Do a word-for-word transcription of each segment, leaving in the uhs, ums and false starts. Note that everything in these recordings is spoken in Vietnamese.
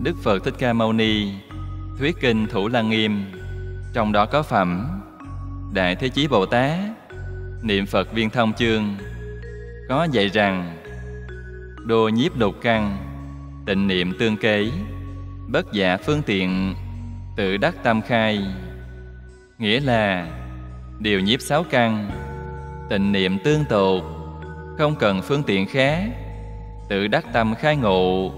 Đức Phật Thích Ca Mâu Ni thuyết kinh Thủ Lăng Nghiêm, trong đó có phẩm Đại Thế Chí Bồ Tát niệm Phật Viên Thông chương có dạy rằng: đô nhiếp lục căn, tịnh niệm tương kế, bất dạ phương tiện, tự đắc tâm khai. Nghĩa là điều nhiếp sáu căn, tịnh niệm tương tột, không cần phương tiện khác, tự đắc tâm khai ngộ.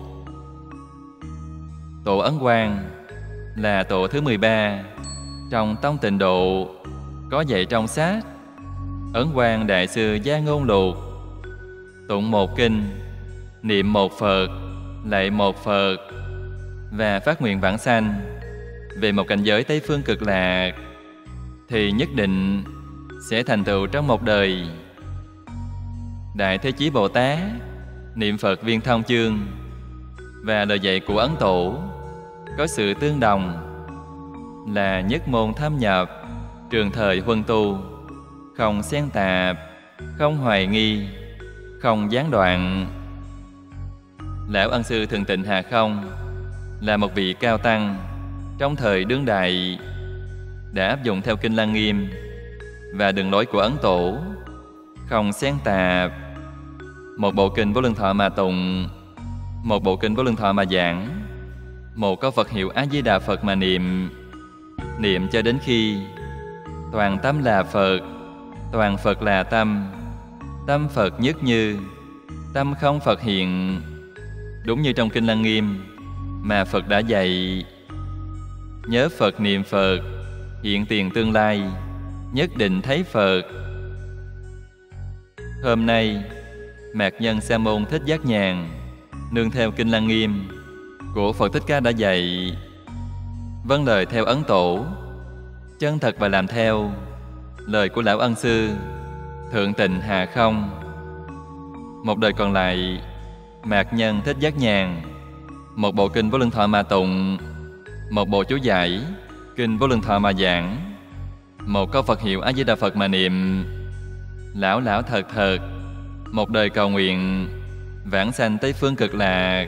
Tổ Ấn Quang là tổ thứ mười ba trong Tông Tịnh Độ, có dạy trong sách Ấn Quang Đại Sư Gia Ngôn Lục: tụng một kinh, niệm một Phật, lạy một Phật, và phát nguyện vãng sanh về một cảnh giới Tây Phương Cực Lạc, thì nhất định sẽ thành tựu trong một đời. Đại Thế Chí Bồ Tát niệm Phật Viên Thông chương và lời dạy của Ấn Tổ có sự tương đồng, là nhất môn thâm nhập, trường thời huân tu, không xen tạp, không hoài nghi, không gián đoạn. Lão Ân Sư Thường Tịnh Hà Không là một vị cao tăng trong thời đương đại, đã áp dụng theo kinh Lăng Nghiêm và đường lối của Ấn Tổ, không xen tạp. Một bộ kinh Vô Lượng Thọ mà tụng, một bộ kinh Vô Lượng Thọ mà giảng, một câu Phật hiệu A Di Đà Phật mà niệm, niệm cho đến khi toàn tâm là Phật, toàn Phật là tâm, tâm Phật nhất như, tâm không Phật hiện. Đúng như trong kinh Lăng Nghiêm mà Phật đã dạy: nhớ Phật niệm Phật, hiện tiền tương lai, nhất định thấy Phật. Hôm nay Mạt Nhân Sa Môn Thích Giác Nhàn nương theo kinh Lăng Nghiêm của Phật Thích Ca đã dạy, vâng lời theo Ấn Tổ, chân thật và làm theo lời của Lão Ân Sư Thượng Tịnh Hà Không. Một đời còn lại, Mạt Nhân Thích Giác Nhàn một bộ kinh Vô Lượng Thọ mà tụng, một bộ chú giải kinh Vô Lượng Thọ mà giảng, một câu Phật hiệu A Di Đà Phật mà niệm. Lão lão thật thật, một đời cầu nguyện vãng sanh Tây Phương Cực Lạc.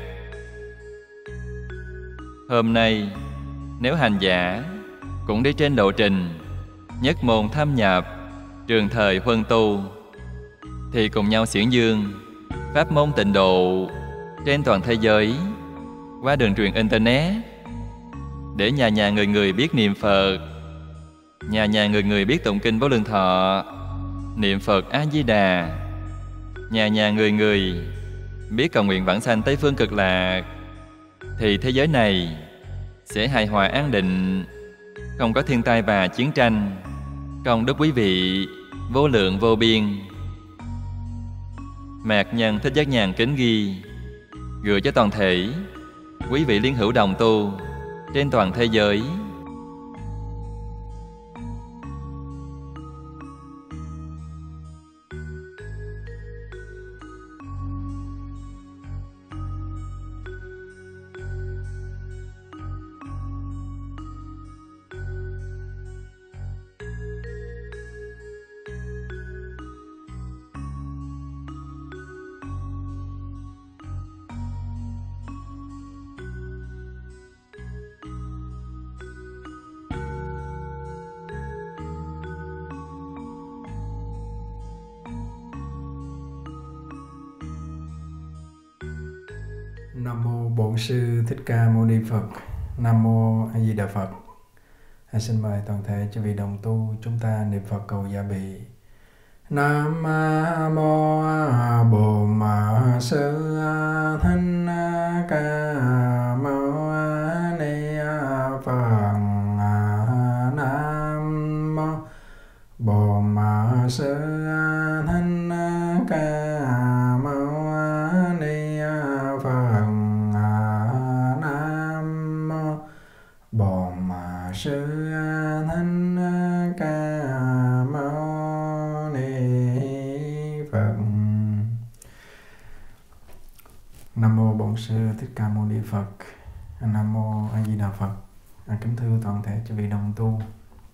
Hôm nay nếu hành giả cũng đi trên lộ trình nhất môn thâm nhập, trường thời huân tu, thì cùng nhau xiển dương pháp môn tịnh độ trên toàn thế giới qua đường truyền Internet, để nhà nhà người người biết niệm Phật, nhà nhà người người biết tụng kinh Vô Lượng Thọ, niệm Phật A Di Đà, nhà nhà người người biết cầu nguyện vãng sanh Tây Phương Cực Lạc, thì thế giới này sẽ hài hòa an định, không có thiên tai và chiến tranh. Công đức quý vị vô lượng vô biên. Mạt Nhân Thích Giác Nhàn kính ghi, gửi cho toàn thể quý vị liên hữu đồng tu trên toàn thế giới. Nam mô Bổn Sư Thích Ca Mâu Ni Phật. Nam mô A Di Đà Phật. À, xin mời toàn thể chư vị đồng tu chúng ta niệm Phật cầu gia bị. Nam mô Bổn Sư Thích Ca Mâu Ni Phật. Nam mô Bổn Sư Thích Ca Mâu Ni Phật. Nam mô Bổn Sư Thích Ca Mâu Ni Phật. Nam mô Bổn Sư Thích Ca Mâu Ni Phật. Nam mô A Di Đà Phật. À, kính thưa toàn thể chư vị đồng tu,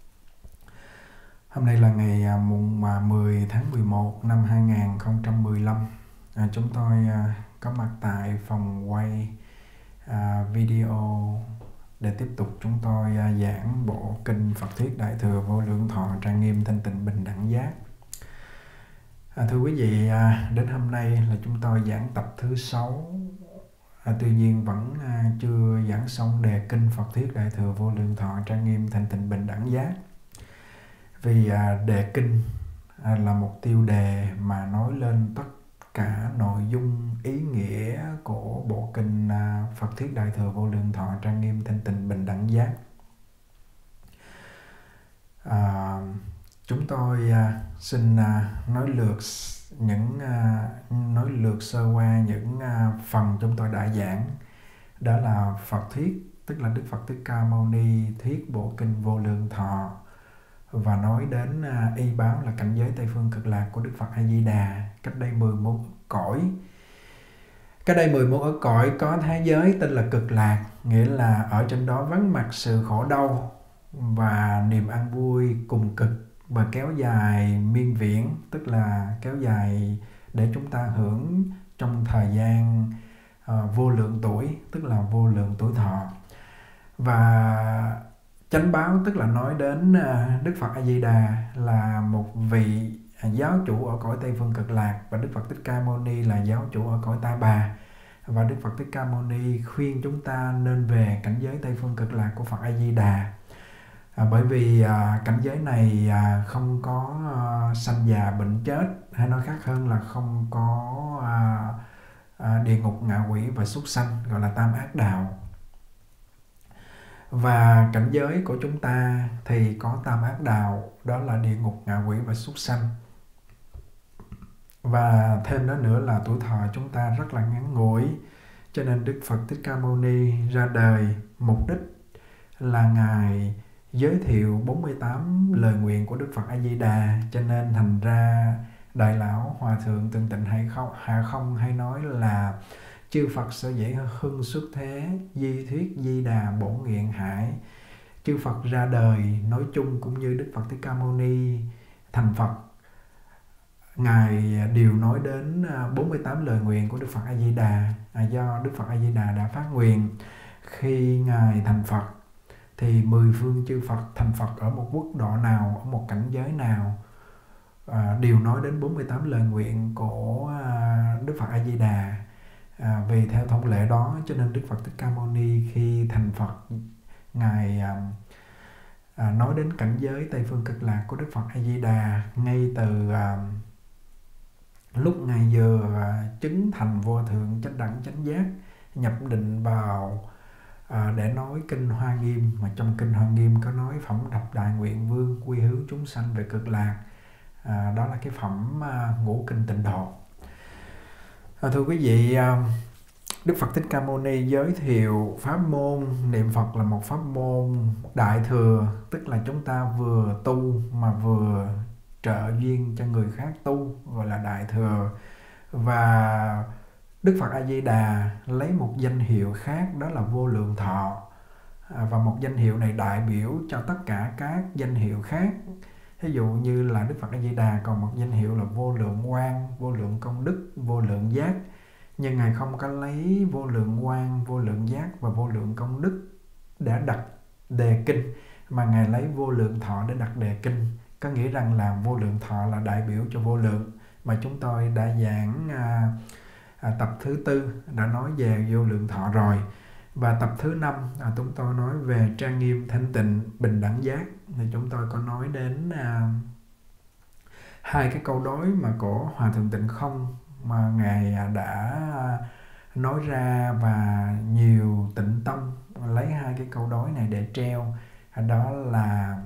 hôm nay là ngày mùng mười tháng mười một năm hai nghìn không trăm mười lăm. À, chúng tôi à, có mặt tại phòng quay à, video để tiếp tục chúng tôi à, giảng bộ kinh Phật Thuyết Đại Thừa Vô Lượng Thọ Trang Nghiêm Thanh Tịnh Bình Đẳng Giác. À, thưa quý vị, à, đến hôm nay là chúng tôi giảng tập thứ sáu. À, tuy nhiên vẫn à, chưa giảng xong đề kinh Phật Thuyết Đại Thừa Vô Lượng Thọ Trang Nghiêm Thanh Tịnh Bình Đẳng Giác. Vì à, đề kinh à, là một tiêu đề mà nói lên tất cả nội dung ý nghĩa của bộ kinh à, Phật Thuyết Đại Thừa Vô Lượng Thọ Trang Nghiêm Thanh Tịnh Bình Đẳng Giác. À, chúng tôi à, xin à, nói lược những à, nói lược sơ qua những à, phần chúng tôi đã giảng. Đó là Phật thuyết, tức là Đức Phật Thích Ca Mâu Ni thuyết bộ kinh Vô Lượng Thọ và nói đến à, y báo là cảnh giới Tây Phương Cực Lạc của Đức Phật A Di Đà cách đây mười một cõi. Cách đây mười một ở cõi có thế giới tên là Cực Lạc, nghĩa là ở trên đó vắng mặt sự khổ đau và niềm an vui cùng cực và kéo dài miên viễn, tức là kéo dài để chúng ta hưởng trong thời gian uh, vô lượng tuổi, tức là vô lượng tuổi thọ. Và chánh báo tức là nói đến uh, Đức Phật A Di Đà là một vị giáo chủ ở cõi Tây Phương Cực Lạc, và Đức Phật Thích Ca Mâu Ni là giáo chủ ở cõi Ta Bà. Và Đức Phật Thích Ca Mâu Ni khuyên chúng ta nên về cảnh giới Tây Phương Cực Lạc của Phật A Di Đà. À, bởi vì à, cảnh giới này à, không có à, sanh già bệnh chết, hay nói khác hơn là không có à, à, địa ngục, ngạ quỷ và súc sanh, gọi là tam ác đạo. Và cảnh giới của chúng ta thì có tam ác đạo, đó là địa ngục, ngạ quỷ và súc sanh. Và thêm đó nữa là tuổi thọ chúng ta rất là ngắn ngủi, cho nên Đức Phật Thích Ca Mâu Ni ra đời mục đích là Ngài giới thiệu bốn mươi tám lời nguyện của Đức Phật A Di Đà. Cho nên thành ra Đại Lão Hòa Thượng Tường Tịnh hay không, Hạ Không hay nói là chư Phật sở dĩ hưng xuất thế, di thuyết Di Đà bổn nguyện hải. Chư Phật ra đời nói chung cũng như Đức Phật Thích Ca Mâu Ni thành Phật, Ngài đều nói đến bốn mươi tám lời nguyện của Đức Phật A Di Đà. À, do Đức Phật A Di Đà đã phát nguyện khi Ngài thành Phật thì mười phương chư Phật thành Phật ở một quốc độ nào, ở một cảnh giới nào, à, đều nói đến bốn mươi tám lời nguyện của à, Đức Phật A Di Đà. À, vì theo thông lệ đó cho nên Đức Phật Thích Ca Mâu Ni khi thành Phật, Ngài à, à, nói đến cảnh giới Tây Phương Cực Lạc của Đức Phật A Di Đà ngay từ à, lúc Ngài vừa à, chứng thành vô thượng chánh đẳng chánh giác, nhập định vào À, để nói kinh Hoa Nghiêm. Mà trong kinh Hoa Nghiêm có nói phẩm thập đại nguyện vương quy hướng chúng sanh về Cực Lạc. À, đó là cái phẩm à, ngũ kinh tịnh độ. À, thưa quý vị, à, Đức Phật Thích Ca Mâu Ni giới thiệu pháp môn niệm Phật là một pháp môn đại thừa, tức là chúng ta vừa tu mà vừa trợ duyên cho người khác tu, gọi là đại thừa. Và Đức Phật A Di Đà lấy một danh hiệu khác, đó là vô lượng thọ, à, và một danh hiệu này đại biểu cho tất cả các danh hiệu khác. Ví dụ như là Đức Phật A Di Đà còn một danh hiệu là vô lượng quang, vô lượng công đức, vô lượng giác. Nhưng Ngài không có lấy vô lượng quang, vô lượng giác và vô lượng công đức để đặt đề kinh, mà Ngài lấy vô lượng thọ để đặt đề kinh. Có nghĩa rằng là vô lượng thọ là đại biểu cho vô lượng, mà chúng tôi đã giảng à, À, tập thứ tư đã nói về vô lượng thọ rồi. Và tập thứ năm à, chúng tôi nói về trang nghiêm thanh tịnh bình đẳng giác, thì chúng tôi có nói đến à, hai cái câu đối mà của Hòa Thượng Tịnh Không mà Ngài à, đã nói ra, và nhiều tịnh tông lấy hai cái câu đối này để treo. À, đó là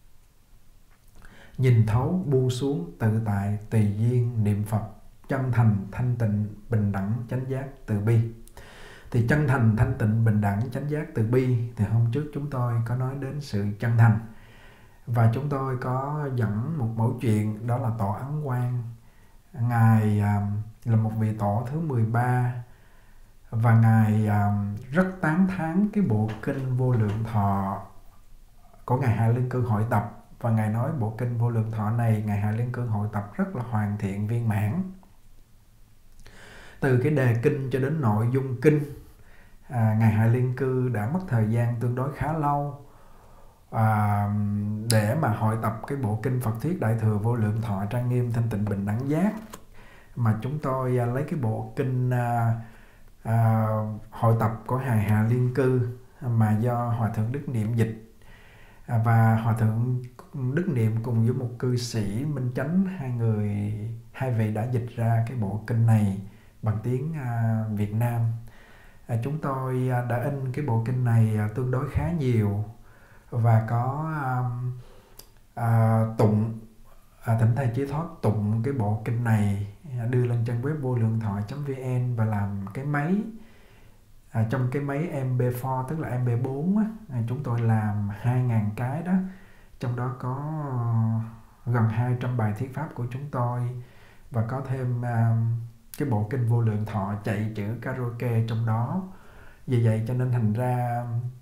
nhìn thấu buông xuống tự tại tùy duyên niệm Phật, chân thành thanh tịnh bình đẳng chánh giác từ bi. Thì chân thành thanh tịnh bình đẳng chánh giác từ bi thì hôm trước chúng tôi có nói đến sự chân thành, và chúng tôi có dẫn một mẫu chuyện, đó là tổ Ấn Quang. Ngài à, là một vị tổ thứ mười ba, và Ngài à, rất tán thán cái bộ kinh Vô Lượng Thọ của Ngài Hạ Liên Cư hội tập. Và Ngài nói bộ kinh Vô Lượng Thọ này Ngài Hạ Liên Cư hội tập rất là hoàn thiện viên mãn, từ cái đề kinh cho đến nội dung kinh à, Ngài Hạ Liên Cư đã mất thời gian tương đối khá lâu à, để mà hội tập cái bộ kinh Phật Thuyết Đại Thừa Vô Lượng Thọ Trang Nghiêm Thanh Tịnh Bình Đẳng Giác, mà chúng tôi à, lấy cái bộ kinh à, à, hội tập của Ngài Hạ Liên Cư mà do Hòa Thượng Đức Niệm dịch, à, và Hòa Thượng Đức Niệm cùng với một cư sĩ Minh Chánh, hai người hai vị đã dịch ra cái bộ kinh này bằng tiếng à, Việt Nam. À, chúng tôi à, đã in cái bộ kinh này à, tương đối khá nhiều và có à, à, tụng à, Thỉnh Thầy Chí Thoát tụng cái bộ kinh này à, đưa lên trang web vô lượng thọ chấm vn và làm cái máy à, trong cái máy em pê bốn tức là em pê bốn á, à, chúng tôi làm hai ngàn cái đó, trong đó có uh, gần hai trăm bài thuyết pháp của chúng tôi và có thêm uh, cái bộ kinh Vô Lượng Thọ chạy chữ karaoke trong đó. Vì vậy cho nên thành ra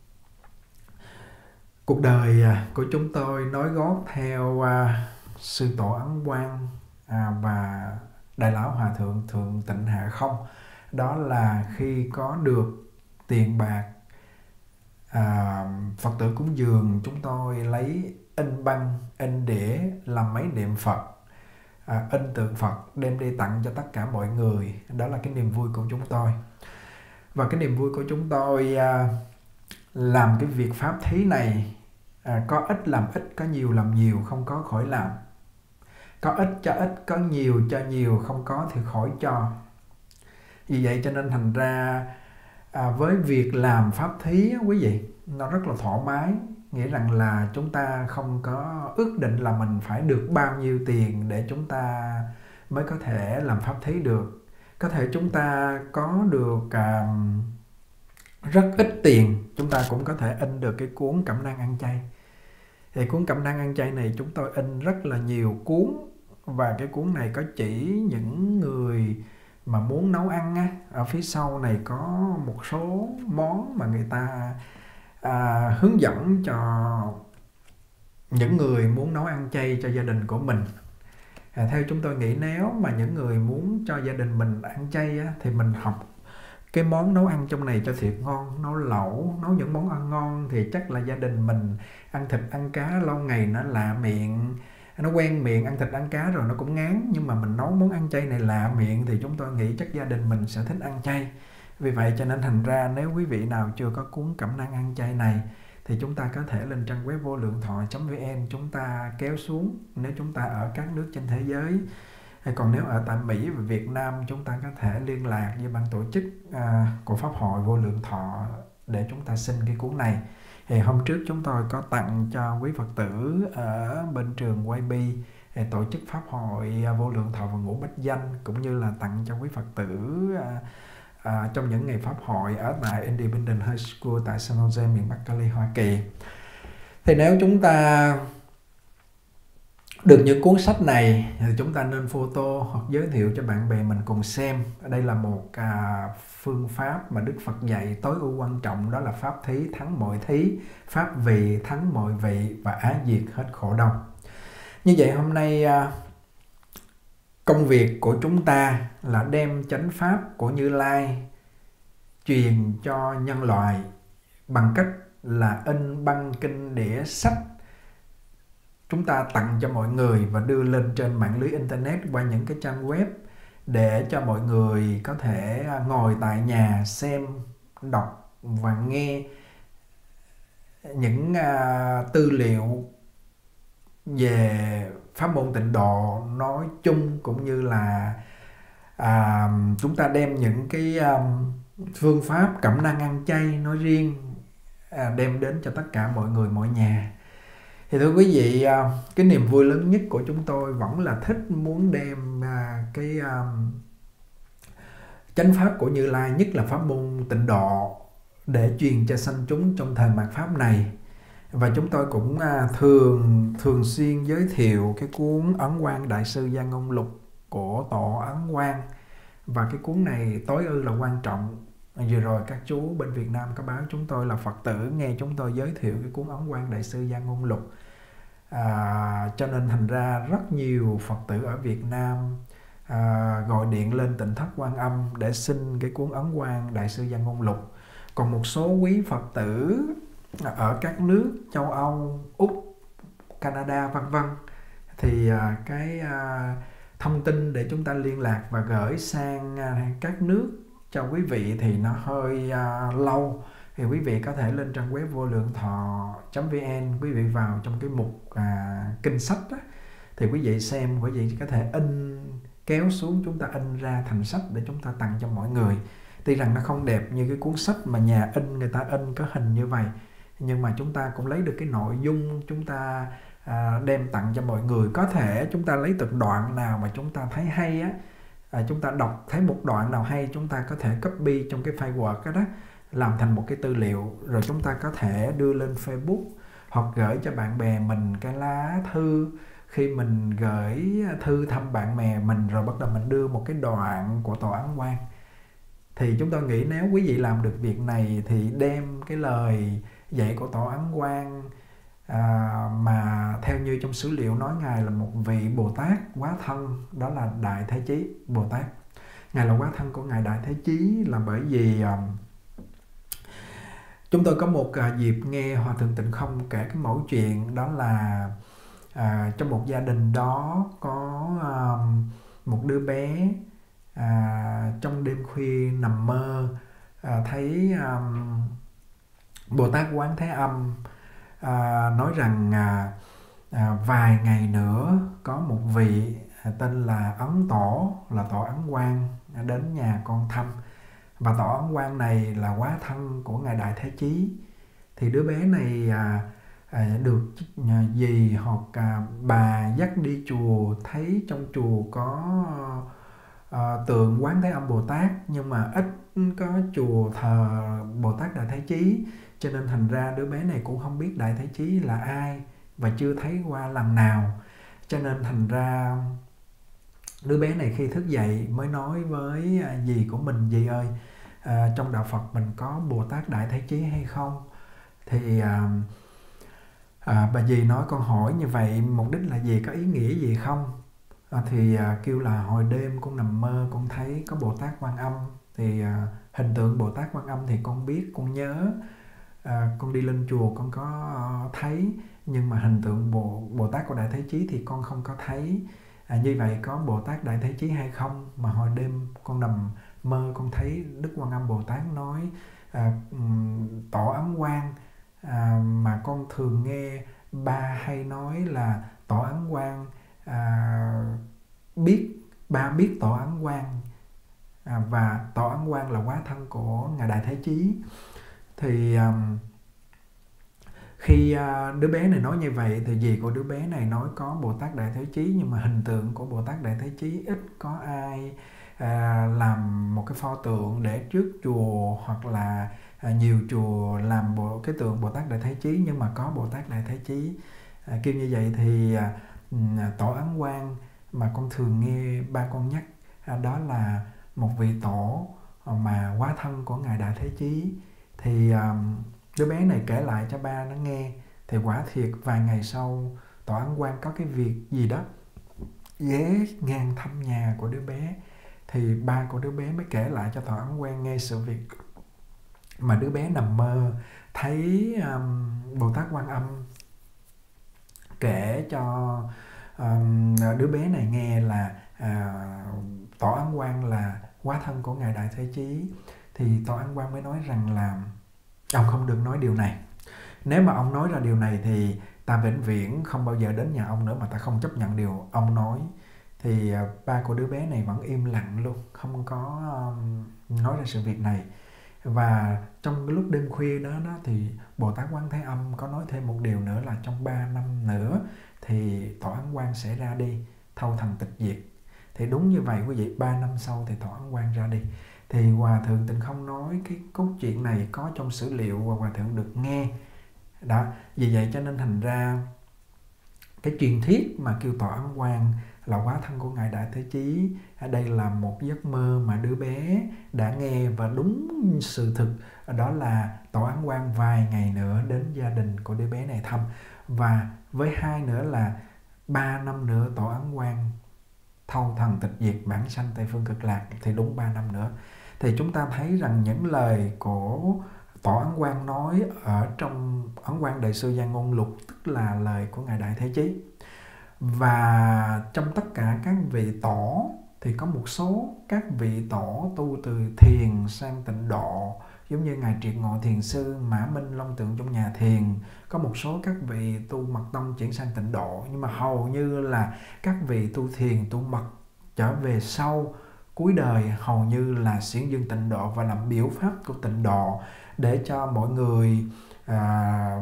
cuộc đời uh, của chúng tôi nối gót theo uh, sư tổ Ấn Quang uh, và Đại Lão Hòa Thượng Thượng Tịnh Hạ Không. Đó là khi có được tiền bạc à, Phật tử cúng dường, chúng tôi lấy in băng, in đĩa, làm máy niệm Phật, à, in tượng Phật đem đi tặng cho tất cả mọi người. Đó là cái niềm vui của chúng tôi. Và cái niềm vui của chúng tôi à, làm cái việc pháp thí này, à, có ít làm ít, có nhiều làm nhiều, không có khỏi làm. Có ít cho ít, có nhiều cho nhiều, không có thì khỏi cho. Vì vậy cho nên thành ra à, với việc làm pháp thí quý vị, nó rất là thoải mái. Nghĩa rằng là chúng ta không có ước định là mình phải được bao nhiêu tiền để chúng ta mới có thể làm pháp thí được. Có thể chúng ta có được à, rất ít tiền, chúng ta cũng có thể in được cái cuốn Cẩm Nang Ăn Chay. Thì cuốn Cẩm Nang Ăn Chay này chúng tôi in rất là nhiều cuốn, và cái cuốn này có chỉ những người mà muốn nấu ăn á. Ở phía sau này có một số món mà người ta à, hướng dẫn cho những người muốn nấu ăn chay cho gia đình của mình. À, theo chúng tôi nghĩ nếu mà những người muốn cho gia đình mình ăn chay á, thì mình học cái món nấu ăn trong này cho thiệt ngon, nấu lẩu, nấu những món ăn ngon thì chắc là gia đình mình ăn thịt ăn cá lâu ngày nó lạ miệng, nó quen miệng, ăn thịt ăn cá rồi nó cũng ngán. Nhưng mà mình nấu món ăn chay này lạ miệng thì chúng tôi nghĩ chắc gia đình mình sẽ thích ăn chay. Vì vậy cho nên thành ra nếu quý vị nào chưa có cuốn Cẩm Nang Ăn Chay này thì chúng ta có thể lên trang web vô lượng thọ chấm vn, chúng ta kéo xuống nếu chúng ta ở các nước trên thế giới. Hay còn nếu ở tại Mỹ và Việt Nam, chúng ta có thể liên lạc với ban tổ chức à, của Pháp hội Vô Lượng Thọ để chúng ta xin cái cuốn này. Thì hôm trước chúng tôi có tặng cho quý Phật tử ở bên trường quay bi tổ chức Pháp hội Vô Lượng Thọ và Ngũ Bách Danh, cũng như là tặng cho quý Phật tử à, à, trong những ngày Pháp hội ở tại Independent High School tại San Jose, miền Bắc Cali, Hoa Kỳ. Thì nếu chúng ta được những cuốn sách này thì chúng ta nên photo hoặc giới thiệu cho bạn bè mình cùng xem. Đây là một à, phương pháp mà Đức Phật dạy tối ưu quan trọng, đó là pháp thí thắng mọi thí, pháp vị thắng mọi vị và á diệt hết khổ đau. Như vậy hôm nay à, công việc của chúng ta là đem chánh pháp của Như Lai truyền cho nhân loại bằng cách là in băng kinh đĩa sách, chúng ta tặng cho mọi người và đưa lên trên mạng lưới internet qua những cái trang web để cho mọi người có thể ngồi tại nhà xem, đọc và nghe những uh, tư liệu về pháp môn tịnh độ nói chung, cũng như là uh, chúng ta đem những cái um, phương pháp Cẩm Nang Ăn Chay nói riêng uh, đem đến cho tất cả mọi người mọi nhà. Thì thưa quý vị, cái niềm vui lớn nhất của chúng tôi vẫn là thích muốn đem cái chánh pháp của Như Lai, nhất là pháp môn tịnh độ, để truyền cho sanh chúng trong thời mạt pháp này. Và chúng tôi cũng thường thường xuyên giới thiệu cái cuốn Ấn Quang Đại sư Gia Ngôn Lục của Tổ Ấn Quang. Và cái cuốn này tối ư là quan trọng. Vừa rồi các chú bên Việt Nam có báo chúng tôi là Phật tử nghe chúng tôi giới thiệu cái cuốn Ấn Quang Đại sư Gia Ngôn Lục. À, cho nên thành ra rất nhiều Phật tử ở Việt Nam à, gọi điện lên Tỉnh Thất Quan Âm để xin cái cuốn Ấn Quang Đại sư Gia Ngôn Lục. Còn một số quý Phật tử ở các nước châu Âu, Úc, Canada vân vân thì à, cái à, thông tin để chúng ta liên lạc và gửi sang à, các nước cho quý vị thì nó hơi à, lâu. Thì quý vị có thể lên trang web vô lượng thọ chấm vn, quý vị vào trong cái mục à, kinh sách đó, thì quý vị xem, quý vị có thể in kéo xuống, chúng ta in ra thành sách để chúng ta tặng cho mọi người. Tuy rằng nó không đẹp như cái cuốn sách mà nhà in người ta in có hình như vậy, nhưng mà chúng ta cũng lấy được cái nội dung chúng ta à, đem tặng cho mọi người. Có thể chúng ta lấy từng đoạn nào mà chúng ta thấy hay á, à, chúng ta đọc thấy một đoạn nào hay, chúng ta có thể copy trong cái file Word đó, đó làm thành một cái tư liệu, rồi chúng ta có thể đưa lên Facebook hoặc gửi cho bạn bè mình cái lá thư. Khi mình gửi thư thăm bạn bè mình rồi bắt đầu mình đưa một cái đoạn của Tổ Ấn Quang, thì chúng tôi nghĩ nếu quý vị làm được việc này thì đem cái lời dạy của Tổ Ấn Quang à, mà theo như trong sử liệu nói Ngài là một vị Bồ Tát quá thân, đó là Đại Thế Chí Bồ Tát. Ngài là quá thân của Ngài Đại Thế Chí là bởi vì um, chúng tôi có một uh, dịp nghe Hòa Thượng Tịnh Không kể cái mẫu chuyện, đó là à, trong một gia đình đó có um, một đứa bé à, trong đêm khuya nằm mơ à, thấy um, Bồ Tát Quán Thế Âm à, nói rằng à, à, vài ngày nữa có một vị à, tên là Ấn Tổ, là Tổ Ấn Quang đến nhà con thăm, và Tổ Ấn Quang này là quá thân của Ngài Đại Thế Chí. Thì đứa bé này à, à, được à, dì hoặc à, bà dắt đi chùa, thấy trong chùa có à, tượng Quán Thế Âm Bồ Tát, nhưng mà ít có chùa thờ Bồ Tát Đại Thế Chí, cho nên thành ra đứa bé này cũng không biết Đại Thế Chí là ai và chưa thấy qua lần nào. Cho nên thành ra đứa bé này khi thức dậy mới nói với à, dì của mình: dì ơi, à, trong đạo Phật mình có Bồ Tát Đại Thế Chí hay không? Thì à, à, bà dì nói con hỏi như vậy mục đích là gì, có ý nghĩa gì không? À, thì à, kêu là hồi đêm con nằm mơ con thấy có Bồ Tát Quan Âm, thì à, hình tượng Bồ Tát Quan Âm thì con biết, con nhớ, à, con đi lên chùa con có uh, thấy, nhưng mà hình tượng Bồ, Bồ Tát của Đại Thế Chí thì con không có thấy. À, như vậy có Bồ Tát Đại Thế Chí hay không? Mà hồi đêm con nằm mơ con thấy Đức Quan Âm Bồ Tát nói à, Tổ Ấn Quang, à, mà con thường nghe ba hay nói là Tổ Ấn Quang à, biết, ba biết Tổ Ấn Quang à, và Tổ Ấn Quang là quá thân của Ngài Đại Thế Chí. Thì um, khi uh, đứa bé này nói như vậy thì dì của đứa bé này nói có Bồ Tát Đại Thế Chí, nhưng mà hình tượng của Bồ Tát Đại Thế Chí ít có ai uh, làm một cái pho tượng để trước chùa, hoặc là uh, nhiều chùa làm bộ, cái tượng Bồ Tát Đại Thế Chí, nhưng mà có Bồ Tát Đại Thế Chí. Uh, kêu như vậy thì uh, Tổ Ấn Quang mà con thường nghe ba con nhắc uh, đó là một vị tổ uh, mà quá thân của Ngài Đại Thế Chí. Thì um, đứa bé này kể lại cho ba nó nghe, thì quả thiệt vài ngày sau Tổ Ấn Quang có cái việc gì đó ghé ngang thăm nhà của đứa bé, thì ba của đứa bé mới kể lại cho Tổ Ấn Quang nghe sự việc mà đứa bé nằm mơ thấy um, Bồ Tát Quan Âm kể cho um, đứa bé này nghe là uh, Tổ Ấn Quang là quá thân của Ngài Đại Thế Chí. Thì Tổ Ấn Quang mới nói rằng là ông không được nói điều này. Nếu mà ông nói ra điều này thì ta vĩnh viễn không bao giờ đến nhà ông nữa, mà ta không chấp nhận điều ông nói. Thì ba của đứa bé này vẫn im lặng luôn, không có um, nói ra sự việc này. Và trong cái lúc đêm khuya đó, đó thì Bồ Tát Quán Thế Âm có nói thêm một điều nữa là trong ba năm nữa thì Tổ Ấn Quang sẽ ra đi, thâu thành tịch diệt. Thì đúng như vậy quý vị, ba năm sau thì Tổ Ấn Quang ra đi. Thì Hòa Thượng Tịnh Không nói cái cốt truyện này có trong sử liệu và Hòa Thượng được nghe đó. Vì vậy cho nên thành ra cái truyền thuyết mà kêu Tổ Ấn Quang là quá thân của Ngài Đại Thế Chí, ở đây là một giấc mơ mà đứa bé đã nghe, và đúng sự thực đó là Tổ Ấn Quang vài ngày nữa đến gia đình của đứa bé này thăm, và với hai nữa là ba năm nữa Tổ Ấn Quang thâu thần tịch diệt, bản sanh Tây Phương Cực Lạc, thì đúng ba năm nữa. Thì chúng ta thấy rằng những lời của Tổ Ấn Quang nói ở trong Ấn Quang Đại Sư Gia Ngôn Lục, tức là lời của Ngài Đại Thế Chí. Và trong tất cả các vị tổ thì có một số các vị tổ tu từ thiền sang tịnh độ, giống như Ngài Triệt Ngộ Thiền Sư, Mã Minh Long Tượng trong nhà thiền. Có một số các vị tu mật tông chuyển sang tịnh độ, nhưng mà hầu như là các vị tu thiền, tu mật trở về sau cuối đời hầu như là xiển dương tịnh độ và làm biểu pháp của tịnh độ để cho mọi người à,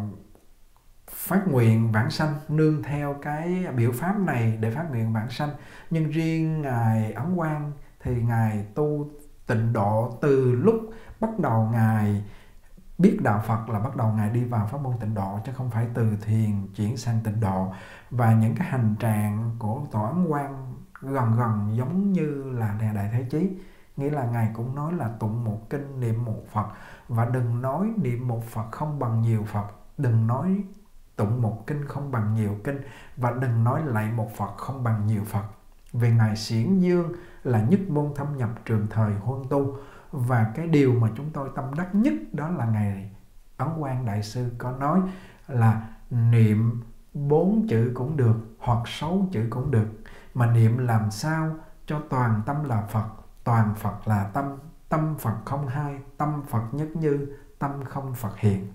phát nguyện vãng sanh, nương theo cái biểu pháp này để phát nguyện vãng sanh. Nhưng riêng Ngài Ấn Quang thì Ngài tu tịnh độ từ lúc bắt đầu Ngài biết đạo Phật là bắt đầu Ngài đi vào pháp môn tịnh độ, chứ không phải từ thiền chuyển sang tịnh độ. Và những cái hành trạng của Tổ Ấn Quang gần gần giống như là Ngài Đại Thế Chí, nghĩa là Ngài cũng nói là tụng một kinh niệm một Phật, và đừng nói niệm một Phật không bằng nhiều Phật, đừng nói tụng một kinh không bằng nhiều kinh, và đừng nói lạy một Phật không bằng nhiều Phật. Vì Ngài xiển dương là nhất môn thâm nhập trường thời huân tu, và cái điều mà chúng tôi tâm đắc nhất đó là Ngài Ấn Quang Đại Sư có nói là niệm bốn chữ cũng được hoặc sáu chữ cũng được, mà niệm làm sao cho toàn tâm là Phật, toàn Phật là tâm, tâm Phật không hai, tâm Phật nhất như, tâm không Phật hiện.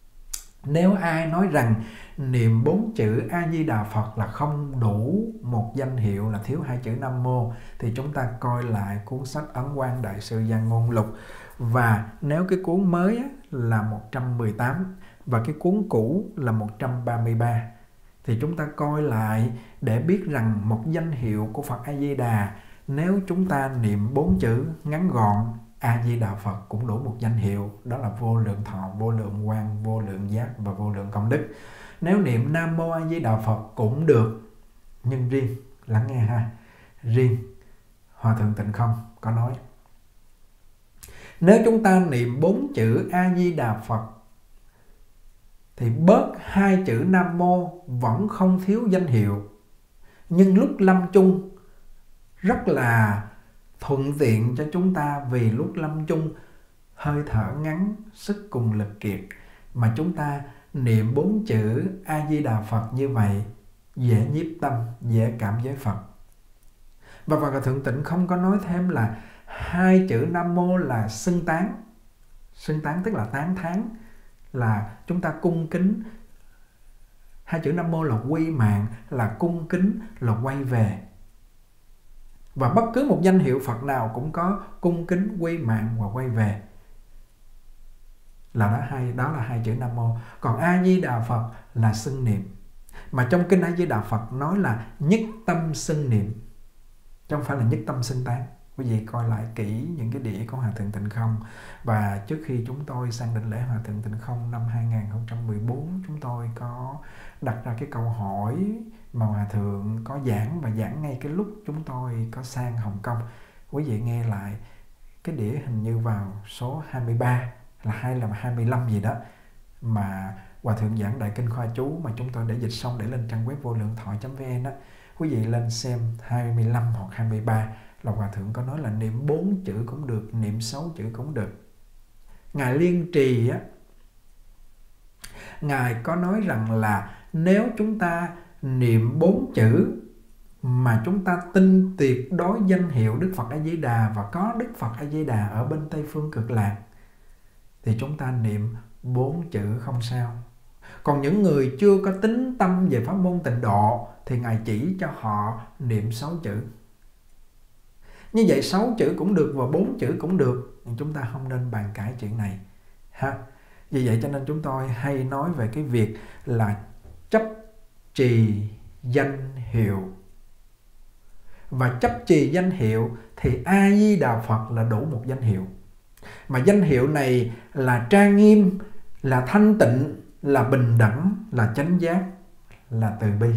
Nếu ai nói rằng niệm bốn chữ A Di Đà Phật là không đủ một danh hiệu, là thiếu hai chữ Nam Mô, thì chúng ta coi lại cuốn sách Ấn Quang Đại Sư Gia Ngôn Lục. Và nếu cái cuốn mới là một trăm mười tám và cái cuốn cũ là một trăm ba mươi ba, thì chúng ta coi lại để biết rằng một danh hiệu của Phật A Di Đà, nếu chúng ta niệm bốn chữ ngắn gọn A Di Đà Phật cũng đủ một danh hiệu, đó là vô lượng thọ, vô lượng quang, vô lượng giác và vô lượng công đức. Nếu niệm Nam Mô A Di Đà Phật cũng được, nhưng riêng, lắng nghe ha, riêng Hòa Thượng Tịnh Không có nói, nếu chúng ta niệm bốn chữ A Di Đà Phật thì bớt hai chữ Nam Mô vẫn không thiếu danh hiệu, nhưng lúc lâm chung rất là thuận tiện cho chúng ta, vì lúc lâm chung hơi thở ngắn, sức cùng lực kiệt, mà chúng ta niệm bốn chữ A Di Đà Phật như vậy dễ nhiếp tâm, dễ cảm giới Phật. Và Hòa Thượng Tịnh không có nói thêm là hai chữ Nam Mô là xưng tán. Xưng tán tức là tán thán, là chúng ta cung kính. Hai chữ Nam Mô là quy mạng, là cung kính, là quay về. Và bất cứ một danh hiệu Phật nào cũng có cung kính, quy mạng và quay về, là đó, hai, đó là hai chữ Nam Mô. Còn A Di Đà Phật là xưng niệm, mà trong kinh A Di Đà Phật nói là nhất tâm xưng niệm, chứ không phải là nhất tâm xưng tán. Quý vị coi lại kỹ những cái đĩa của Hòa Thượng Tịnh Không. Và trước khi chúng tôi sang định lễ Hòa Thượng Tịnh Không năm hai không một bốn, chúng tôi có đặt ra cái câu hỏi mà Hòa Thượng có giảng, và giảng ngay cái lúc chúng tôi có sang Hồng Kông. Quý vị nghe lại cái đĩa hình như vào số hai mươi ba, là hay là hai mươi lăm gì đó, mà Hòa Thượng giảng Đại Kinh Khoa Chú mà chúng tôi để dịch xong để lên trang web vô lượng thọ chấm vn á. Quý vị lên xem hai mươi lăm hoặc hai mươi ba, là Hòa Thượng có nói là niệm bốn chữ cũng được, niệm sáu chữ cũng được. Ngài Liên Trì á, Ngài có nói rằng là nếu chúng ta niệm bốn chữ mà chúng ta tin tuyệt đối danh hiệu Đức Phật A Di Đà và có Đức Phật A Di Đà ở bên Tây Phương Cực Lạc, thì chúng ta niệm bốn chữ không sao. Còn những người chưa có tín tâm về pháp môn tịnh độ thì Ngài chỉ cho họ niệm sáu chữ. Như vậy sáu chữ cũng được và bốn chữ cũng được, nhưng chúng ta không nên bàn cãi chuyện này ha. Vì vậy cho nên chúng tôi hay nói về cái việc là chấp trì danh hiệu. Và chấp trì danh hiệu thì A Di Đà Phật là đủ một danh hiệu. Mà danh hiệu này là trang nghiêm, là thanh tịnh, là bình đẳng, là chánh giác, là từ bi.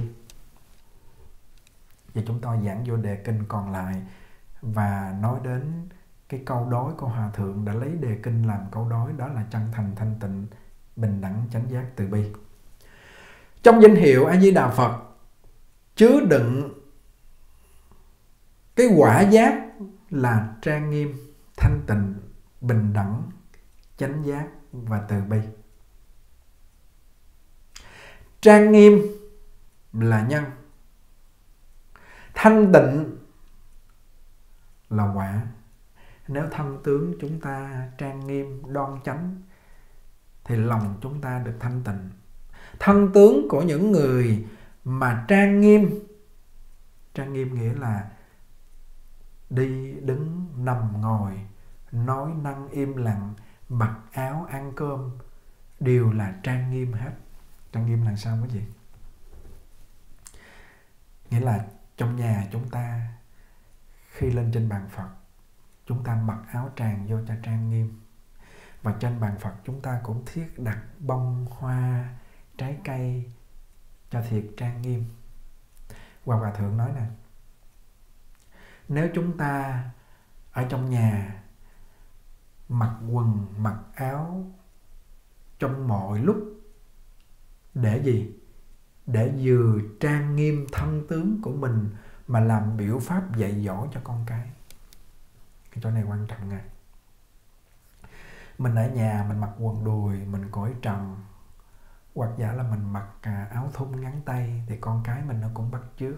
Và chúng tôi giảng vô đề kinh còn lại và nói đến cái câu đối của Hòa Thượng đã lấy đề kinh làm câu đối, đó là chân thành, thanh tịnh, bình đẳng, chánh giác, từ bi. Trong danh hiệu A Di Đà Phật chứa đựng cái quả giác là trang nghiêm, thanh tịnh, bình đẳng, chánh giác và từ bi. Trang nghiêm là nhân, thanh tịnh là quả. Nếu thân tướng chúng ta trang nghiêm đoan chánh thì lòng chúng ta được thanh tịnh. Thân tướng của những người mà trang nghiêm, trang nghiêm nghĩa là đi đứng nằm ngồi, nói năng im lặng, mặc áo ăn cơm đều là trang nghiêm hết. Trang nghiêm là sao quý vị? Nghĩa là trong nhà chúng ta khi lên trên bàn Phật, chúng ta mặc áo tràng vô cho trang nghiêm. Và trên bàn Phật chúng ta cũng thiết đặt bông hoa, trái cây cho thiệt trang nghiêm. Và Hòa Thượng nói nè, nếu chúng ta ở trong nhà mặc quần, mặc áo trong mọi lúc để gì? Để vừa trang nghiêm thân tướng của mình mà làm biểu pháp dạy dỗ cho con cái. Cái chỗ này quan trọng nha. Mình ở nhà mình mặc quần đùi, mình cởi trần, hoặc giả là mình mặc áo thun ngắn tay thì con cái mình nó cũng bắt chước.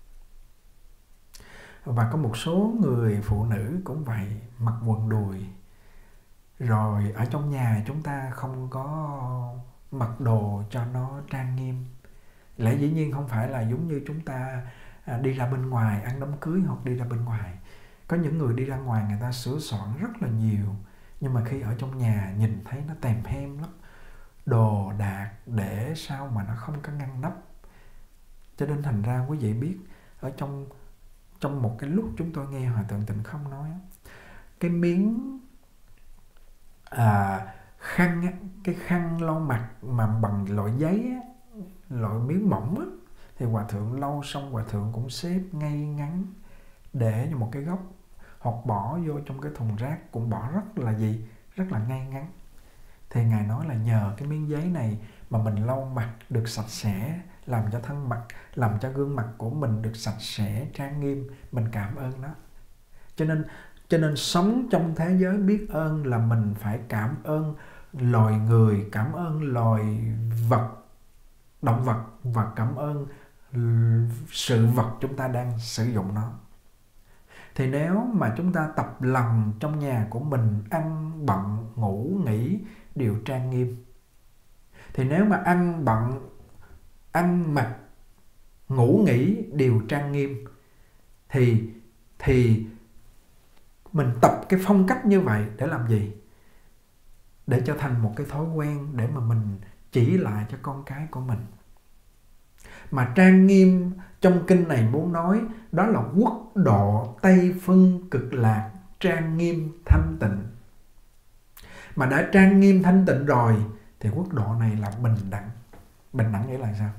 Và có một số người phụ nữ cũng vậy, mặc quần đùi. Rồi ở trong nhà chúng ta không có mặc đồ cho nó trang nghiêm. Lẽ dĩ nhiên không phải là giống như chúng ta đi ra bên ngoài ăn đám cưới hoặc đi ra bên ngoài. Có những người đi ra ngoài người ta sửa soạn rất là nhiều, nhưng mà khi ở trong nhà nhìn thấy nó tèm hem lắm. Đồ đạc để sao mà nó không có ngăn nắp. Cho nên thành ra quý vị biết, ở trong trong một cái lúc chúng tôi nghe Hòa Thượng Tịnh Không nói, cái miếng à, khăn, cái khăn lau mặt mà bằng loại giấy, loại miếng mỏng á, thì Hòa Thượng lau xong Hòa Thượng cũng xếp ngay ngắn để cho một cái góc, hoặc bỏ vô trong cái thùng rác cũng bỏ rất là gì, rất là ngay ngắn. Thì Ngài nói là nhờ cái miếng giấy này mà mình lau mặt được sạch sẽ, làm cho thân mặt, làm cho gương mặt của mình được sạch sẽ, trang nghiêm. Mình cảm ơn nó. Cho nên, cho nên sống trong thế giới biết ơn là mình phải cảm ơn loài người, cảm ơn loài vật, động vật, và cảm ơn sự vật chúng ta đang sử dụng nó. Thì nếu mà chúng ta tập lần trong nhà của mình ăn, bận, ngủ, nghỉ đều trang nghiêm, thì nếu mà ăn, bận, ăn, mặc, ngủ, nghỉ đều trang nghiêm, thì thì mình tập cái phong cách như vậy để làm gì? Để trở thành một cái thói quen để mà mình chỉ lại cho con cái của mình. Mà trang nghiêm trong kinh này muốn nói đó là quốc độ Tây Phương Cực Lạc, trang nghiêm thanh tịnh. Mà đã trang nghiêm thanh tịnh rồi thì quốc độ này là bình đẳng. Bình đẳng nghĩa là sao?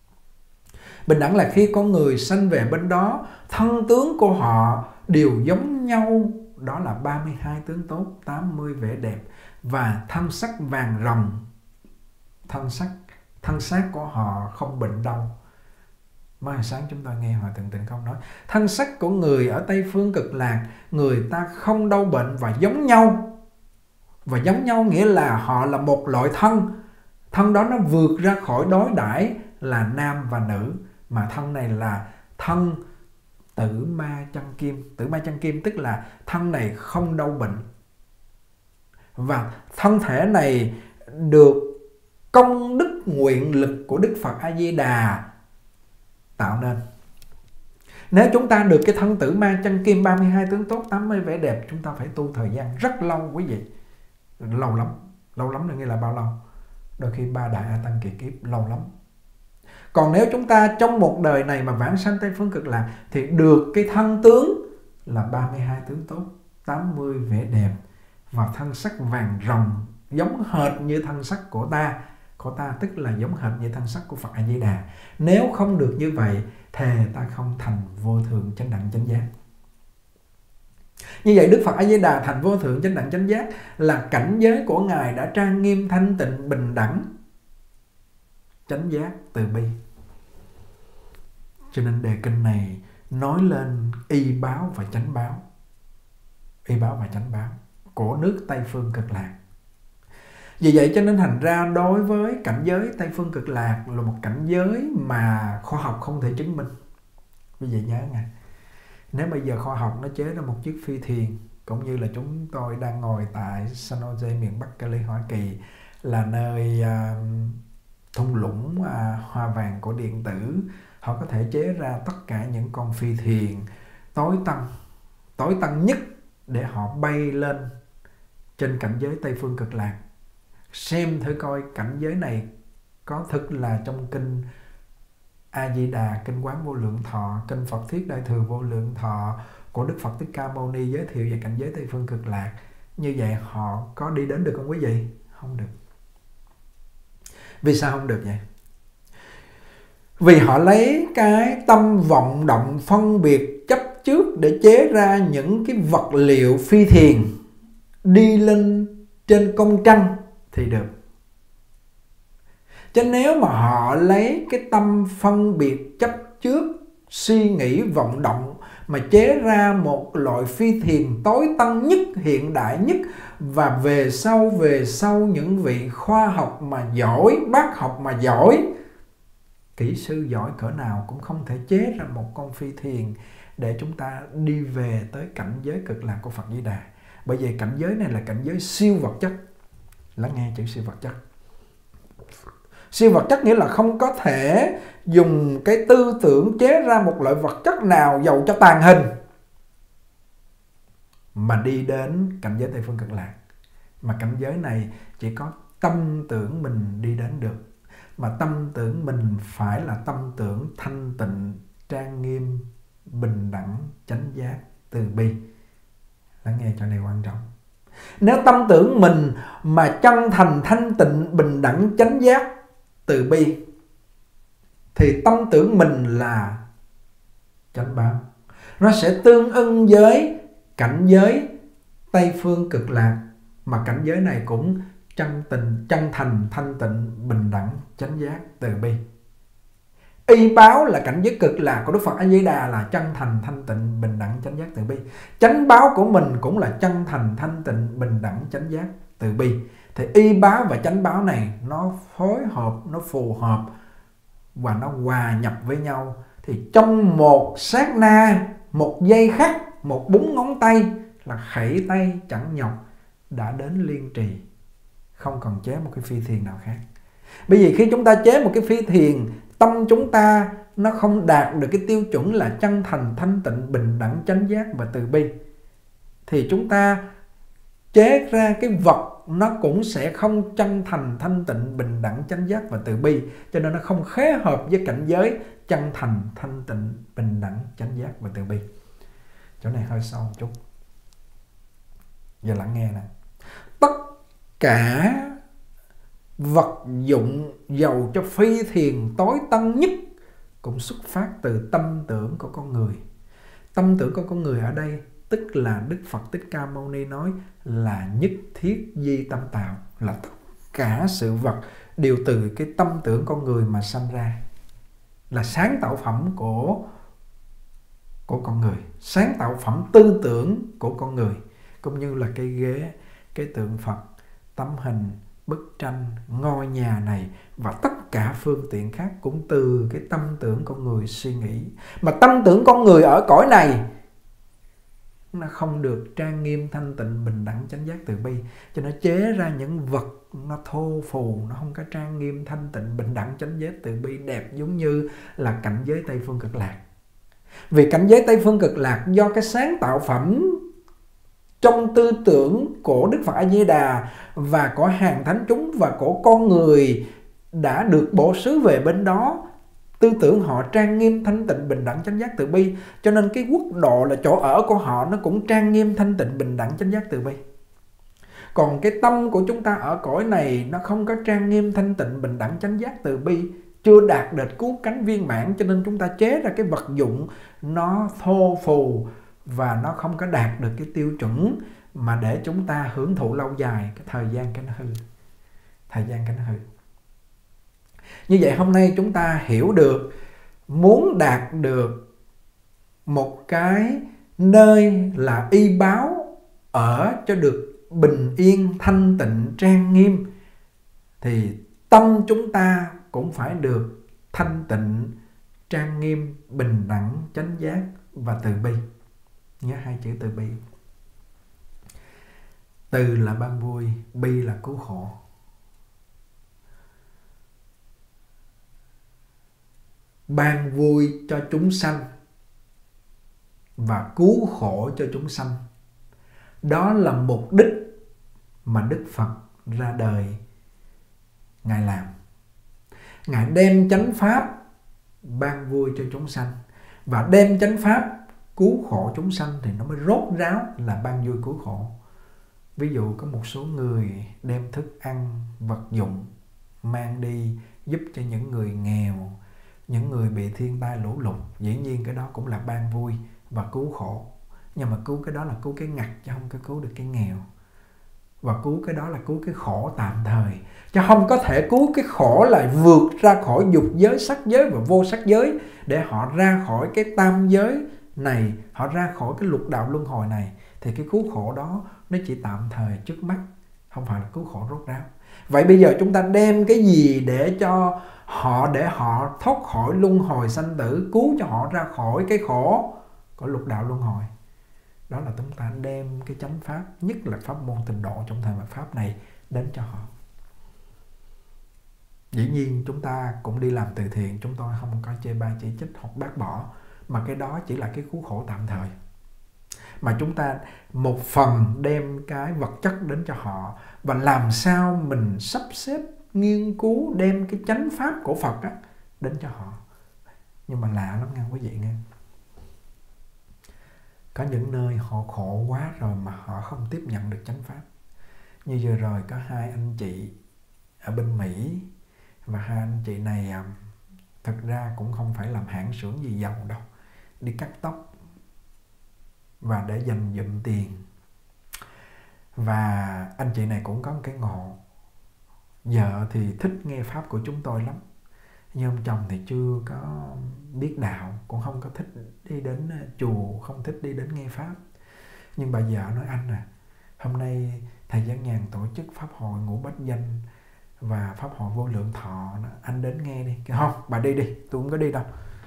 Bình đẳng là khi có người sanh về bên đó, thân tướng của họ đều giống nhau, đó là ba mươi hai tướng tốt, tám mươi vẻ đẹp, và thân sắc vàng ròng. Thân sắc, thân xác của họ không bệnh đau. Mới hồi sáng chúng ta nghe Hòa Thượng Tịnh Không nói, thân sắc của người ở Tây Phương Cực Lạc, người ta không đau bệnh và giống nhau. Và giống nhau nghĩa là họ là một loại thân. Thân đó nó vượt ra khỏi đối đãi là nam và nữ, mà thân này là thân tử ma chân kim. Tử ma chân kim tức là thân này không đau bệnh. Và thân thể này được công đức nguyện lực của Đức Phật A Di Đà tạo nên. Nếu chúng ta được cái thân tử ma chân kim, ba mươi hai tướng tốt, tám mươi vẻ đẹp, chúng ta phải tu thời gian rất lâu quý vị. Lâu lắm. Lâu lắm là nghĩa là bao lâu? Đôi khi ba đại A Tăng kỳ kiếp, lâu lắm. Còn nếu chúng ta trong một đời này mà vãng sanh Tây Phương Cực Lạc thì được cái thân tướng là ba mươi hai tướng tốt, tám mươi vẻ đẹp, và thân sắc vàng ròng giống hệt như thân sắc của ta. Của ta tức là giống hệt như thân sắc của Phật A Di Đà. Nếu không được như vậy, thề ta không thành vô thượng chánh đẳng chánh giác. Như vậy Đức Phật A Di Đà thành vô thượng chánh đẳng chánh giác là cảnh giới của Ngài đã trang nghiêm thanh tịnh bình đẳng, chánh giác từ bi. Cho nên đề kinh này nói lên y báo và chánh báo. Y báo và chánh báo của nước Tây Phương Cực Lạc. Vì vậy cho nên thành ra đối với cảnh giới Tây Phương Cực Lạc là một cảnh giới mà khoa học không thể chứng minh. Quý vị nhớ nha, nếu bây giờ khoa học nó chế ra một chiếc phi thuyền, cũng như là chúng tôi đang ngồi tại San Jose miền Bắc Cali, Hoa Kỳ, là nơi uh, thung lũng uh, hoa vàng của điện tử, họ có thể chế ra tất cả những con phi thuyền tối tăng, tối tăng nhất để họ bay lên trên cảnh giới Tây Phương Cực Lạc. Xem thử coi cảnh giới này có thực là trong kinh A Di Đà, kinh Quán Vô Lượng Thọ, kinh Phật Thuyết Đại Thừa Vô Lượng Thọ của Đức Phật Thích Ca Mâu Ni giới thiệu về cảnh giới Tây Phương Cực Lạc. Như vậy họ có đi đến được không quý vị? Không được. Vì sao không được vậy? Vì họ lấy cái tâm vọng động phân biệt chấp trước để chế ra những cái vật liệu phi thuyền đi lên trên công trăng thì được. Chứ nếu mà họ lấy cái tâm phân biệt chấp trước, suy nghĩ vọng động mà chế ra một loại phi thuyền tối tân nhất, hiện đại nhất, và về sau về sau những vị khoa học mà giỏi, bác học mà giỏi, kỹ sư giỏi cỡ nào cũng không thể chế ra một con phi thuyền để chúng ta đi về tới cảnh giới cực lạc của Phật Di Đà. Bởi vì cảnh giới này là cảnh giới siêu vật chất. Lắng nghe chữ siêu vật chất. Siêu vật chất nghĩa là không có thể dùng cái tư tưởng chế ra một loại vật chất nào dầu cho tàn hình mà đi đến cảnh giới Tây Phương Cực Lạc. Mà cảnh giới này chỉ có tâm tưởng mình đi đến được. Mà tâm tưởng mình phải là tâm tưởng thanh tịnh, trang nghiêm, bình đẳng, chánh giác, từ bi. Lắng nghe cho này quan trọng. Nếu tâm tưởng mình mà chân thành, thanh tịnh, bình đẳng, chánh giác, từ bi, thì tâm tưởng mình là chánh báo. Nó sẽ tương ưng với cảnh giới Tây Phương Cực Lạc, mà cảnh giới này cũng chân tình, chân thành, thanh tịnh, bình đẳng, chánh giác, từ bi. Y báo là cảnh giới cực lạc của Đức Phật A Di Đà là chân thành, thanh tịnh, bình đẳng, chánh giác, từ bi. Chánh báo của mình cũng là chân thành, thanh tịnh, bình đẳng, chánh giác, từ bi. Thì y báo và chánh báo này nó phối hợp, nó phù hợp và nó hòa nhập với nhau. Thì trong một sát na, một giây khắc, một búng ngón tay là khẩy tay chẳng nhọc đã đến liên trì, không còn chế một cái phi thuyền nào khác. Bởi vì khi chúng ta chế một cái phi thuyền, tâm chúng ta nó không đạt được cái tiêu chuẩn là chân thành, thanh tịnh, bình đẳng, chánh giác và từ bi, thì chúng ta chế ra cái vật nó cũng sẽ không chân thành, thanh tịnh, bình đẳng, chánh giác và từ bi. Cho nên nó không khế hợp với cảnh giới chân thành, thanh tịnh, bình đẳng, chánh giác và từ bi. Chỗ này hơi sâu một chút. Giờ lắng nghe nè. Tất cả vật dụng dầu cho phi thuyền tối tân nhất cũng xuất phát từ tâm tưởng của con người. Tâm tưởng của con người ở đây tức là Đức Phật Thích Ca Mâu Ni nói là nhất thiết di tâm tạo, là tất cả sự vật đều từ cái tâm tưởng con người mà sanh ra, là sáng tạo phẩm của của con người, sáng tạo phẩm tư tưởng của con người, cũng như là cái ghế, cái tượng Phật, tấm hình, bức tranh, ngôi nhà này và tất cả phương tiện khác cũng từ cái tâm tưởng con người suy nghĩ. Mà tâm tưởng con người ở cõi này nó không được trang nghiêm, thanh tịnh, bình đẳng, chánh giác, từ bi, cho nó chế ra những vật nó thô phù, nó không có trang nghiêm, thanh tịnh, bình đẳng, chánh giác, từ bi đẹp giống như là cảnh giới Tây Phương Cực Lạc. Vì cảnh giới Tây Phương Cực Lạc do cái sáng tạo phẩm trong tư tưởng của Đức Phật A Di Đà và của hàng thánh chúng và của con người đã được bổ xứ về bên đó, tư tưởng họ trang nghiêm, thanh tịnh, bình đẳng, chánh giác, từ bi, cho nên cái quốc độ là chỗ ở của họ nó cũng trang nghiêm, thanh tịnh, bình đẳng, chánh giác, từ bi. Còn cái tâm của chúng ta ở cõi này nó không có trang nghiêm, thanh tịnh, bình đẳng, chánh giác, từ bi, chưa đạt được cứu cánh viên mãn, cho nên chúng ta chế ra cái vật dụng nó thô phù và nó không có đạt được cái tiêu chuẩn mà để chúng ta hưởng thụ lâu dài. Cái thời gian cái nó hư, thời gian cái nó hư. Như vậy hôm nay chúng ta hiểu được, muốn đạt được một cái nơi là y báo ở cho được bình yên, thanh tịnh, trang nghiêm, thì tâm chúng ta cũng phải được thanh tịnh, trang nghiêm, bình đẳng, chánh giác và từ bi. Nhớ hai chữ từ bi. Từ là ban vui, bi là cứu khổ. Ban vui cho chúng sanh và cứu khổ cho chúng sanh. Đó là mục đích mà Đức Phật ra đời Ngài làm. Ngài đem chánh pháp ban vui cho chúng sanh và đem chánh pháp cứu khổ chúng sanh, thì nó mới rốt ráo là ban vui cứu khổ. Ví dụ có một số người đem thức ăn, vật dụng mang đi giúp cho những người nghèo, những người bị thiên tai lũ lụt, dĩ nhiên cái đó cũng là ban vui và cứu khổ. Nhưng mà cứu cái đó là cứu cái ngặt, chứ không có cứu được cái nghèo. Và cứu cái đó là cứu cái khổ tạm thời, chứ không có thể cứu cái khổ lại vượt ra khỏi dục giới, sắc giới và vô sắc giới, để họ ra khỏi cái tam giới này, họ ra khỏi cái lục đạo luân hồi này. Thì cái cứu khổ đó nó chỉ tạm thời trước mắt, không phải là cứu khổ rốt ráo. Vậy bây giờ chúng ta đem cái gì để cho họ, để họ thoát khỏi luân hồi sanh tử, cứu cho họ ra khỏi cái khổ của lục đạo luân hồi? Đó là chúng ta đem cái chánh pháp, nhất là pháp môn Tịnh Độ trong thời mạt Pháp này đến cho họ. Dĩ nhiên chúng ta cũng đi làm từ thiện, chúng tôi không có chê bai chỉ trích hoặc bác bỏ, mà cái đó chỉ là cái cứu khổ tạm thời. Mà chúng ta một phần đem cái vật chất đến cho họ, và làm sao mình sắp xếp nghiên cứu đem cái chánh pháp của Phật á, đến cho họ. Nhưng mà lạ lắm nha quý vị nghe. Có những nơi họ khổ quá rồi mà họ không tiếp nhận được chánh pháp. Như vừa rồi có hai anh chị ở bên Mỹ, và hai anh chị này thực ra cũng không phải làm hãng xưởng gì giàu đâu, đi cắt tóc và để dành dụm tiền. Và anh chị này cũng có một cái ngộ. Vợ thì thích nghe pháp của chúng tôi lắm, nhưng ông chồng thì chưa có biết đạo, cũng không có thích đi đến chùa, không thích đi đến nghe pháp. Nhưng bà vợ nói: anh à, hôm nay thầy Giác Nhàn tổ chức pháp hội Ngũ Bách Danh và pháp hội Vô Lượng Thọ, anh đến nghe đi. Kêu không, bà đi đi, tôi không có đi đâu.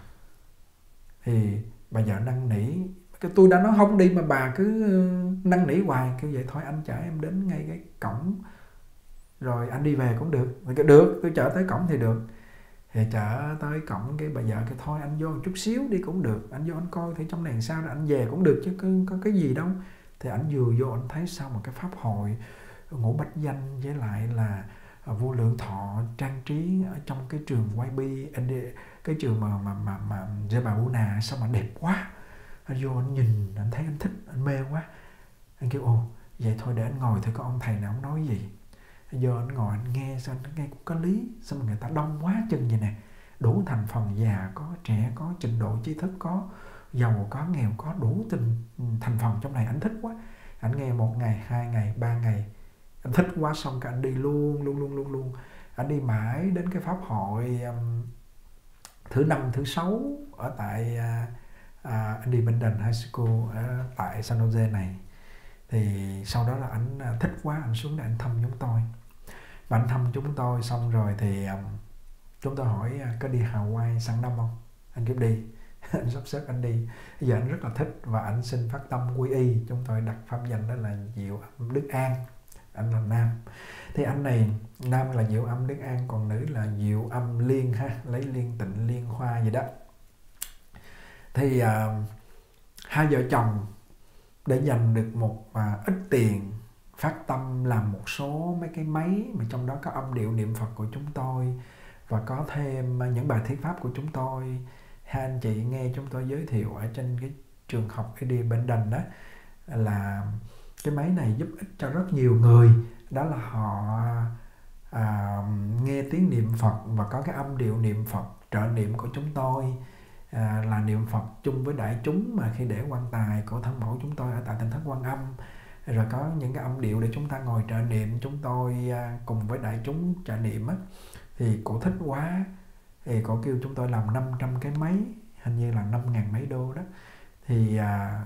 Thì bà vợ năn nỉ, cái tôi đã nói không đi mà bà cứ năn nỉ hoài. Kêu vậy thôi anh chở em đến ngay cái cổng, rồi anh đi về cũng được. Kêu được, tôi chở tới cổng thì được. Thì chở tới cổng, cái bà vợ kêu thôi anh vô một chút xíu đi cũng được, anh vô anh coi thì trong này sao, rồi anh về cũng được chứ có, có cái gì đâu. Thì anh vừa vô anh thấy sau một cái pháp hội Ngũ Bách Danh với lại là Vô Lượng Thọ trang trí ở trong cái trường Y B, cái trường mà mà mà mà Jebabuna, sao mà đẹp quá. Anh vô anh nhìn, anh thấy anh thích, anh mê quá. Anh kêu ồ vậy thôi để anh ngồi thử có ông thầy nào ông nói gì. Anh vô anh ngồi anh nghe, sao anh nghe cũng có lý. Sao mà người ta đông quá chừng vậy nè, đủ thành phần, già có, trẻ có, trình độ trí thức có, giàu có, nghèo có, đủ tình thành phần trong này. Anh thích quá. Anh nghe một ngày, hai ngày, ba ngày, anh thích quá, xong cả anh đi luôn luôn luôn luôn luôn. Anh đi mãi đến cái pháp hội um, thứ năm, thứ sáu ở tại uh, uh, Independent High School ở tại San Jose này. Thì sau đó là anh thích quá, anh xuống để anh thăm chúng tôi. Và anh thăm chúng tôi xong rồi thì um, chúng tôi hỏi có đi Hawaii sang năm không? Anh kêu đi. Anh sắp xếp anh đi. Bây giờ anh rất là thích và anh xin phát tâm quy y. Chúng tôi đặt pháp danh đó là Diệu Âm Đức An. Anh là nam. Thì anh này, nam là Diệu Âm Đức An, còn nữ là Diệu Âm Liên ha, lấy liên tịnh liên hoa gì đó. Thì uh, hai vợ chồng để dành được một uh, ít tiền phát tâm làm một số mấy cái máy mà trong đó có âm điệu niệm Phật của chúng tôi và có thêm những bài thuyết pháp của chúng tôi. Hai anh chị nghe chúng tôi giới thiệu ở trên cái trường học Independent đó, là cái máy này giúp ích cho rất nhiều người. Đó là họ à, nghe tiếng niệm Phật và có cái âm điệu niệm Phật trợ niệm của chúng tôi, à, là niệm Phật chung với đại chúng mà khi để quan tài của thân mẫu chúng tôi ở tại Tỉnh Thất Quan Âm. Rồi có những cái âm điệu để chúng ta ngồi trợ niệm, chúng tôi à, cùng với đại chúng trợ niệm á. Thì cổ thích quá, thì cổ kêu chúng tôi làm năm trăm cái máy, hình như là năm ngàn mấy đô đó. Thì à,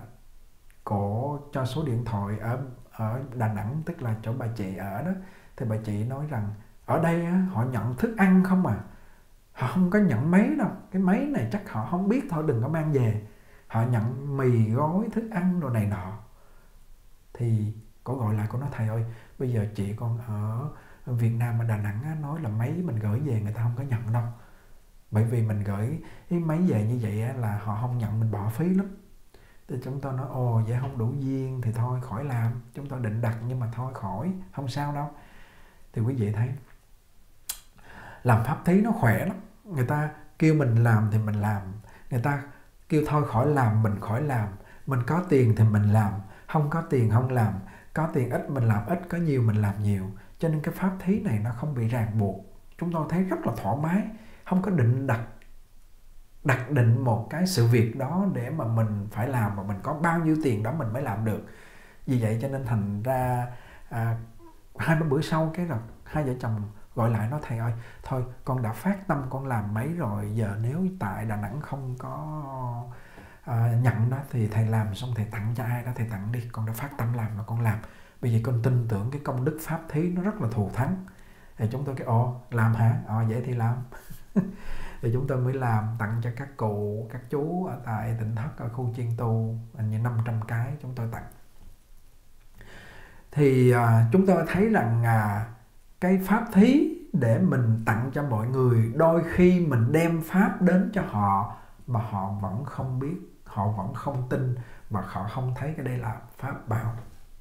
cổ cho số điện thoại ở ở Đà Nẵng, tức là chỗ bà chị ở đó. Thì bà chị nói rằng Ở đây á, họ nhận thức ăn không à. Họ không có nhận máy đâu. Cái máy này chắc họ không biết thôi, đừng có mang về. Họ nhận mì gói, thức ăn đồ này nọ. Thì cô gọi lại, cô nói thầy ơi, bây giờ chị con ở Việt Nam ở Đà Nẵng á, nói là máy mình gửi về người ta không có nhận đâu. Bởi vì mình gửi cái máy về như vậy á, là họ không nhận, mình bỏ phí lắm. Thì chúng tôi nói ồ vậy không đủ duyên thì thôi khỏi làm. Chúng tôi định đặt nhưng mà thôi khỏi, không sao đâu. Thì quý vị thấy làm pháp thí nó khỏe lắm. Người ta kêu mình làm thì mình làm. Người ta kêu thôi khỏi làm mình khỏi làm. Mình có tiền thì mình làm, không có tiền không làm. Có tiền ít mình làm ít, có nhiều mình làm nhiều. Cho nên cái pháp thí này nó không bị ràng buộc. Chúng tôi thấy rất là thoải mái. Không có định đặt đặt định một cái sự việc đó để mà mình phải làm, mà mình có bao nhiêu tiền đó mình mới làm được. Vì vậy cho nên thành ra à, hai ba bữa sau cái rồi hai vợ chồng gọi lại nói thầy ơi, thôi con đã phát tâm con làm mấy rồi, giờ nếu tại Đà Nẵng không có à, nhận đó thì thầy làm xong thầy tặng cho ai đó thầy tặng đi, con đã phát tâm làm mà con làm. Bởi vì con tin tưởng cái công đức pháp thí nó rất là thù thắng. Thì chúng tôi cái ồ làm hả? Ồ vậy thì làm. Thì chúng tôi mới làm tặng cho các cụ, các chú ở tại Tịnh Thất, ở khu chiên tu, hình như năm trăm cái chúng tôi tặng. Thì à, chúng tôi thấy rằng à, cái pháp thí để mình tặng cho mọi người, đôi khi mình đem pháp đến cho họ mà họ vẫn không biết, họ vẫn không tin và họ không thấy cái đây là pháp bảo.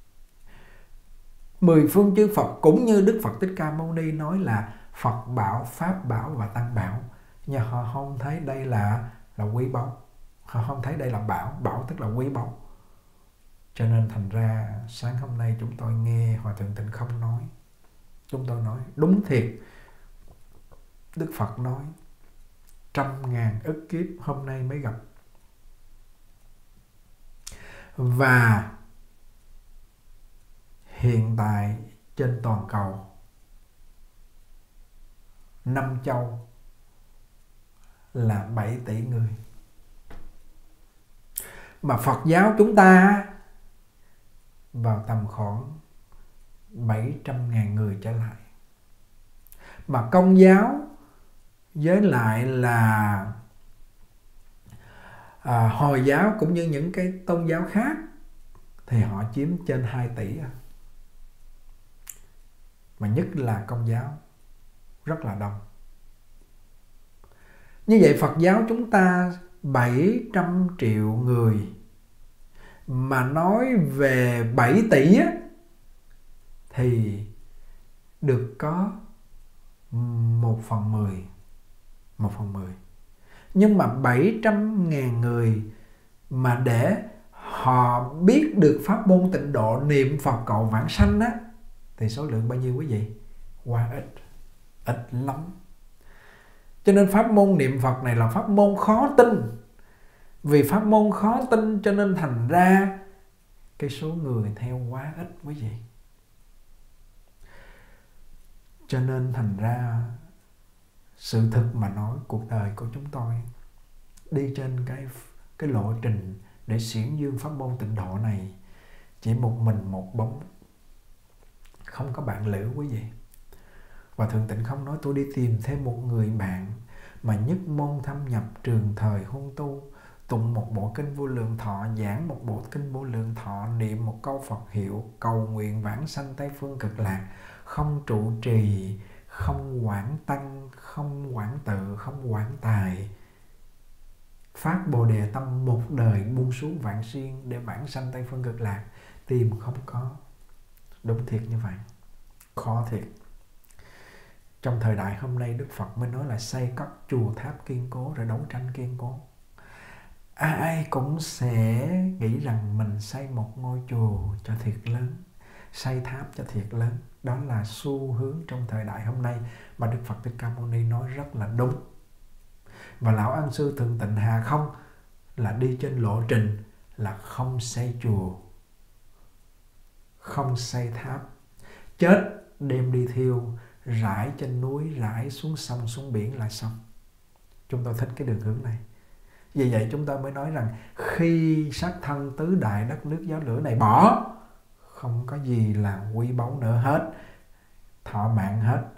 Mười phương chư Phật cũng như Đức Phật Thích Ca Mâu Ni nói là Phật bảo, Pháp bảo và Tăng bảo. Nhưng họ không thấy đây là là quý báu. Họ không thấy đây là bảo, bảo tức là quý báu. Cho nên thành ra sáng hôm nay chúng tôi nghe Hòa Thượng Tịnh Không nói. Chúng tôi nói đúng thiệt. Đức Phật nói trăm ngàn ức kiếp hôm nay mới gặp. Và hiện tại trên toàn cầu năm châu là bảy tỷ người. Mà Phật giáo chúng ta vào tầm khoảng bảy trăm ngàn người trở lại. Mà Công giáo với lại là à, Hồi giáo cũng như những cái tôn giáo khác thì họ chiếm trên hai tỷ. Mà nhất là Công giáo rất là đông. Như vậy Phật giáo chúng ta bảy trăm triệu người, mà nói về bảy tỷ á, thì được có một phần mười. Một phần mười. Nhưng mà bảy trăm ngàn người mà để họ biết được pháp môn tịnh độ niệm Phật cầu vãng sanh á, thì số lượng bao nhiêu quý vị? Quá ít. Ít lắm. Cho nên pháp môn niệm Phật này là pháp môn khó tin. Vì pháp môn khó tin cho nên thành ra cái số người theo quá ít quý vị. Cho nên thành ra sự thực mà nói, cuộc đời của chúng tôi đi trên cái, cái lộ trình để xiển dương pháp môn tịnh độ này chỉ một mình một bóng, không có bạn lữ quý vị. Và Thượng Tịnh Không nói tôi đi tìm thêm một người bạn mà nhất môn thâm nhập trường thời huân tu, tụng một bộ kinh Vô Lượng Thọ, giảng một bộ kinh Vô Lượng Thọ, niệm một câu Phật hiệu, cầu nguyện vãng sanh Tây Phương Cực Lạc, không trụ trì, không quản tăng, không quản tự, không quản tài, phát Bồ Đề tâm một đời buông xuống vạn xuyên để vãng sanh Tây Phương Cực Lạc, tìm không có. Đúng thiệt như vậy. Khó thiệt. Trong thời đại hôm nay Đức Phật mới nói là xây các chùa tháp kiên cố rồi đấu tranh kiên cố. Ai cũng sẽ nghĩ rằng mình xây một ngôi chùa cho thiệt lớn, xây tháp cho thiệt lớn. Đó là xu hướng trong thời đại hôm nay mà Đức Phật Thích Ca Mâu Ni nói rất là đúng. Và Lão Ân Sư Thượng Tịnh Hà Không là đi trên lộ trình là không xây chùa, không xây tháp, chết đem đi thiêu, rải trên núi, rải xuống sông, xuống biển là xong. Chúng tôi thích cái đường hướng này. Vì vậy chúng ta mới nói rằng khi sát thân tứ đại đất nước gió lửa này bỏ, không có gì là quý báu nữa hết, thọ mạng hết.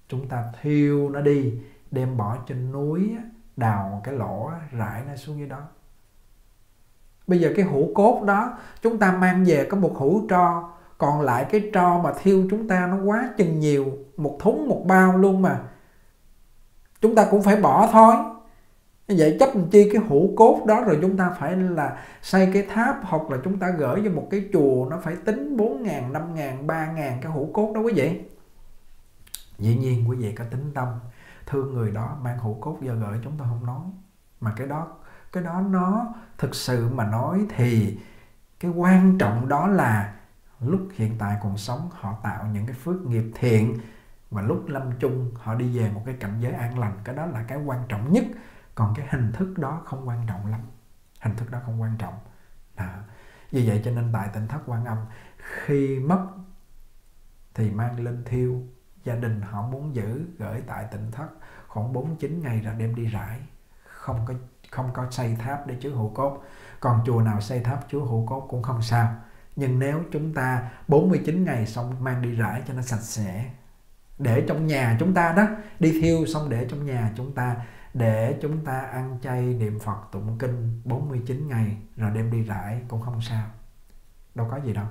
chúng ta thiêu nó đi, đem bỏ trên núi, đào một cái lỗ, rải nó xuống dưới đó. Bây giờ cái hũ cốt đó chúng ta mang về có một hũ tro, còn lại cái tro mà thiêu chúng ta nó quá chừng nhiều, một thúng một bao luôn mà, chúng ta cũng phải bỏ thôi. Như vậy chấp làm chi cái hũ cốt đó, rồi chúng ta phải là xây cái tháp, hoặc là chúng ta gửi cho một cái chùa, nó phải tính bốn ngàn, năm ngàn, ba ngàn cái hũ cốt đó quý vị. Dĩ nhiên quý vị có tính tâm thương người đó, mang hũ cốt giờ gửi chúng ta không nói. Mà cái đó cái đó nó thực sự mà nói thì cái quan trọng đó là lúc hiện tại còn sống họ tạo những cái phước nghiệp thiện, và lúc lâm chung họ đi về một cái cảnh giới an lành. Cái đó là cái quan trọng nhất. Còn cái hình thức đó không quan trọng lắm. Hình thức đó không quan trọng. Đó. Vì vậy cho nên tại Tịnh Thất Quan Âm, khi mất thì mang lên thiêu. Gia đình họ muốn giữ, gửi tại Tịnh Thất khoảng bốn chín ngày rồi đem đi rải. Không có, không có xây tháp để chứa hũ cốt. Còn chùa nào xây tháp chứa hũ cốt cũng không sao. Nhưng nếu chúng ta bốn mươi chín ngày xong mang đi rải cho nó sạch sẽ, để trong nhà chúng ta đó, đi thiêu xong để trong nhà chúng ta, để chúng ta ăn chay niệm Phật tụng kinh bốn mươi chín ngày rồi đem đi rải cũng không sao. Đâu có gì đâu.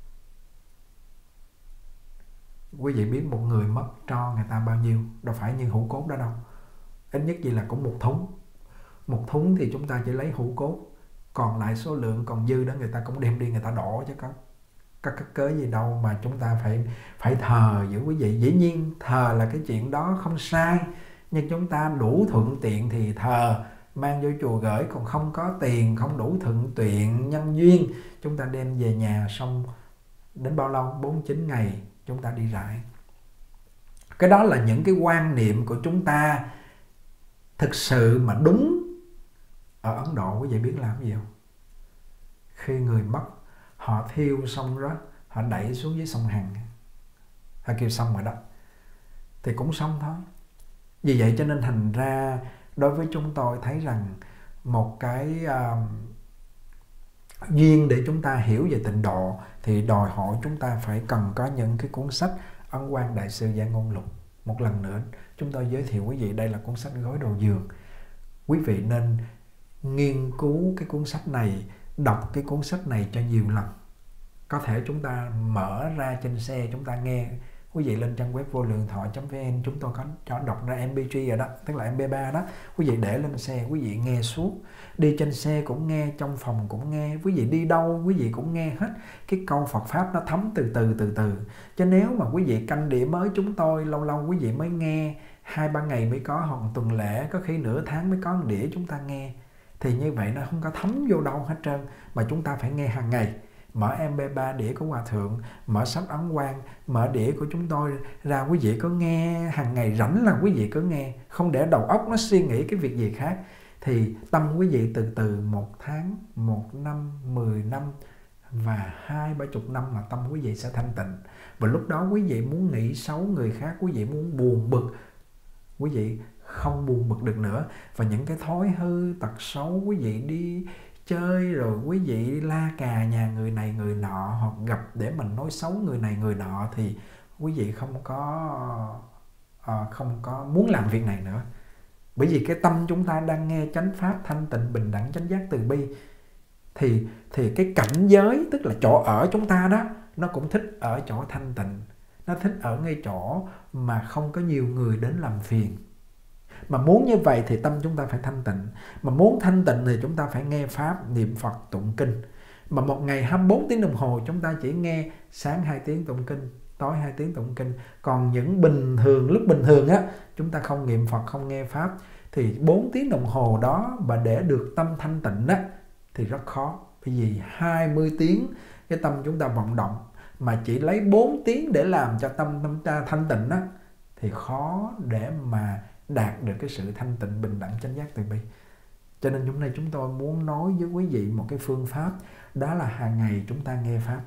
Quý vị biết một người mất tro người ta bao nhiêu, đâu phải như hũ cốt đó đâu. Ít nhất gì là cũng một thúng. Một thúng thì chúng ta chỉ lấy hũ cốt, còn lại số lượng còn dư đó người ta cũng đem đi người ta đổ, chứ có có cái cớ gì đâu mà chúng ta phải phải thờ giữ quý vị. Dĩ nhiên thờ là cái chuyện đó không sai, nhưng chúng ta đủ thuận tiện thì thờ, mang vô chùa gửi. Còn không có tiền, không đủ thuận tiện nhân duyên, chúng ta đem về nhà xong đến bao lâu? bốn chín ngày chúng ta đi rải. Cái đó là những cái quan niệm của chúng ta thực sự mà đúng. Ở Ấn Độ quý vị biết làm gì không? Khi người mất, họ thiêu xong đó, họ đẩy xuống dưới sông Hằng, họ kêu xong rồi đó, thì cũng xong thôi. Vì vậy cho nên thành ra đối với chúng tôi thấy rằng một cái uh, duyên để chúng ta hiểu về tịnh độ thì đòi hỏi chúng ta phải cần có những cái cuốn sách Ấn Quang Đại Sư Gia Ngôn Lục. Một lần nữa chúng tôi giới thiệu quý vị, đây là cuốn sách Gối Đầu Giường. Quý vị nên nghiên cứu cái cuốn sách này, đọc cái cuốn sách này cho nhiều lần. Có thể chúng ta mở ra trên xe chúng ta nghe. Quý vị lên trang web vô lượng thọ chấm vn, chúng tôi có cho đọc ra em pê ba rồi đó, tức là em pê ba đó. Quý vị để lên xe, quý vị nghe suốt. Đi trên xe cũng nghe, trong phòng cũng nghe, quý vị đi đâu quý vị cũng nghe hết. Cái câu Phật Pháp nó thấm từ từ từ từ. Chứ nếu mà quý vị canh đĩa mới chúng tôi, lâu lâu quý vị mới nghe, hai ba ngày mới có, hoặc tuần lễ, có khi nửa tháng mới có một đĩa chúng ta nghe, thì như vậy nó không có thấm vô đâu hết trơn. Mà chúng ta phải nghe hàng ngày. Mở em pê ba đĩa của Hòa Thượng, mở sách Ấn Quang, mở đĩa của chúng tôi ra, quý vị có nghe hàng ngày, rảnh là quý vị cứ nghe, không để đầu óc nó suy nghĩ cái việc gì khác. Thì tâm quý vị từ từ một tháng, một năm, mười năm và hai ba chục năm mà tâm quý vị sẽ thanh tịnh. Và lúc đó quý vị muốn nghĩ xấu người khác, quý vị muốn buồn bực, quý vị không buồn bực được nữa. Và những cái thói hư tật xấu, quý vị đi chơi rồi quý vị la cà nhà người này người nọ, hoặc gặp để mình nói xấu người này người nọ, thì quý vị không có à, không có muốn làm việc này nữa. Bởi vì cái tâm chúng ta đang nghe chánh pháp thanh tịnh bình đẳng chánh giác từ bi, thì thì cái cảnh giới, tức là chỗ ở chúng ta đó, nó cũng thích ở chỗ thanh tịnh. Nó thích ở ngay chỗ mà không có nhiều người đến làm phiền. Mà muốn như vậy thì tâm chúng ta phải thanh tịnh. Mà muốn thanh tịnh thì chúng ta phải nghe Pháp, niệm Phật, tụng kinh. Mà một ngày hai mươi bốn tiếng đồng hồ chúng ta chỉ nghe sáng hai tiếng tụng kinh, tối hai tiếng tụng kinh. Còn những bình thường, lúc bình thường á, chúng ta không niệm Phật, không nghe Pháp, thì bốn tiếng đồng hồ đó mà để được tâm thanh tịnh á, thì rất khó. Bởi vì hai mươi tiếng cái tâm chúng ta vọng động, mà chỉ lấy bốn tiếng để làm cho tâm tâm ta thanh tịnh á, thì khó để mà đạt được cái sự thanh tịnh bình đẳng chánh giác từ bi. Cho nên hôm nay chúng tôi muốn nói với quý vị một cái phương pháp, đó là hàng ngày chúng ta nghe Pháp.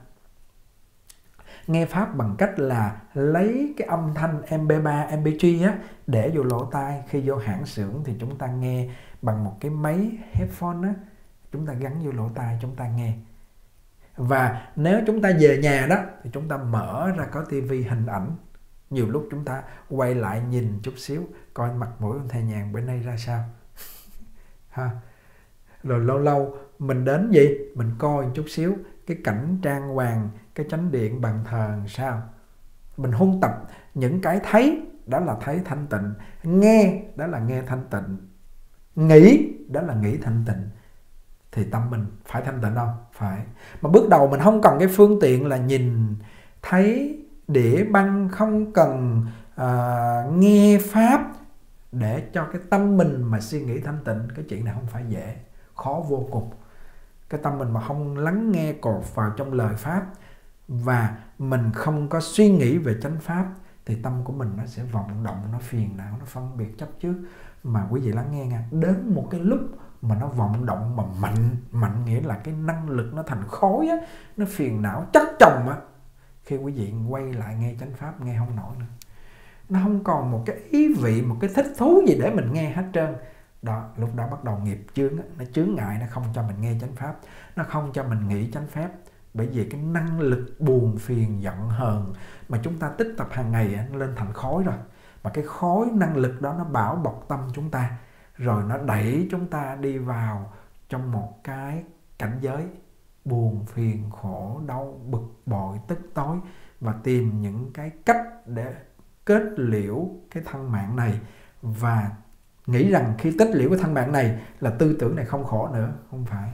Nghe Pháp bằng cách là lấy cái âm thanh em pê ba, em pê ba á, để vô lỗ tai. Khi vô hãng xưởng thì chúng ta nghe bằng một cái máy headphone á, chúng ta gắn vô lỗ tai chúng ta nghe. Và nếu chúng ta về nhà đó thì chúng ta mở ra có tivi hình ảnh, Nhiều lúc chúng ta quay lại nhìn chút xíu, coi mặt mũi ông thầy Nhàn bữa nay ra sao. Ha. Rồi lâu lâu mình đến gì? Mình coi chút xíu cái cảnh trang hoàng, cái chánh điện bàn thờ làm sao. Mình huân tập những cái thấy, đó là thấy thanh tịnh. Nghe, đó là nghe thanh tịnh. Nghĩ, đó là nghĩ thanh tịnh. Thì tâm mình phải thanh tịnh không? Phải. Mà bước đầu mình không cần cái phương tiện là nhìn, thấy, đĩa băng, không cần uh, nghe pháp để cho cái tâm mình mà suy nghĩ thanh tịnh. Cái chuyện này không phải dễ, khó vô cùng. Cái tâm mình mà không lắng nghe cột vào trong lời pháp và mình không có suy nghĩ về chánh pháp thì tâm của mình nó sẽ vọng động, nó phiền não, nó phân biệt chấp trước. Mà quý vị lắng nghe nha, đến một cái lúc mà nó vọng động mà mạnh, mạnh nghĩa là cái năng lực nó thành khối á, nó phiền não chất chồng á, khi quý vị quay lại nghe chánh pháp nghe không nổi nữa. Nó không còn một cái ý vị, một cái thích thú gì để mình nghe hết trơn. Đó, lúc đó bắt đầu nghiệp chướng, nó chướng ngại, nó không cho mình nghe chánh pháp, nó không cho mình nghĩ chánh pháp. Bởi vì cái năng lực buồn phiền giận hờn mà chúng ta tích tập hàng ngày nó lên thành khối rồi. Mà cái khối năng lực đó nó bảo bọc tâm chúng ta, rồi nó đẩy chúng ta đi vào trong một cái cảnh giới buồn phiền, khổ, đau, bực bội, tức tối, và tìm những cái cách để kết liễu cái thân mạng này, và nghĩ rằng khi kết liễu cái thân mạng này là tư tưởng này không khổ nữa. Không phải.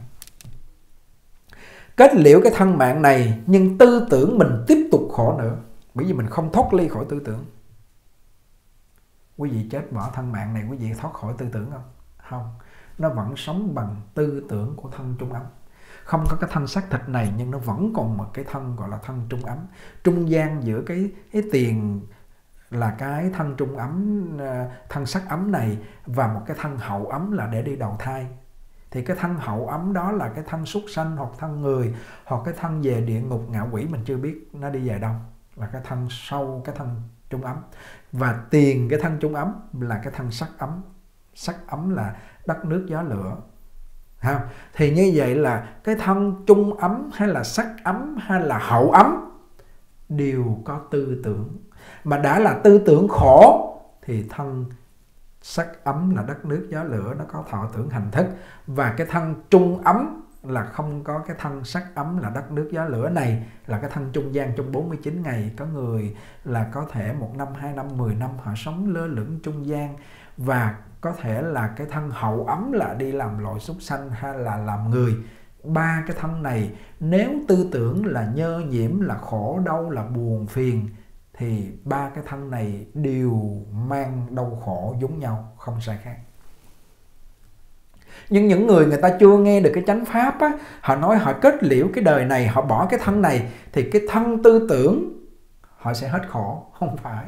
Kết liễu cái thân mạng này nhưng tư tưởng mình tiếp tục khổ nữa, bởi vì mình không thoát ly khỏi tư tưởng. Quý vị chết bỏ thân mạng này, quý vị thoát khỏi tư tưởng không? Không. Nó vẫn sống bằng tư tưởng của thân trung ấm. Không có cái thân xác thịt này nhưng nó vẫn còn một cái thân gọi là thân trung ấm. Trung gian giữa cái, cái tiền là cái thân trung ấm, thân sắc ấm này, và một cái thân hậu ấm là để đi đầu thai. Thì cái thân hậu ấm đó là cái thân súc sanh hoặc thân người, hoặc cái thân về địa ngục ngạ quỷ, mình chưa biết nó đi về đâu, là cái thân sâu, cái thân trung ấm. Và tiền cái thân trung ấm là cái thân sắc ấm. Sắc ấm là đất nước gió lửa. Ha. Thì như vậy là cái thân trung ấm hay là sắc ấm hay là hậu ấm đều có tư tưởng. Mà đã là tư tưởng khổ thì thân sắc ấm là đất nước gió lửa nó có thọ tưởng hành thức. Và cái thân trung ấm là không có cái thân sắc ấm là đất nước gió lửa này, là cái thân trung gian trong bốn mươi chín ngày. Có người là có thể một năm, hai năm, mười năm họ sống lơ lửng trung gian. Và có thể là cái thân hậu ấm là đi làm loài súc sanh hay là làm người. Ba cái thân này nếu tư tưởng là nhơ nhiễm, là khổ đau, là buồn phiền, thì ba cái thân này đều mang đau khổ giống nhau, không sai khác. Nhưng những người người ta chưa nghe được cái chánh pháp á, họ nói họ kết liễu cái đời này, họ bỏ cái thân này, thì cái thân tư tưởng họ sẽ hết khổ. Không phải.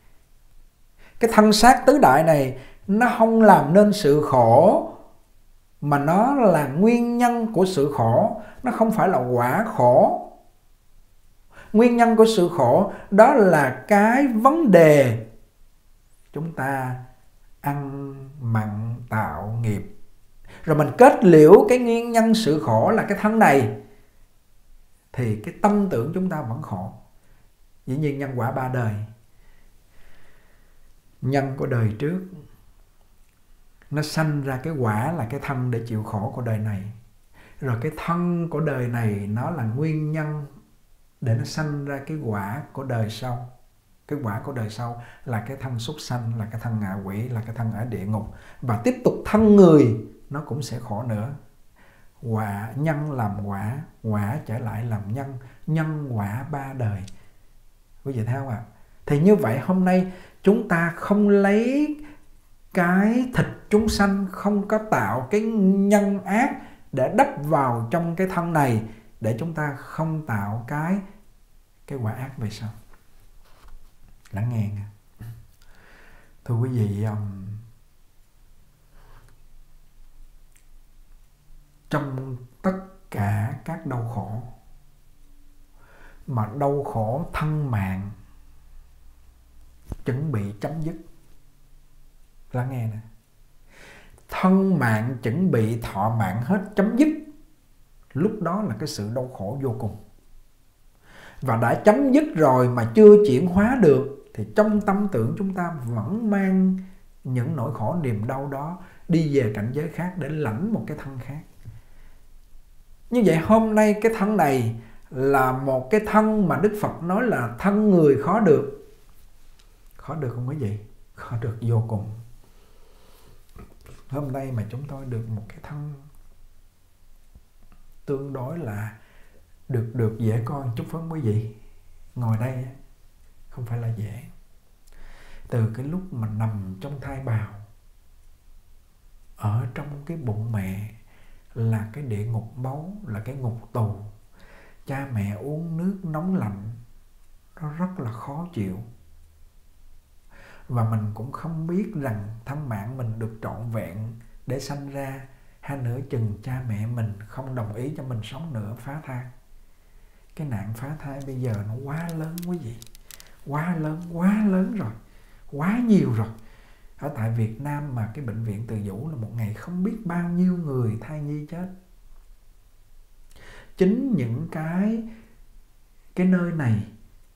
Cái thân xác tứ đại này nó không làm nên sự khổ, mà nó là nguyên nhân của sự khổ, nó không phải là quả khổ. Nguyên nhân của sự khổ đó là cái vấn đề chúng ta ăn mặn tạo nghiệp. Rồi mình kết liễu cái nguyên nhân sự khổ là cái thân này, thì cái tâm tưởng chúng ta vẫn khổ. Dĩ nhiên nhân quả ba đời. Nhân của đời trước nó sanh ra cái quả là cái thân để chịu khổ của đời này. Rồi cái thân của đời này nó là nguyên nhân để nó sanh ra cái quả của đời sau. Cái quả của đời sau là cái thân súc sanh, là cái thân ngạ quỷ, là cái thân ở địa ngục. Và tiếp tục thân người nó cũng sẽ khổ nữa. Quả nhân làm quả, quả trở lại làm nhân, nhân quả ba đời. Quý vị thấy không ạ? Thì như vậy hôm nay chúng ta không lấy cái thịt chúng sanh, không có tạo cái nhân ác để đắp vào trong cái thân này, để chúng ta không tạo cái cái quả ác về sau. Lắng nghe nha. Thưa quý vị, um, trong tất cả các đau khổ, mà đau khổ thân mạng chuẩn bị chấm dứt. Lắng nghe nè. Thân mạng chuẩn bị thọ mạng hết, chấm dứt. Lúc đó là cái sự đau khổ vô cùng. Và đã chấm dứt rồi mà chưa chuyển hóa được thì trong tâm tưởng chúng ta vẫn mang những nỗi khổ niềm đau đó đi về cảnh giới khác để lãnh một cái thân khác. Như vậy hôm nay cái thân này là một cái thân mà Đức Phật nói là thân người khó được. Khó được không quý vị? Khó được vô cùng. Hôm nay mà chúng tôi được một cái thân tương đối là được được dễ coi, chúc phấn quý vị. Ngồi đây không phải là dễ. Từ cái lúc mà nằm trong thai bào, ở trong cái bụng mẹ là cái địa ngục máu, là cái ngục tù. Cha mẹ uống nước nóng lạnh, nó rất là khó chịu. Và mình cũng không biết rằng thân mạng mình được trọn vẹn để sanh ra, hay nữa chừng cha mẹ mình không đồng ý cho mình sống nữa, phá thai. Cái nạn phá thai bây giờ nó quá lớn quý vị. Quá lớn, quá lớn rồi. Quá nhiều rồi. Ở tại Việt Nam mà cái bệnh viện Từ Dũ là một ngày không biết bao nhiêu người thai nhi chết. Chính những cái cái nơi này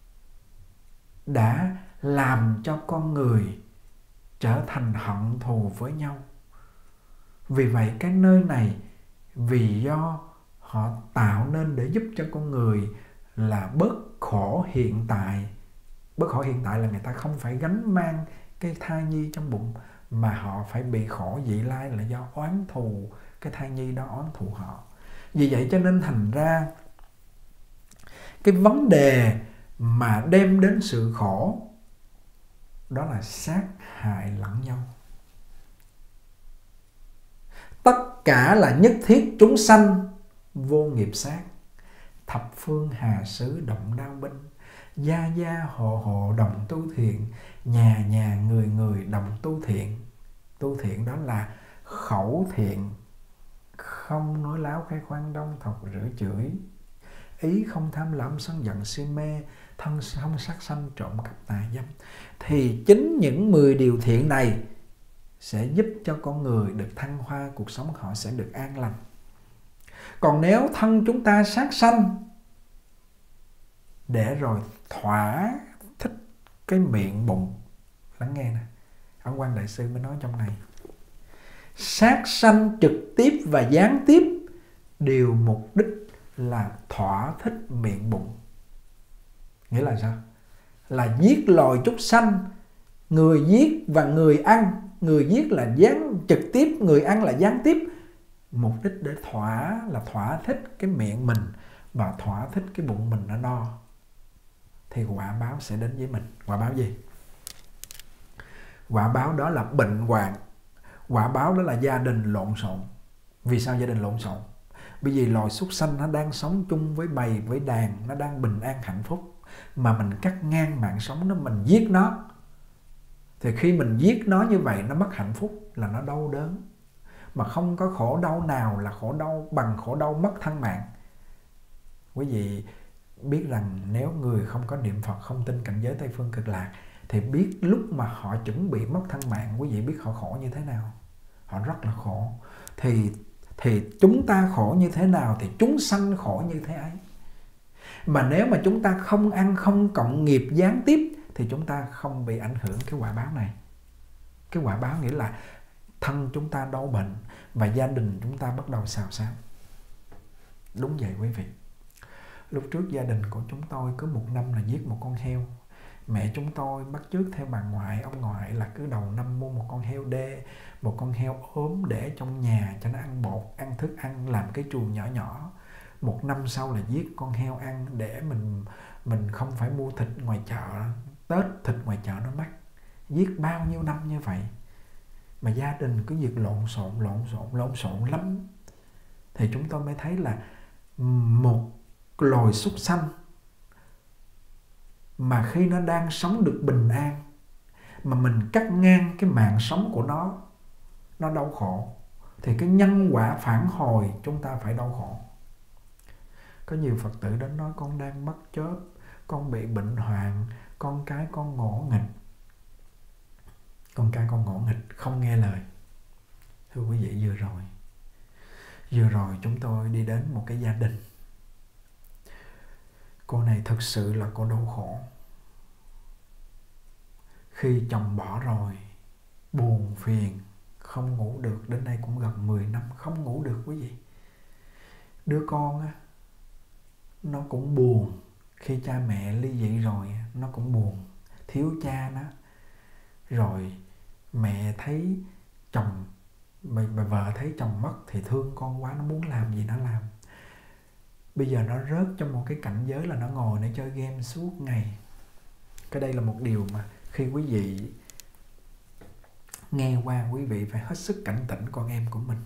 đã làm cho con người trở thành hận thù với nhau. Vì vậy cái nơi này vì do họ tạo nên để giúp cho con người là bớt khổ hiện tại. Bớt khổ hiện tại là người ta không phải gánh mang cái thai nhi trong bụng, mà họ phải bị khổ vị lai là do oán thù cái thai nhi đó, oán thù họ. Vì vậy cho nên thành ra cái vấn đề mà đem đến sự khổ đó là sát hại lẫn nhau. Tất cả là nhất thiết chúng sanh vô nghiệp sát. Thập phương hà xứ động đao binh, gia gia hộ hộ đồng tu thiện, nhà nhà người người đồng tu thiện. Tu thiện đó là khẩu thiện, không nói láo khai khoan đông thọc rửa chửi, ý không tham lam sân giận si mê, thân không sát sanh trộm cắp tà dâm. Thì chính những mười điều thiện này sẽ giúp cho con người được thăng hoa, cuộc sống họ sẽ được an lành. Còn nếu thân chúng ta sát sanh để rồi thỏa thích cái miệng bụng, lắng nghe nè, ông Quan Đại Sư mới nói trong này, sát sanh trực tiếp và gián tiếp đều mục đích là thỏa thích miệng bụng. Nghĩa là sao? Là giết loài súc sanh, người giết và người ăn. Người giết là gián trực tiếp, người ăn là gián tiếp. Mục đích để thỏa là thỏa thích cái miệng mình và thỏa thích cái bụng mình nó no. Thì quả báo sẽ đến với mình. Quả báo gì? Quả báo đó là bệnh hoạn. Quả báo đó là gia đình lộn xộn. Vì sao gia đình lộn xộn? Bởi vì loài súc sanh nó đang sống chung với bầy, với đàn, nó đang bình an hạnh phúc. Mà mình cắt ngang mạng sống nó, mình giết nó. Thì khi mình giết nó như vậy, nó mất hạnh phúc, là nó đau đớn. Mà không có khổ đau nào là khổ đau bằng khổ đau mất thân mạng. Quý vị biết rằng nếu người không có niệm Phật, không tin cảnh giới Tây Phương Cực Lạc, thì biết lúc mà họ chuẩn bị mất thân mạng, quý vị biết họ khổ như thế nào. Họ rất là khổ. Thì, thì chúng ta khổ như thế nào thì chúng sanh khổ như thế ấy. Mà nếu mà chúng ta không ăn, không cộng nghiệp gián tiếp, thì chúng ta không bị ảnh hưởng cái quả báo này. Cái quả báo nghĩa là thân chúng ta đau bệnh và gia đình chúng ta bắt đầu xào xáo. Đúng vậy quý vị. Lúc trước gia đình của chúng tôi cứ một năm là giết một con heo. Mẹ chúng tôi bắt chước theo bà ngoại, ông ngoại là cứ đầu năm mua một con heo đê, một con heo ốm để trong nhà cho nó ăn bột, ăn thức ăn, làm cái chuồng nhỏ nhỏ. Một năm sau là giết con heo ăn để mình mình không phải mua thịt ngoài chợ. Tết thịt ngoài chợ nó mắc. Giết bao nhiêu năm như vậy. Mà gia đình cứ việc lộn xộn, lộn xộn, lộn xộn lắm. Thì chúng tôi mới thấy là một loài súc sanh mà khi nó đang sống được bình an, mà mình cắt ngang cái mạng sống của nó, nó đau khổ, thì cái nhân quả phản hồi chúng ta phải đau khổ. Có nhiều Phật tử đến nói con đang mất chớp, con bị bệnh hoạn, con cái con ngỗ nghịch. Con cái con ngỗ nghịch, không nghe lời. Thưa quý vị, vừa rồi Vừa rồi chúng tôi đi đến một cái gia đình. Cô này thực sự là cô đau khổ. Khi chồng bỏ rồi, buồn phiền, không ngủ được, đến đây cũng gần mười năm không ngủ được quý vị. Đứa con á, nó cũng buồn, khi cha mẹ ly dị rồi nó cũng buồn, thiếu cha nó. Rồi mẹ thấy chồng, bà, bà vợ thấy chồng mất thì thương con quá, nó muốn làm gì nó làm. Bây giờ nó rớt trong một cái cảnh giới là nó ngồi nó chơi game suốt ngày. Cái đây là một điều mà khi quý vị nghe qua, quý vị phải hết sức cảnh tỉnh con em của mình.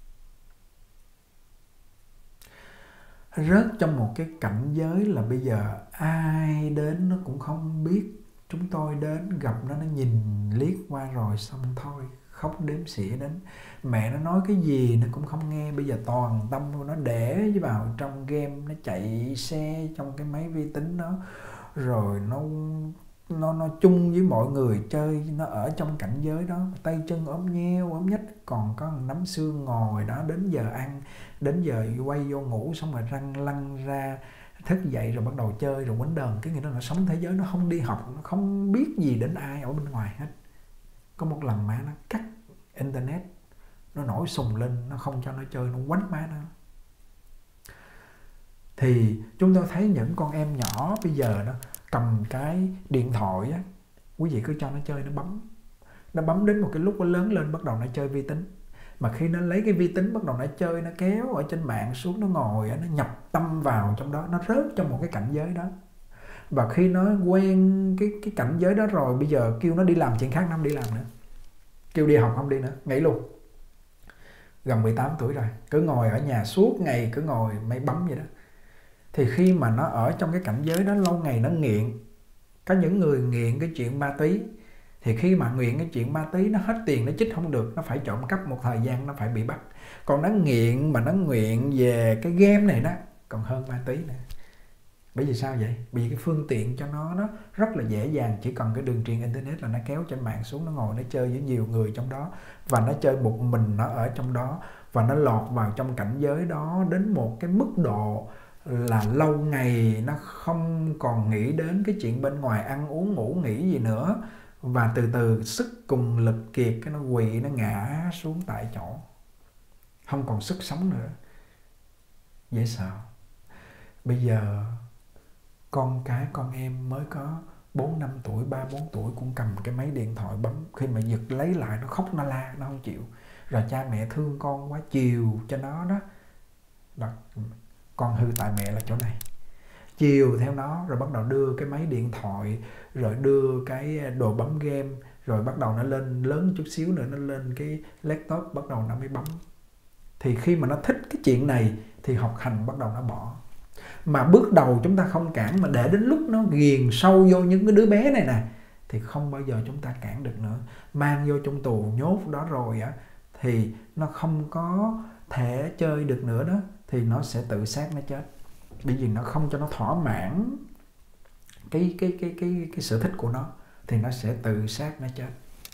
Rớt trong một cái cảnh giới là bây giờ ai đến nó cũng không biết. Chúng tôi đến gặp nó, nó nhìn liếc qua rồi xong thôi, khóc đếm xỉa đến. Mẹ nó nói cái gì nó cũng không nghe. Bây giờ toàn tâm của nó để vào trong game, nó chạy xe trong cái máy vi tính đó. Rồi nó nó nó chung với mọi người chơi, nó ở trong cảnh giới đó, tay chân ốm nheo ốm nhách, còn có nắm xương ngồi đó. Đến giờ ăn, đến giờ quay vô ngủ xong rồi răng lăn ra, thức dậy rồi bắt đầu chơi rồi quánh đờn. Cái nghĩa đó là sống thế giới, nó không đi học, nó không biết gì đến ai ở bên ngoài hết. Có một lần má nó cắt internet, nó nổi sùng lên, nó không cho nó chơi, nó quánh má nó. Thì chúng tôi thấy những con em nhỏ bây giờ đó cầm cái điện thoại á, quý vị cứ cho nó chơi, nó bấm. Nó bấm đến một cái lúc nó lớn lên bắt đầu nó chơi vi tính. Mà khi nó lấy cái vi tính bắt đầu nó chơi, nó kéo ở trên mạng xuống, nó ngồi, nó nhập tâm vào trong đó, nó rớt trong một cái cảnh giới đó. Và khi nó quen cái, cái cảnh giới đó rồi, bây giờ kêu nó đi làm chuyện khác nó không đi làm nữa, kêu đi học không đi nữa, nghỉ luôn. Gần mười tám tuổi rồi, cứ ngồi ở nhà suốt ngày, cứ ngồi máy bấm vậy đó. Thì khi mà nó ở trong cái cảnh giới đó lâu ngày nó nghiện. Có những người nghiện cái chuyện ma túy, thì khi mà nghiện cái chuyện ma túy, nó hết tiền, nó chích không được, nó phải trộm cắp một thời gian, nó phải bị bắt. Còn nó nghiện mà nó nghiện về cái game này đó còn hơn ma túy nè. Bởi vì sao vậy? Bởi vì cái phương tiện cho nó nó rất là dễ dàng, chỉ cần cái đường truyền internet là nó kéo trên mạng xuống, nó ngồi nó chơi với nhiều người trong đó, và nó chơi một mình nó ở trong đó, và nó lọt vào trong cảnh giới đó đến một cái mức độ là lâu ngày nó không còn nghĩ đến cái chuyện bên ngoài ăn uống ngủ nghỉ gì nữa. Và từ từ sức cùng lực kiệt, cái nó quỵ, nó ngã xuống tại chỗ, không còn sức sống nữa. Dễ sợ. Bây giờ con cái con em mới có bốn năm tuổi, ba bốn tuổi cũng cầm cái máy điện thoại bấm. Khi mà giật lấy lại nó khóc, nó la, nó không chịu. Rồi cha mẹ thương con quá, chiều cho nó đó, đó. Con hư tại mẹ là chỗ này, chiều theo nó, rồi bắt đầu đưa cái máy điện thoại, rồi đưa cái đồ bấm game, rồi bắt đầu nó lên lớn chút xíu nữa, nó lên cái laptop, bắt đầu nó mới bấm. Thì khi mà nó thích cái chuyện này thì học hành bắt đầu nó bỏ. Mà bước đầu chúng ta không cản, mà để đến lúc nó ghiền sâu vô những cái đứa bé này nè thì không bao giờ chúng ta cản được nữa. Mang vô trong tù nhốt đó rồi á thì nó không có thể chơi được nữa đó, thì nó sẽ tự sát nó chết. Bởi vì nó không cho nó thỏa mãn cái cái cái cái cái sở thích của nó thì nó sẽ tự sát nó chết.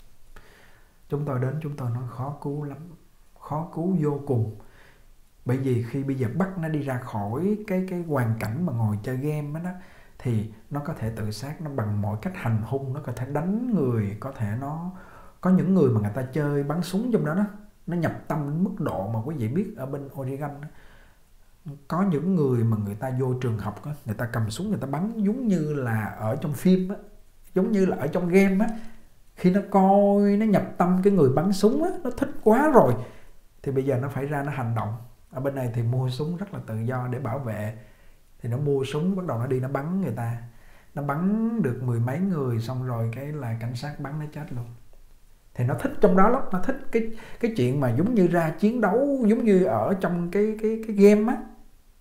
Chúng tôi đến chúng tôi nói khó cứu lắm, khó cứu vô cùng. Bởi vì khi bây giờ bắt nó đi ra khỏi cái cái hoàn cảnh mà ngồi chơi game đó, thì nó có thể tự sát nó bằng mọi cách hành hung, nó có thể đánh người, có thể nó có những người mà người ta chơi bắn súng trong đó đó, nó nhập tâm đến mức độ mà quý vị biết ở bên Oregon đó, có những người mà người ta vô trường học đó, người ta cầm súng người ta bắn giống như là ở trong phim á, giống như là ở trong game á. Khi nó coi, nó nhập tâm cái người bắn súng á, nó thích quá rồi thì bây giờ nó phải ra nó hành động. Ở bên này thì mua súng rất là tự do để bảo vệ, thì nó mua súng bắt đầu nó đi nó bắn người ta, nó bắn được mười mấy người xong rồi cái là cảnh sát bắn nó chết luôn. Thì nó thích trong đó lắm, nó thích cái cái chuyện mà giống như ra chiến đấu giống như ở trong cái cái cái game á.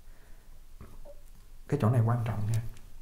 Cái chỗ này quan trọng nha.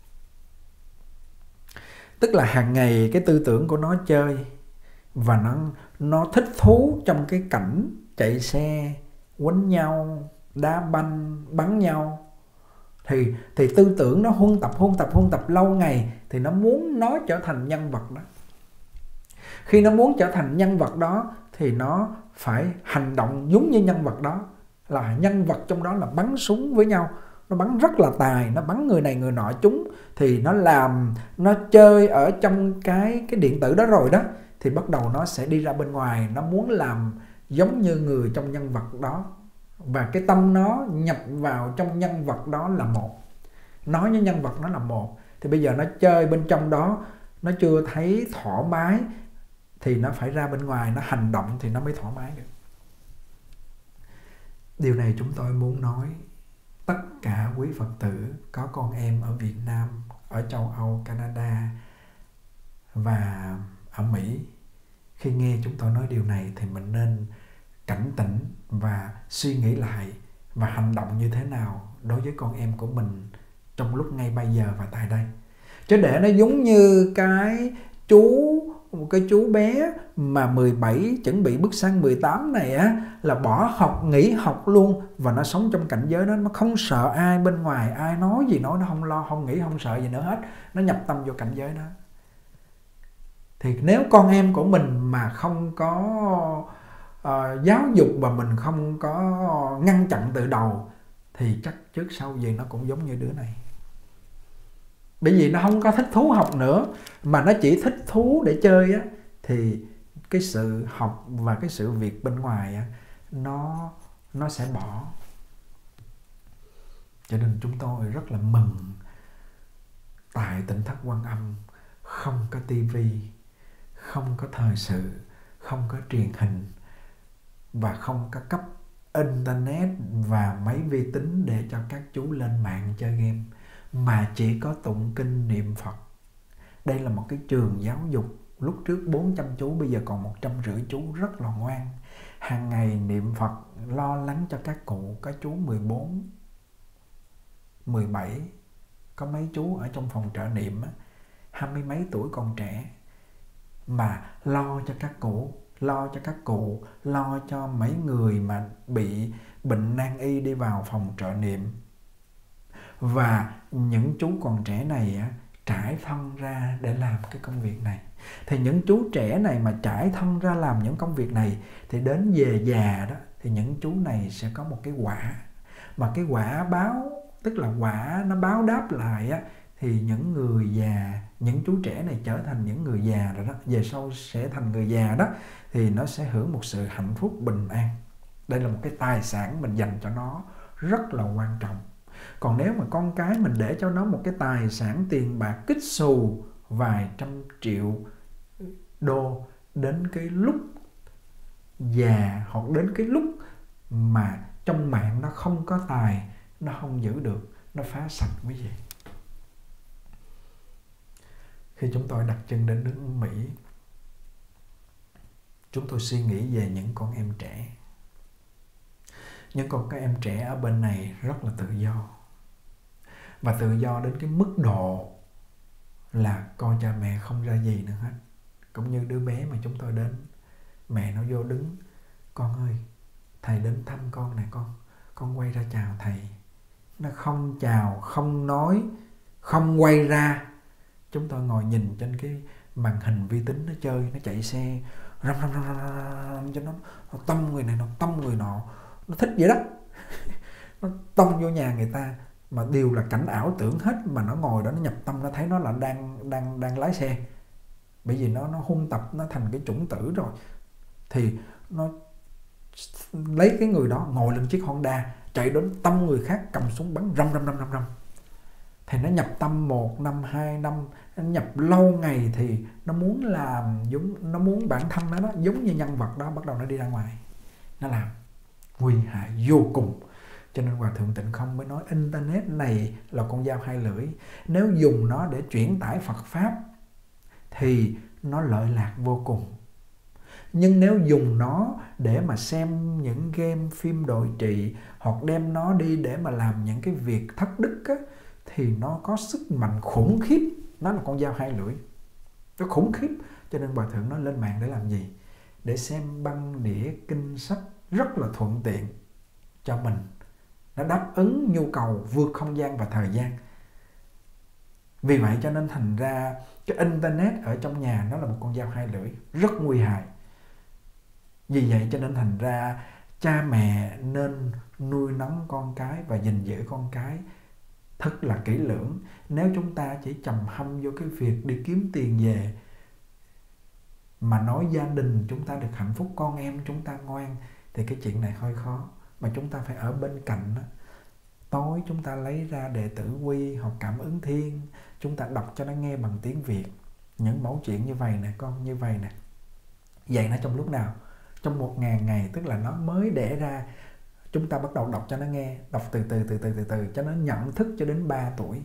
Tức là hàng ngày cái tư tưởng của nó chơi và nó nó thích thú trong cái cảnh chạy xe, quánh nhau, đá banh, bắn nhau. Thì thì tư tưởng nó huân tập huân tập huân tập lâu ngày thì nó muốn nó trở thành nhân vật đó. Khi nó muốn trở thành nhân vật đó thì nó phải hành động giống như nhân vật đó, là nhân vật trong đó là bắn súng với nhau, nó bắn rất là tài, nó bắn người này người nọ trúng, thì nó làm, nó chơi ở trong cái cái điện tử đó rồi đó, thì bắt đầu nó sẽ đi ra bên ngoài, nó muốn làm giống như người trong nhân vật đó, và cái tâm nó nhập vào trong nhân vật đó là một, nói với nhân vật nó là một. Thì bây giờ nó chơi bên trong đó, nó chưa thấy thoải mái thì nó phải ra bên ngoài, nó hành động thì nó mới thoải mái được. Điều này chúng tôi muốn nói tất cả quý Phật tử có con em ở Việt Nam, ở châu Âu, Canada và ở Mỹ. Khi nghe chúng tôi nói điều này thì mình nên cảnh tỉnh và suy nghĩ lại và hành động như thế nào đối với con em của mình trong lúc ngay bây giờ và tại đây. Chứ để nó giống như cái chú một cái chú bé mà mười bảy chuẩn bị bước sang mười tám này á, là bỏ học, nghỉ học luôn, và nó sống trong cảnh giới đó, nó không sợ ai bên ngoài, ai nói gì nói, nó không lo, không nghĩ, không sợ gì nữa hết, nó nhập tâm vô cảnh giới đó. Thì nếu con em của mình mà không có uh, giáo dục và mình không có ngăn chặn từ đầu thì chắc trước sau gì nó cũng giống như đứa này. Bởi vì nó không có thích thú học nữa, mà nó chỉ thích thú để chơi á, thì cái sự học và cái sự việc bên ngoài á, nó nó sẽ bỏ. Cho nên chúng tôi rất là mừng tại Tỉnh Thất Quan Âm không có tivi, không có thời sự, không có truyền hình và không có cấp internet và máy vi tính để cho các chú lên mạng chơi game, mà chỉ có tụng kinh niệm Phật. Đây là một cái trường giáo dục. Lúc trước bốn trăm chú, bây giờ còn một trăm rưỡi chú rất là ngoan. Hàng ngày niệm Phật, lo lắng cho các cụ. Có chú mười bốn, mười bảy, có mấy chú ở trong phòng trợ niệm á, hai mươi mấy tuổi còn trẻ, mà lo cho các cụ, lo cho các cụ, lo cho mấy người mà bị bệnh nan y đi vào phòng trợ niệm. Và những chú còn trẻ này á, trải thân ra để làm cái công việc này. Thì những chú trẻ này mà trải thân ra làm những công việc này, thì đến về già đó, thì những chú này sẽ có một cái quả. Mà cái quả báo, tức là quả nó báo đáp lại á, thì những người già, những chú trẻ này trở thành những người già rồi đó, về sau sẽ thành người già đó, thì nó sẽ hưởng một sự hạnh phúc bình an. Đây là một cái tài sản mình dành cho nó rất là quan trọng. Còn nếu mà con cái mình để cho nó một cái tài sản tiền bạc kích xù vài trăm triệu đô, đến cái lúc già hoặc đến cái lúc mà trong mạng nó không có tài, nó không giữ được, nó phá sạch quý vị. Khi chúng tôi đặt chân đến nước Mỹ, chúng tôi suy nghĩ về những con em trẻ. Những con các em trẻ ở bên này rất là tự do. Và tự do đến cái mức độ là con cha mẹ không ra gì nữa hết. Cũng như đứa bé mà chúng tôi đến, mẹ nó vô đứng: con ơi, thầy đến thăm con này con. Con quay ra chào thầy. Nó không chào, không nói, không quay ra. Chúng tôi ngồi nhìn trên cái màn hình vi tính nó chơi, nó chạy xe răm răm răm răm, răm cho nó, nó tông người này, nó tông người nọ. Nó thích vậy đó. Nó tông vô nhà người ta, mà đều là cảnh ảo tưởng hết, mà nó ngồi đó nó nhập tâm, nó thấy nó là đang đang đang lái xe. Bởi vì nó nó huân tập, nó thành cái chủng tử rồi, thì nó lấy cái người đó ngồi lên chiếc Honda chạy đến tông người khác, cầm súng bắn răm răm răm răm răm. Thì nó nhập tâm một năm, hai năm, nó nhập lâu ngày thì nó muốn làm giống, nó muốn bản thân nó đó giống như nhân vật đó, bắt đầu nó đi ra ngoài nó làm. Nguy hại vô cùng. Cho nên Hòa Thượng Tịnh Không mới nói internet này là con dao hai lưỡi. Nếu dùng nó để chuyển tải Phật Pháp thì nó lợi lạc vô cùng. Nhưng nếu dùng nó để mà xem những game phim đồi trụy, hoặc đem nó đi để mà làm những cái việc thất đức á, thì nó có sức mạnh khủng khiếp. Nó là con dao hai lưỡi, nó khủng khiếp. Cho nên Hòa Thượng nó lên mạng để làm gì? Để xem băng đĩa kinh sách rất là thuận tiện cho mình. Nó đáp ứng nhu cầu vượt không gian và thời gian. Vì vậy cho nên thành ra cái internet ở trong nhà nó là một con dao hai lưỡi, rất nguy hại. Vì vậy cho nên thành ra cha mẹ nên nuôi nấng con cái và gìn giữ con cái thật là kỹ lưỡng. Nếu chúng ta chỉ chầm hâm vô cái việc đi kiếm tiền về mà nói gia đình chúng ta được hạnh phúc, con em chúng ta ngoan, thì cái chuyện này hơi khó. Mà chúng ta phải ở bên cạnh đó. Tối chúng ta lấy ra Đệ Tử Quy hoặc Cảm Ứng Thiên, chúng ta đọc cho nó nghe bằng tiếng Việt. Những mẫu chuyện như vậy nè, con như vậy nè. Vậy nó trong lúc nào? Trong một ngàn ngày, tức là nó mới đẻ ra. Chúng ta bắt đầu đọc cho nó nghe, đọc từ từ từ từ từ từ cho nó nhận thức cho đến ba tuổi.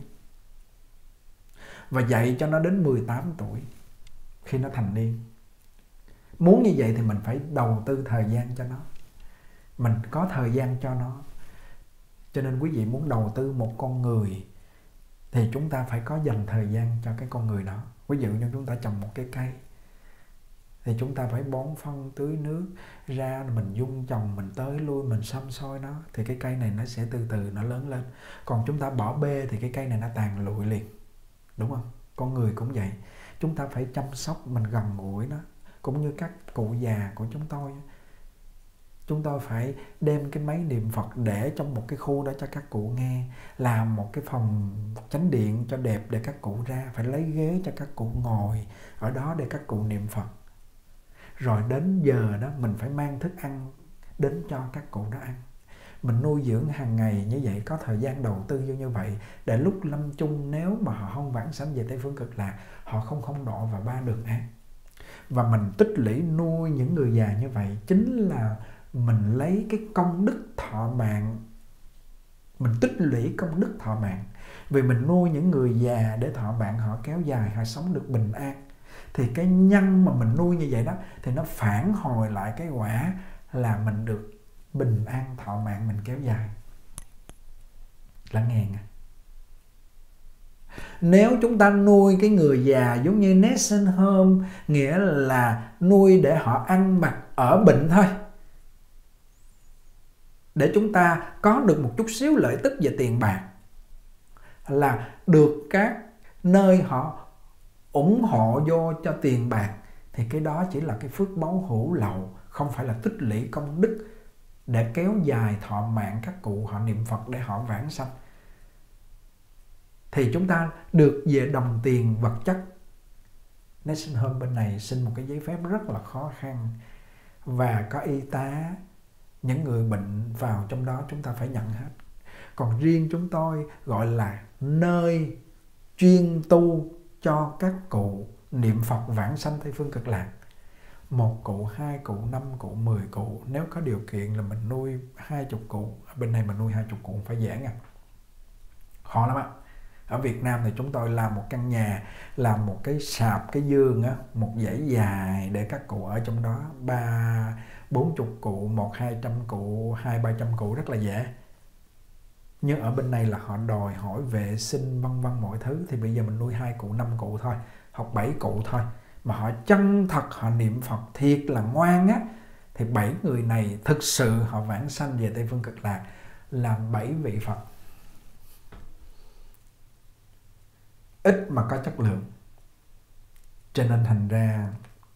Và dạy cho nó đến mười tám tuổi khi nó thành niên. Muốn như vậy thì mình phải đầu tư thời gian cho nó. Mình có thời gian cho nó. Cho nên quý vị muốn đầu tư một con người thì chúng ta phải có dành thời gian cho cái con người đó. Ví dụ như chúng ta trồng một cái cây thì chúng ta phải bón phân, tưới nước, ra mình dung trồng, mình tới lui, mình xăm soi nó, thì cái cây này nó sẽ từ từ nó lớn lên. Còn chúng ta bỏ bê thì cái cây này nó tàn lụi liền. Đúng không? Con người cũng vậy. Chúng ta phải chăm sóc, mình gần gũi nó. Cũng như các cụ già của chúng tôi, chúng tôi phải đem cái máy niệm Phật để trong một cái khu đó cho các cụ nghe. Làm một cái phòng chánh điện cho đẹp để các cụ ra. Phải lấy ghế cho các cụ ngồi ở đó để các cụ niệm Phật. Rồi đến giờ đó mình phải mang thức ăn đến cho các cụ đó ăn. Mình nuôi dưỡng hàng ngày như vậy, có thời gian đầu tư vô như vậy, để lúc lâm chung nếu mà họ không vãng sanh về Tây Phương Cực Lạc, họ không không độ vào ba đường ác. Và mình tích lũy nuôi những người già như vậy chính là mình lấy cái công đức thọ mạng. Mình tích lũy công đức thọ mạng. Vì mình nuôi những người già để thọ mạng họ kéo dài, họ sống được bình an. Thì cái nhân mà mình nuôi như vậy đó, thì nó phản hồi lại cái quả là mình được bình an thọ mạng, mình kéo dài. Lắng nghe nha. Nếu chúng ta nuôi cái người già giống như nursing home, nghĩa là nuôi để họ ăn mặc ở bệnh thôi, để chúng ta có được một chút xíu lợi tức về tiền bạc, là được các nơi họ ủng hộ vô cho tiền bạc, thì cái đó chỉ là cái phước báu hữu lậu, không phải là tích lũy công đức để kéo dài thọ mạng các cụ họ niệm Phật để họ vãng sanh. Thì chúng ta được về đồng tiền vật chất. Nursing home bên này xin một cái giấy phép rất là khó khăn, và có y tá, những người bệnh vào trong đó chúng ta phải nhận hết. Còn riêng chúng tôi gọi là nơi chuyên tu cho các cụ niệm Phật vãng sanh Tây Phương Cực Lạc. Một cụ, hai cụ, năm cụ, mười cụ. Nếu có điều kiện là mình nuôi hai chục cụ. Ở bên này mình nuôi hai chục cụ phải dễ nha. Khó lắm á. Ở Việt Nam thì chúng tôi làm một căn nhà, làm một cái sạp, cái giường á, một dãy dài để các cụ ở trong đó, ba bốn chục cụ, một hai trăm cụ, hai ba trăm cụ rất là dễ. Nhưng ở bên này là họ đòi hỏi vệ sinh vân vân mọi thứ, thì bây giờ mình nuôi hai cụ, năm cụ thôi, hoặc bảy cụ thôi, mà họ chân thật họ niệm Phật thiệt là ngoan á, thì bảy người này thực sự họ vãng sanh về Tây Phương Cực Lạc làm bảy vị Phật. Ít mà có chất lượng. Cho nên thành ra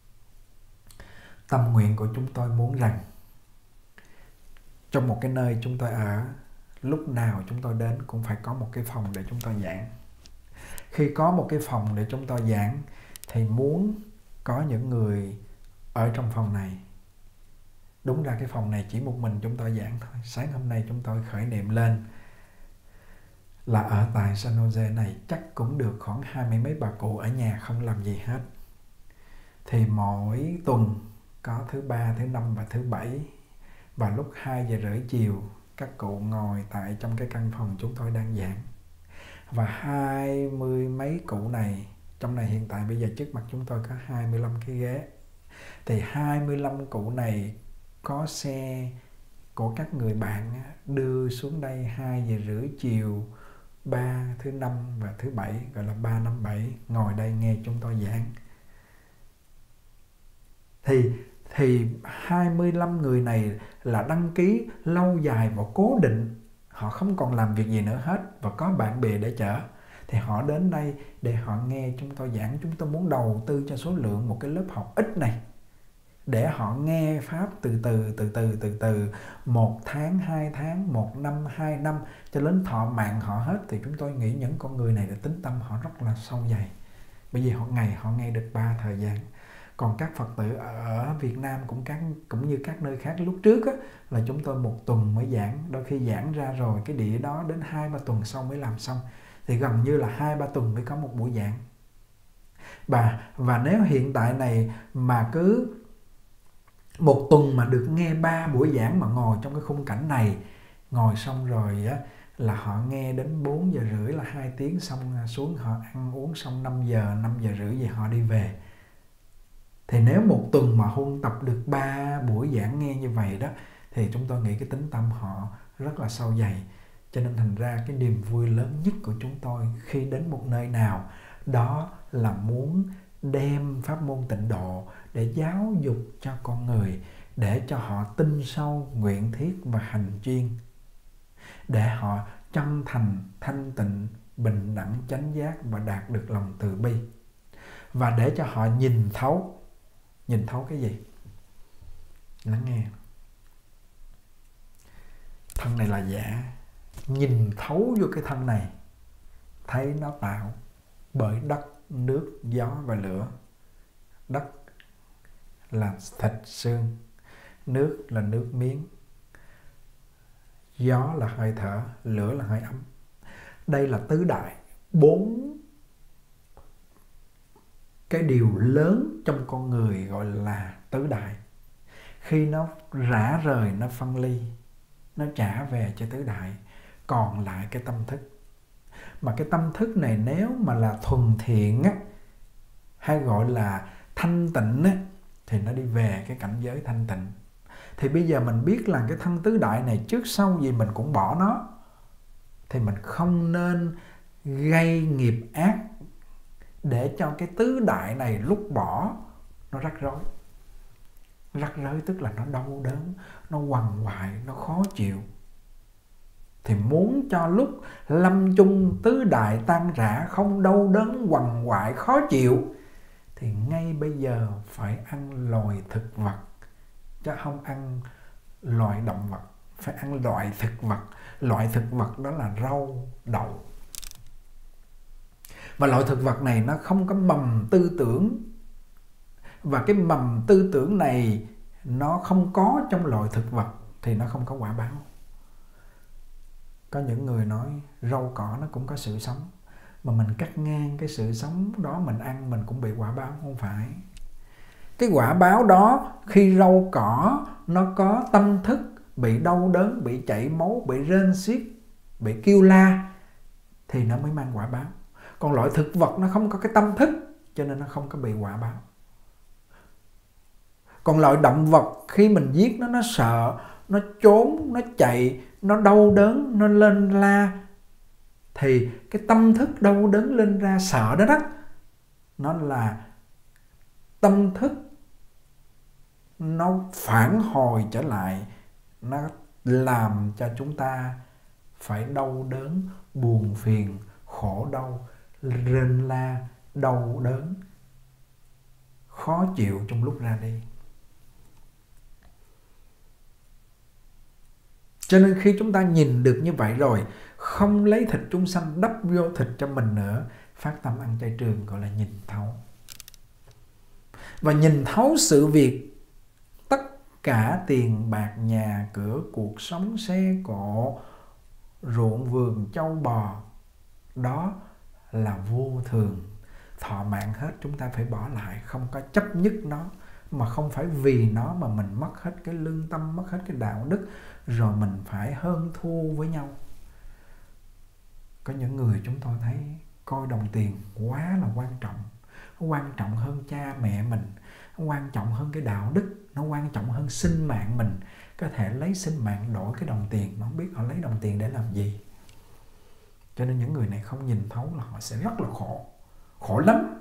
tâm nguyện của chúng tôi muốn rằng trong một cái nơi chúng tôi ở, lúc nào chúng tôi đến cũng phải có một cái phòng để chúng tôi giảng. Khi có một cái phòng để chúng tôi giảng thì muốn có những người ở trong phòng này. Đúng ra cái phòng này chỉ một mình chúng tôi giảng thôi. Sáng hôm nay chúng tôi khởi niệm lên là ở tại San Jose này chắc cũng được khoảng hai mươi mấy bà cụ ở nhà không làm gì hết. Thì mỗi tuần có thứ ba, thứ năm và thứ bảy, và lúc hai giờ rưỡi chiều các cụ ngồi tại trong cái căn phòng chúng tôi đang giảng. Và hai mươi mấy cụ này, trong này hiện tại bây giờ trước mặt chúng tôi có hai mươi lăm cái ghế. Thì hai mươi lăm cụ này có xe của các người bạn đưa xuống đây hai giờ rưỡi chiều, ba, thứ năm và thứ bảy, gọi là ba năm bảy, ngồi đây nghe chúng tôi giảng. Thì thì hai mươi lăm người này là đăng ký lâu dài và cố định, họ không còn làm việc gì nữa hết và có bạn bè để chở, thì họ đến đây để họ nghe chúng tôi giảng. Chúng tôi muốn đầu tư cho số lượng một cái lớp học ít này để họ nghe Pháp từ từ, từ từ, từ từ, một tháng, hai tháng, một năm, hai năm, cho đến thọ mạng họ hết, thì chúng tôi nghĩ những con người này là tính tâm họ rất là sâu dày. Bởi vì họ ngày họ nghe được ba thời gian. Còn các Phật tử ở Việt Nam cũng các cũng như các nơi khác lúc trước á, là chúng tôi một tuần mới giảng, đôi khi giảng ra rồi cái đĩa đó đến hai ba tuần sau mới làm xong, thì gần như là hai ba tuần mới có một buổi giảng. Và và nếu hiện tại này mà cứ một tuần mà được nghe ba buổi giảng mà ngồi trong cái khung cảnh này, ngồi xong rồi á là họ nghe đến bốn giờ rưỡi là hai tiếng, xong xuống họ ăn uống xong năm giờ, năm giờ rưỡi gì họ đi về. Thì nếu một tuần mà huân tập được ba buổi giảng nghe như vậy đó, thì chúng tôi nghĩ cái tính tâm họ rất là sâu dày. Cho nên thành ra cái niềm vui lớn nhất của chúng tôi khi đến một nơi nào đó là muốn đem pháp môn tịnh độ để giáo dục cho con người, để cho họ tin sâu, nguyện thiết và hành chuyên, để họ chân thành, thanh tịnh, bình đẳng, chánh giác và đạt được lòng từ bi. Và để cho họ nhìn thấu. Nhìn thấu cái gì? Lắng nghe. Thân này là giả. Nhìn thấu vô cái thân này, thấy nó tạo bởi đất, nước, gió và lửa. Đất là thịt xương, nước là nước miếng, gió là hơi thở, lửa là hơi ấm. Đây là tứ đại, bốn cái điều lớn trong con người gọi là tứ đại. Khi nó rã rời, nó phân ly, nó trả về cho tứ đại, còn lại cái tâm thức. Mà cái tâm thức này nếu mà là thuần thiện á, hay gọi là thanh tịnh á, thì nó đi về cái cảnh giới thanh tịnh. Thì bây giờ mình biết là cái thân tứ đại này trước sau gì mình cũng bỏ nó, thì mình không nên gây nghiệp ác để cho cái tứ đại này lúc bỏ nó rắc rối. Rắc rối tức là nó đau đớn, nó quằn quại, nó khó chịu. Thì muốn cho lúc lâm chung tứ đại tan rã, không đau đớn, quằn quại, khó chịu, thì ngay bây giờ phải ăn loài thực vật, chứ không ăn loài động vật. Phải ăn loại thực vật. Loại thực vật đó là rau, đậu. Và loại thực vật này nó không có mầm tư tưởng. Và cái mầm tư tưởng này nó không có trong loại thực vật thì nó không có quả báo. Có những người nói rau cỏ nó cũng có sự sống, mà mình cắt ngang cái sự sống đó mình ăn, mình cũng bị quả báo. Không phải. Cái quả báo đó khi rau cỏ nó có tâm thức, bị đau đớn, bị chảy máu, bị rên xiết, bị kêu la, thì nó mới mang quả báo. Còn loại thực vật nó không có cái tâm thức, cho nên nó không có bị quả báo. Còn loại động vật khi mình giết nó, nó sợ, nó trốn, nó chạy, nó đau đớn, nó lên la, thì cái tâm thức đau đớn lên ra sợ đó đó, nó là tâm thức nó phản hồi trở lại, nó làm cho chúng ta phải đau đớn, buồn phiền, khổ đau, rên la, đau đớn, khó chịu trong lúc ra đi. Cho nên khi chúng ta nhìn được như vậy rồi, không lấy thịt chúng sanh đắp vô thịt cho mình nữa, phát tâm ăn chay trường gọi là nhìn thấu. Và nhìn thấu sự việc, tất cả tiền bạc, nhà cửa, cuộc sống, xe cộ, ruộng vườn, châu bò, đó là vô thường. Thọ mạng hết chúng ta phải bỏ lại, không có chấp nhất nó. Mà không phải vì nó mà mình mất hết cái lương tâm, mất hết cái đạo đức, rồi mình phải hơn thua với nhau. Có những người chúng tôi thấy coi đồng tiền quá là quan trọng. Nó quan trọng hơn cha mẹ mình, nó quan trọng hơn cái đạo đức, nó quan trọng hơn sinh mạng mình. Có thể lấy sinh mạng đổi cái đồng tiền, mà không biết họ lấy đồng tiền để làm gì. Cho nên những người này không nhìn thấu là họ sẽ rất là khổ. Khổ lắm.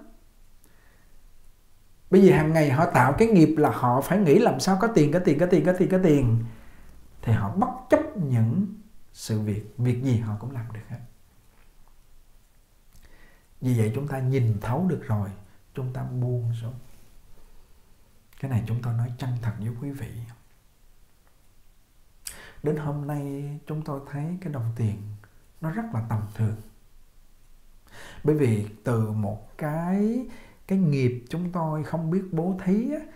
Bởi vì hàng ngày họ tạo cái nghiệp là họ phải nghĩ làm sao có tiền, có tiền, có tiền, có tiền, có tiền. Thì họ bất chấp những sự việc, việc gì họ cũng làm được hết. Vì vậy chúng ta nhìn thấu được rồi, chúng ta buông xuống. Cái này chúng tôi nói chân thật với quý vị. Đến hôm nay chúng tôi thấy cái đồng tiền nó rất là tầm thường. Bởi vì từ một cái cái nghiệp chúng tôi không biết bố thí á,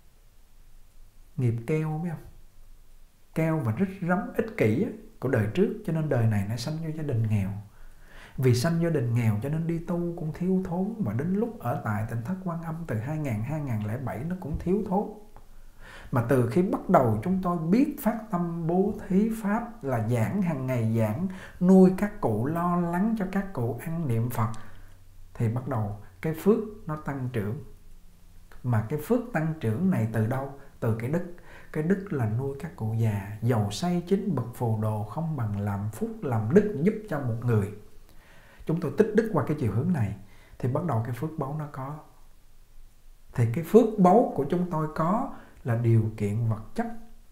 nghiệp keo biết không? Keo và rít rắm ích kỷ á, của đời trước, cho nên đời này nó sanh vô gia đình nghèo. Vì sanh gia đình nghèo cho nên đi tu cũng thiếu thốn, mà đến lúc ở tại Tỉnh Thất Quan Âm từ hai nghìn hai nghìn lẻ bảy nó cũng thiếu thốn. Mà từ khi bắt đầu chúng tôi biết phát tâm bố thí pháp là giảng hàng ngày, giảng nuôi các cụ, lo lắng cho các cụ ăn niệm Phật, thì bắt đầu cái phước nó tăng trưởng. Mà cái phước tăng trưởng này từ đâu? Từ cái đức. Cái đức là nuôi các cụ già, giàu say chính bậc phù đồ, không bằng làm phúc làm đức giúp cho một người. Chúng tôi tích đức qua cái chiều hướng này thì bắt đầu cái phước báu nó có. Thì cái phước báu của chúng tôi có là điều kiện vật chất,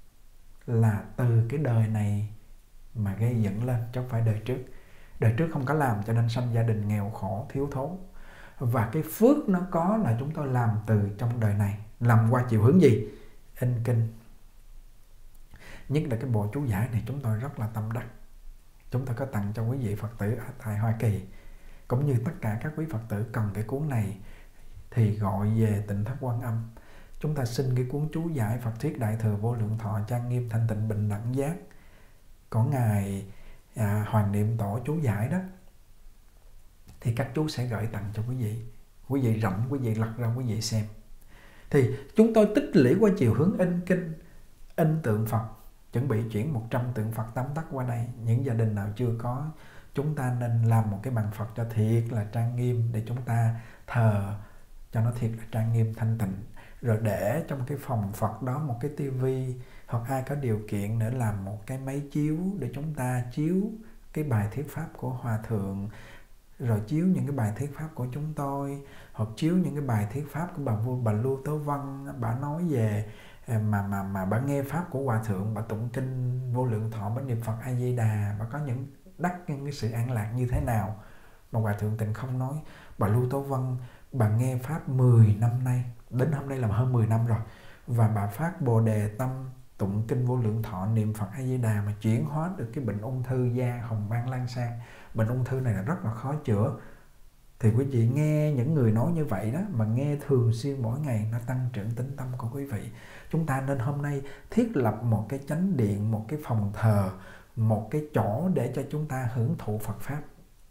là từ cái đời này mà gây dựng lên, chứ không phải đời trước. Đời trước không có làm cho nên sanh gia đình nghèo khổ thiếu thốn. Và cái phước nó có là chúng tôi làm từ trong đời này. Làm qua chiều hướng gì? In kinh. Nhất là cái bộ chú giải này chúng tôi rất là tâm đắc. Chúng tôi có tặng cho quý vị Phật tử ở tại Hoa Kỳ, cũng như tất cả các quý Phật tử cần cái cuốn này thì gọi về Tỉnh Thất Quan Âm. Chúng ta xin cái cuốn chú giải Phật thuyết Đại thừa Vô Lượng Thọ trang nghiêm thanh tịnh bình đẳng giác có ngài à, Hoàng Niệm Tổ chú giải đó, thì các chú sẽ gửi tặng cho quý vị. Quý vị rảnh, quý vị lật ra quý vị xem. Thì chúng tôi tích lũy qua chiều hướng in kinh, in tượng Phật, chuẩn bị chuyển một trăm tượng Phật tóm tắt qua đây. Những gia đình nào chưa có, chúng ta nên làm một cái bàn Phật cho thiệt là trang nghiêm, để chúng ta thờ cho nó thiệt là trang nghiêm thanh tịnh. Rồi để trong cái phòng Phật đó một cái tivi, hoặc ai có điều kiện nữa làm một cái máy chiếu để chúng ta chiếu cái bài thuyết pháp của Hòa Thượng, rồi chiếu những cái bài thuyết pháp của chúng tôi, hoặc chiếu những cái bài thuyết pháp của bà vua bà Lưu Tố Văn. Bà nói về mà mà mà bà nghe pháp của Hòa Thượng, bà tụng kinh Vô Lượng Thọ, bà niệm Phật A Di Đà, bà có những đắc những cái sự an lạc như thế nào mà Hòa Thượng Tịnh không nói. Bà Lưu Tố Văn bà nghe pháp mười năm nay, đến hôm nay là hơn mười năm rồi, và bà phát Bồ Đề tâm tụng kinh Vô Lượng Thọ, niệm Phật A Di Đà mà chuyển hóa được cái bệnh ung thư da hồng ban lan sang. Bệnh ung thư này là rất là khó chữa. Thì quý vị nghe những người nói như vậy đó, mà nghe thường xuyên mỗi ngày, nó tăng trưởng tín tâm của quý vị. Chúng ta nên hôm nay thiết lập một cái chánh điện, một cái phòng thờ, một cái chỗ để cho chúng ta hưởng thụ Phật Pháp.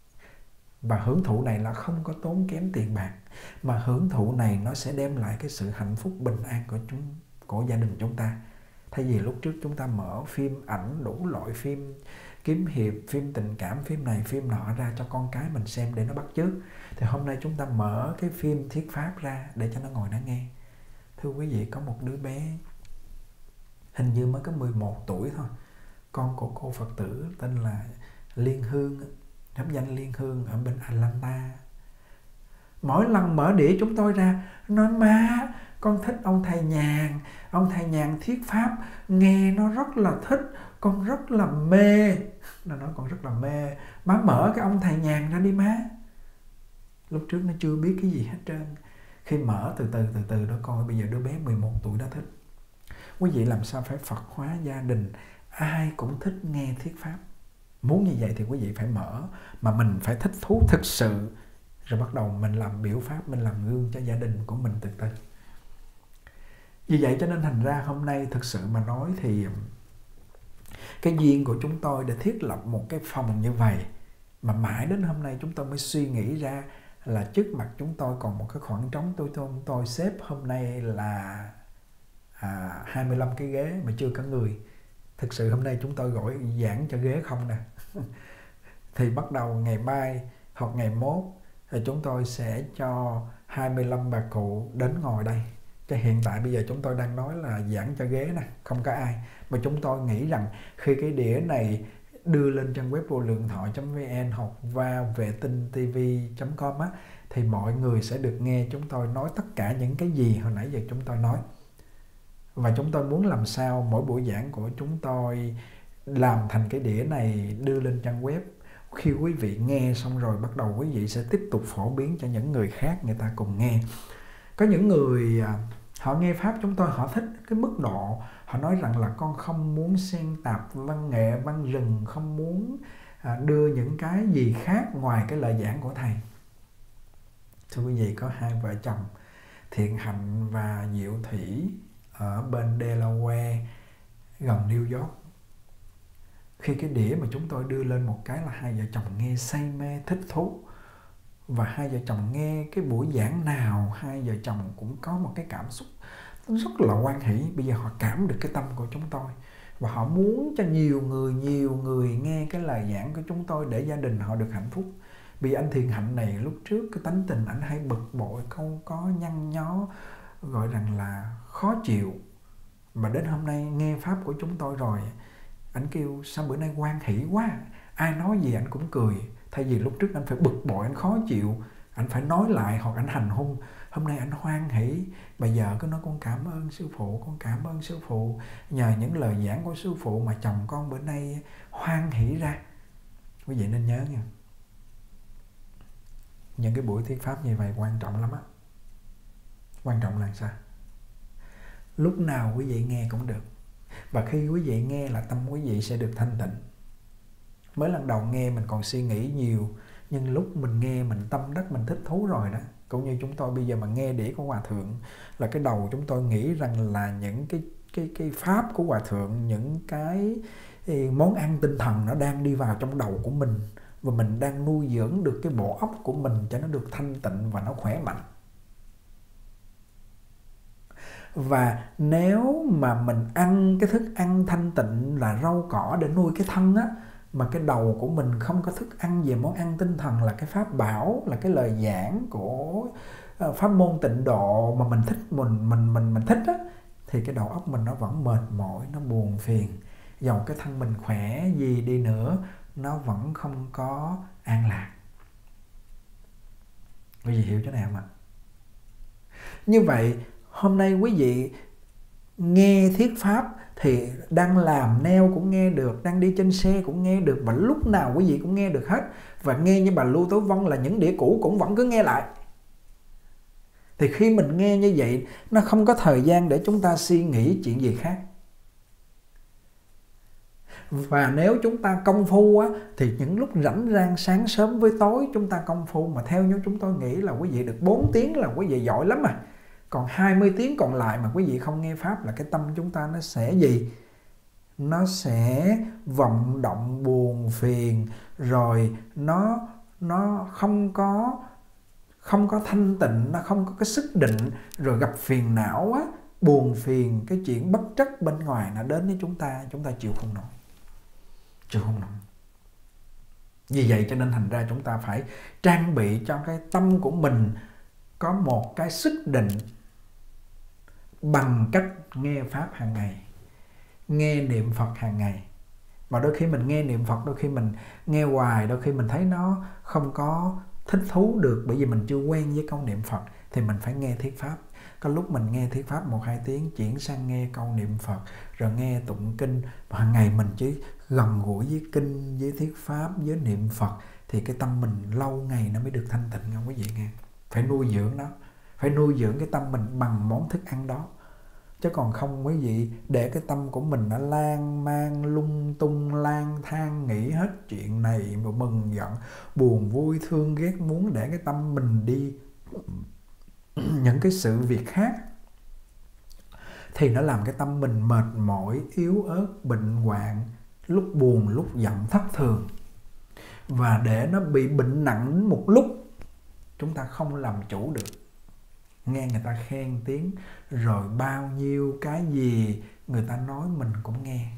Và hưởng thụ này là không có tốn kém tiền bạc, mà hưởng thụ này nó sẽ đem lại cái sự hạnh phúc bình an của chúng, của gia đình chúng ta. Thay vì lúc trước chúng ta mở phim ảnh, đủ loại phim kiếm hiệp, phim tình cảm, phim này phim nọ ra cho con cái mình xem để nó bắt chước, thì hôm nay chúng ta mở cái phim thuyết pháp ra để cho nó ngồi nó nghe. Thưa quý vị, có một đứa bé hình như mới có mười một tuổi thôi, con của cô Phật tử tên là Liên Hương, pháp danh Liên Hương, ở bên Atlanta. Mỗi lần mở đĩa chúng tôi ra, nói má, con thích ông thầy Nhàn, ông thầy Nhàn thuyết pháp, nghe nó rất là thích, con rất là mê. Nó nói con rất là mê, má mở cái ông thầy Nhàn ra đi má. Lúc trước nó chưa biết cái gì hết trơn. Khi mở từ từ từ từ đó coi, bây giờ đứa bé mười một tuổi đã thích. Quý vị làm sao phải Phật hóa gia đình, ai cũng thích nghe thuyết pháp. Muốn như vậy thì quý vị phải mở, mà mình phải thích thú thực sự, rồi bắt đầu mình làm biểu pháp, mình làm gương cho gia đình của mình từ từ. Vì vậy cho nên thành ra hôm nay thực sự mà nói thì cái duyên của chúng tôi để thiết lập một cái phòng như vậy, mà mãi đến hôm nay chúng tôi mới suy nghĩ ra là trước mặt chúng tôi còn một cái khoảng trống. Tôi tôi, tôi xếp hôm nay là à, hai mươi lăm cái ghế mà chưa có người. Thực sự hôm nay chúng tôi gọi giảng cho ghế không nè. Thì bắt đầu ngày mai hoặc ngày mốt thì chúng tôi sẽ cho hai mươi lăm bà cụ đến ngồi đây. Chứ hiện tại bây giờ chúng tôi đang nói là giảng cho ghế nè, không có ai. Mà chúng tôi nghĩ rằng khi cái đĩa này đưa lên trang web vô lượng thọ chấm vn hoặc và vệ tinh tv chấm com á, thì mọi người sẽ được nghe chúng tôi nói tất cả những cái gì hồi nãy giờ chúng tôi nói. Và chúng tôi muốn làm sao mỗi buổi giảng của chúng tôi làm thành cái đĩa này đưa lên trang web. Khi quý vị nghe xong rồi, bắt đầu quý vị sẽ tiếp tục phổ biến cho những người khác, người ta cùng nghe. Có những người Họ nghe Pháp chúng tôi, họ thích cái mức độ. Họ nói rằng là con không muốn xen tạp văn nghệ, văn rừng, không muốn đưa những cái gì khác ngoài cái lời giảng của Thầy. Thưa quý vị, có hai vợ chồng Thiện Hạnh và Diệu Thủy ở bên Delaware gần New York. Khi cái đĩa mà chúng tôi đưa lên một cái là hai vợ chồng nghe say mê, thích thú. Và hai vợ chồng nghe cái buổi giảng nào, hai vợ chồng cũng có một cái cảm xúc rất là hoan hỷ. Bây giờ họ cảm được cái tâm của chúng tôi. Và họ muốn cho nhiều người, nhiều người nghe cái lời giảng của chúng tôi để gia đình họ được hạnh phúc. Vì anh Thiện Hạnh này lúc trước cái tánh tình anh hay bực bội, không có nhăn nhó, gọi rằng là khó chịu. Mà đến hôm nay nghe Pháp của chúng tôi rồi, anh kêu sao bữa nay hoan hỷ quá, ai nói gì anh cũng cười. Thay vì lúc trước anh phải bực bội, anh khó chịu, anh phải nói lại hoặc anh hành hung, hôm nay anh hoan hỷ. Bây giờ cứ nói con cảm ơn sư phụ, con cảm ơn sư phụ. Nhờ những lời giảng của sư phụ mà chồng con bữa nay hoan hỷ ra. Quý vị nên nhớ nha, những cái buổi thuyết pháp như vậy quan trọng lắm á. Quan trọng là sao? Lúc nào quý vị nghe cũng được. Và khi quý vị nghe là tâm quý vị sẽ được thanh tịnh. Mới lần đầu nghe mình còn suy nghĩ nhiều, nhưng lúc mình nghe mình tâm đắc, mình thích thú rồi đó. Cũng như chúng tôi bây giờ mà nghe đĩa của Hòa Thượng là cái đầu chúng tôi nghĩ rằng là những cái cái cái pháp của Hòa Thượng, những cái món ăn tinh thần nó đang đi vào trong đầu của mình. Và mình đang nuôi dưỡng được cái bộ óc của mình cho nó được thanh tịnh và nó khỏe mạnh. Và nếu mà mình ăn cái thức ăn thanh tịnh là rau cỏ để nuôi cái thân á, mà cái đầu của mình không có thức ăn về món ăn tinh thần là cái pháp bảo, là cái lời giảng của pháp môn tịnh độ mà mình thích, mình mình mình mình thích á, thì cái đầu óc mình nó vẫn mệt mỏi, nó buồn phiền. Dầu cái thân mình khỏe gì đi nữa, nó vẫn không có an lạc. Quý vị hiểu chỗ này không ạ? Như vậy hôm nay quý vị nghe thuyết pháp thì đang làm nail cũng nghe được, đang đi trên xe cũng nghe được, và lúc nào quý vị cũng nghe được hết. Và nghe như bà Lưu Tố Vân là những đĩa cũ cũng vẫn cứ nghe lại. Thì khi mình nghe như vậy, nó không có thời gian để chúng ta suy nghĩ chuyện gì khác. Và nếu chúng ta công phu á, thì những lúc rảnh rang sáng sớm với tối chúng ta công phu, mà theo như chúng tôi nghĩ là quý vị được bốn tiếng là quý vị giỏi lắm à. Còn hai mươi tiếng còn lại mà quý vị không nghe Pháp là cái tâm chúng ta nó sẽ gì? Nó sẽ vọng động buồn phiền, rồi nó nó không có không có thanh tịnh, nó không có cái sức định, rồi gặp phiền não á, buồn phiền, cái chuyện bất trắc bên ngoài nó đến với chúng ta, chúng ta chịu không nổi. Chịu không nổi. Vì vậy cho nên thành ra chúng ta phải trang bị cho cái tâm của mình có một cái sức định bằng cách nghe Pháp hàng ngày, nghe niệm Phật hàng ngày. Và đôi khi mình nghe niệm Phật, đôi khi mình nghe hoài, đôi khi mình thấy nó không có thích thú được, bởi vì mình chưa quen với câu niệm Phật, thì mình phải nghe thuyết Pháp. Có lúc mình nghe thuyết Pháp một hai tiếng, chuyển sang nghe câu niệm Phật, rồi nghe tụng kinh. Và hàng ngày mình chỉ gần gũi với kinh, với thuyết Pháp, với niệm Phật, thì cái tâm mình lâu ngày nó mới được thanh tịnh nha quý vị nghe. Phải nuôi dưỡng nó, phải nuôi dưỡng cái tâm mình bằng món thức ăn đó. Chứ còn không quý vị để cái tâm của mình nó lan man lung tung, lang thang, nghĩ hết chuyện này mà mừng giận, buồn vui, thương ghét, muốn để cái tâm mình đi những cái sự việc khác, thì nó làm cái tâm mình mệt mỏi, yếu ớt, bệnh hoạn, lúc buồn, lúc giận, thất thường. Và để nó bị bệnh nặng đến một lúc, chúng ta không làm chủ được. Nghe người ta khen tiếng, rồi bao nhiêu cái gì người ta nói mình cũng nghe.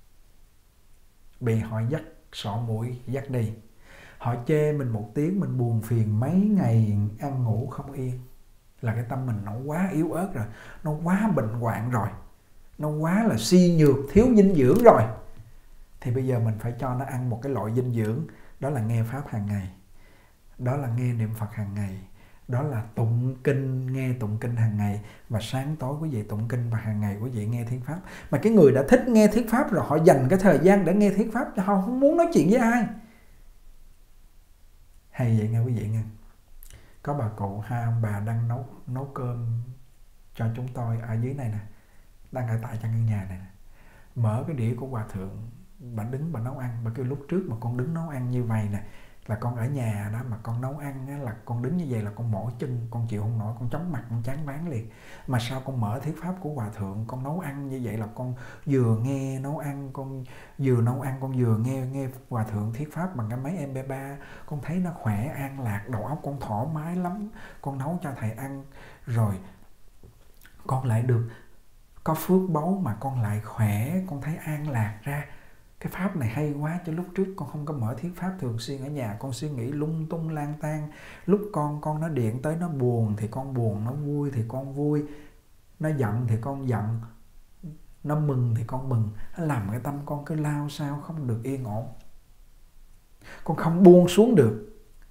Bị họ dắt sọ mũi, dắt đi. Họ chê mình một tiếng, mình buồn phiền mấy ngày, ăn ngủ không yên. Là cái tâm mình nó quá yếu ớt rồi, nó quá bệnh hoạn rồi, nó quá là suy nhược, thiếu dinh dưỡng rồi. Thì bây giờ mình phải cho nó ăn một cái loại dinh dưỡng, đó là nghe Pháp hàng ngày, đó là nghe niệm Phật hàng ngày, đó là tụng kinh, nghe tụng kinh hàng ngày. Và sáng tối quý vị tụng kinh, và hàng ngày quý vị nghe thuyết Pháp. Mà cái người đã thích nghe thuyết Pháp rồi, họ dành cái thời gian để nghe thuyết Pháp, cho họ không muốn nói chuyện với ai. Hay vậy nghe quý vị nghe. Có bà cụ, hai ông bà đang nấu nấu cơm cho chúng tôi ở dưới này nè, đang ở tại trong căn nhà này nè. Mở cái đĩa của Hòa Thượng, bà đứng bà nấu ăn. Bà kêu lúc trước mà con đứng nấu ăn như vậy nè, là con ở nhà đó mà con nấu ăn á, là con đứng như vậy là con mỏi chân, con chịu không nổi, con chóng mặt, con chán váng liền. Mà sao con mở thuyết pháp của Hòa Thượng, con nấu ăn như vậy là con vừa nghe nấu ăn, con vừa nấu ăn, con vừa nghe nghe Hòa Thượng thuyết pháp bằng cái máy em pê ba. Con thấy nó khỏe, an lạc, đầu óc con thoải mái lắm. Con nấu cho thầy ăn, rồi con lại được có phước báu mà con lại khỏe, con thấy an lạc ra. Cái pháp này hay quá, chứ lúc trước con không có mở thuyết pháp thường xuyên ở nhà, con suy nghĩ lung tung lang tan. Lúc con con nó điện tới nó buồn thì con buồn, nó vui thì con vui, nó giận thì con giận, nó mừng thì con mừng. Nó làm cái tâm con cứ lao sao không được yên ổn, con không buông xuống được.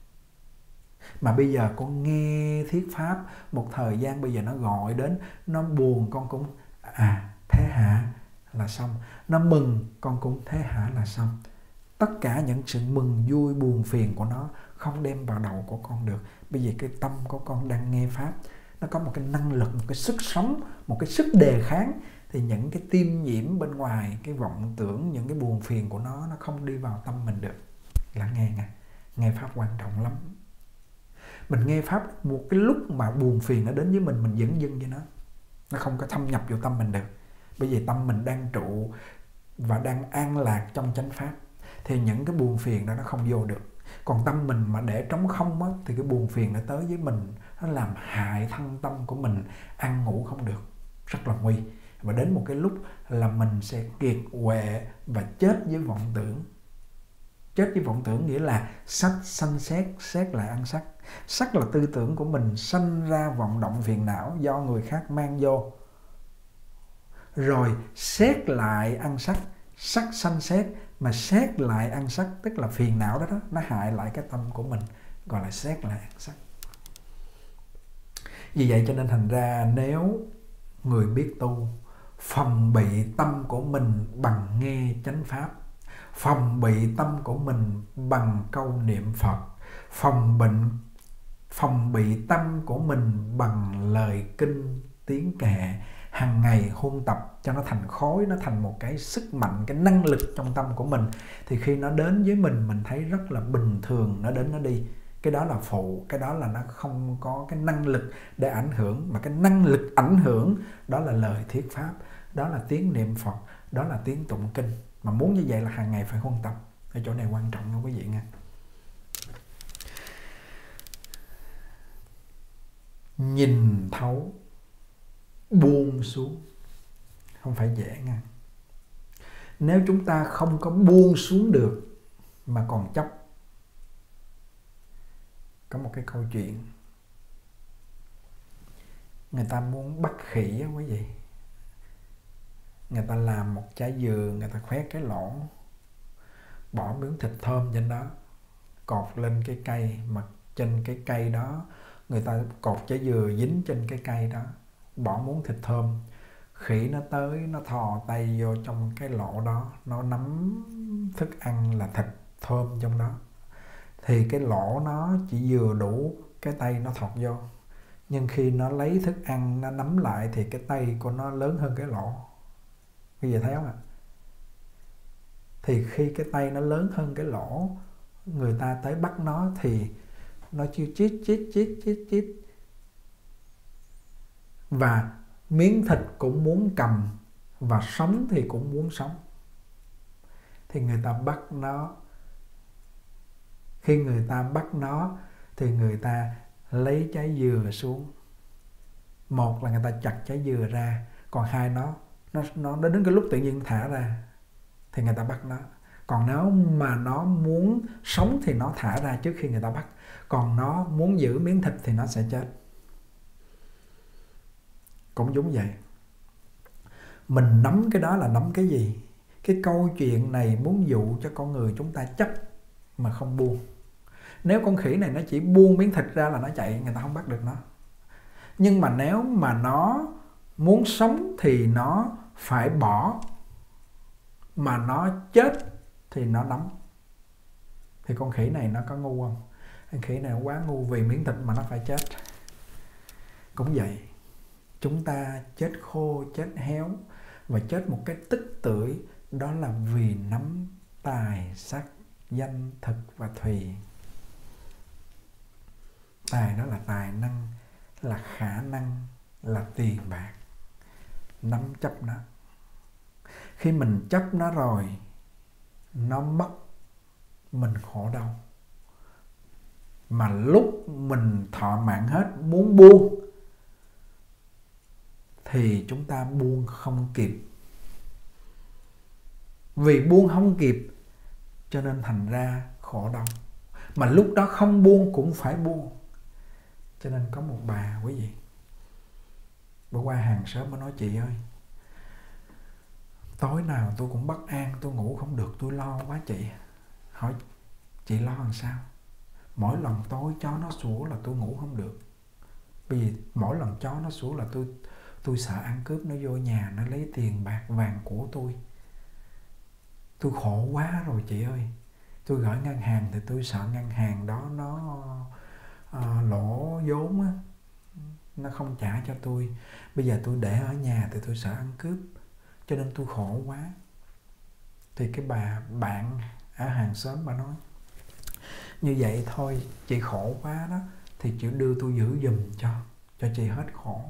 Mà bây giờ con nghe thuyết pháp một thời gian, bây giờ nó gọi đến, nó buồn con cũng à thế hả là xong, nó mừng con cũng thế hả là xong. Tất cả những sự mừng vui buồn phiền của nó không đem vào đầu của con được. Bây giờ cái tâm của con đang nghe pháp, nó có một cái năng lực, một cái sức sống, một cái sức đề kháng, thì những cái tiêm nhiễm bên ngoài, cái vọng tưởng, những cái buồn phiền của nó, nó không đi vào tâm mình được. Lắng nghe nghe, nghe pháp quan trọng lắm. Mình nghe pháp một cái lúc mà buồn phiền nó đến với mình, mình dửng dưng với nó, nó không có thâm nhập vào tâm mình được. Bởi vì tâm mình đang trụ và đang an lạc trong chánh pháp, thì những cái buồn phiền đó nó không vô được. Còn tâm mình mà để trống không á, thì cái buồn phiền nó tới với mình, nó làm hại thân tâm của mình, ăn ngủ không được, rất là nguy. Và đến một cái lúc là mình sẽ kiệt quệ và chết với vọng tưởng. Chết với vọng tưởng nghĩa là sắc sanh xét, xét lại ăn sắc. Sắc là tư tưởng của mình sanh ra vọng động phiền não do người khác mang vô. Rồi xét lại ăn sắc, sắc sanh xét, mà xét lại ăn sắc tức là phiền não đó, đó nó hại lại cái tâm của mình, gọi là xét lại ăn sắc. Vì vậy cho nên thành ra nếu người biết tu, phòng bị tâm của mình bằng nghe chánh pháp, phòng bị tâm của mình bằng câu niệm Phật, phòng bệnh phòng bị tâm của mình bằng lời kinh tiếng kệ, hàng ngày huân tập cho nó thành khối, nó thành một cái sức mạnh, cái năng lực trong tâm của mình, thì khi nó đến với mình, mình thấy rất là bình thường, nó đến nó đi. Cái đó là phụ, cái đó là nó không có cái năng lực để ảnh hưởng, mà cái năng lực ảnh hưởng đó là lời thuyết pháp, đó là tiếng niệm Phật, đó là tiếng tụng kinh. Mà muốn như vậy là hàng ngày phải huân tập. Cái chỗ này quan trọng nha quý vị nha. Nhìn thấu, buông xuống không phải dễ nha. Nếu chúng ta không có buông xuống được mà còn chấp. Có một cái câu chuyện, người ta muốn bắt khỉ á quý vị. Người ta làm một trái dừa, người ta khoét cái lỗ, bỏ miếng thịt thơm trên đó, cột lên cái cây, mà trên cái cây đó người ta cột trái dừa dính trên cái cây đó, bỏ muỗng thịt thơm. Khỉ nó tới, nó thò tay vô trong cái lỗ đó, nó nắm thức ăn là thịt thơm trong đó. Thì cái lỗ nó chỉ vừa đủ cái tay nó thọt vô, nhưng khi nó lấy thức ăn, nó nắm lại thì cái tay của nó lớn hơn cái lỗ. Bây giờ thấy không ạ? Thì khi cái tay nó lớn hơn cái lỗ, người ta tới bắt nó thì nó chưa chít chít chít chít chít. Và miếng thịt cũng muốn cầm, và sống thì cũng muốn sống. Thì người ta bắt nó. Khi người ta bắt nó thì người ta lấy trái dừa xuống. Một là người ta chặt trái dừa ra, còn hai nó nó nó đến cái lúc tự nhiên thả ra thì người ta bắt nó. Còn nếu mà nó muốn sống thì nó thả ra trước khi người ta bắt. Còn nó muốn giữ miếng thịt thì nó sẽ chết. Cũng giống vậy. Mình nắm cái đó là nắm cái gì? Cái câu chuyện này muốn dụ cho con người chúng ta chấp mà không buông. Nếu con khỉ này nó chỉ buông miếng thịt ra là nó chạy, người ta không bắt được nó. Nhưng mà nếu mà nó muốn sống thì nó phải bỏ, mà nó chết thì nó nắm. Thì con khỉ này nó có ngu không? Con khỉ này quá ngu, vì miếng thịt mà nó phải chết. Cũng vậy. chúng ta chết khô, chết héo và chết một cái tức tưởi, đó là vì nắm tài, sắc, danh, thực và thùy. Tài đó là tài năng, là khả năng, là tiền bạc. Nắm chấp nó. Khi mình chấp nó rồi, nó mất, mình khổ đau. Mà lúc mình thọ mạng hết muốn buông thì chúng ta buông không kịp. Vì buông không kịp cho nên thành ra khổ đau. Mà lúc đó không buông cũng phải buông. Cho nên có một bà, quý vị, bữa qua hàng xóm mới nói: chị ơi, tối nào tôi cũng bất an, tôi ngủ không được, tôi lo quá chị. Hỏi chị lo làm sao? Mỗi lần tối chó nó sủa là tôi ngủ không được. Bởi vì mỗi lần chó nó sủa là tôi tôi sợ ăn cướp nó vô nhà, nó lấy tiền bạc vàng của tôi. Tôi khổ quá rồi chị ơi. Tôi gửi ngân hàng thì tôi sợ ngân hàng đó nó uh, lỗ vốn á, nó không trả cho tôi. Bây giờ tôi để ở nhà thì tôi sợ ăn cướp, cho nên tôi khổ quá. Thì cái bà bạn ở hàng xóm bà nói: như vậy thôi, chị khổ quá đó, thì chị đưa tôi giữ giùm cho, cho chị hết khổ.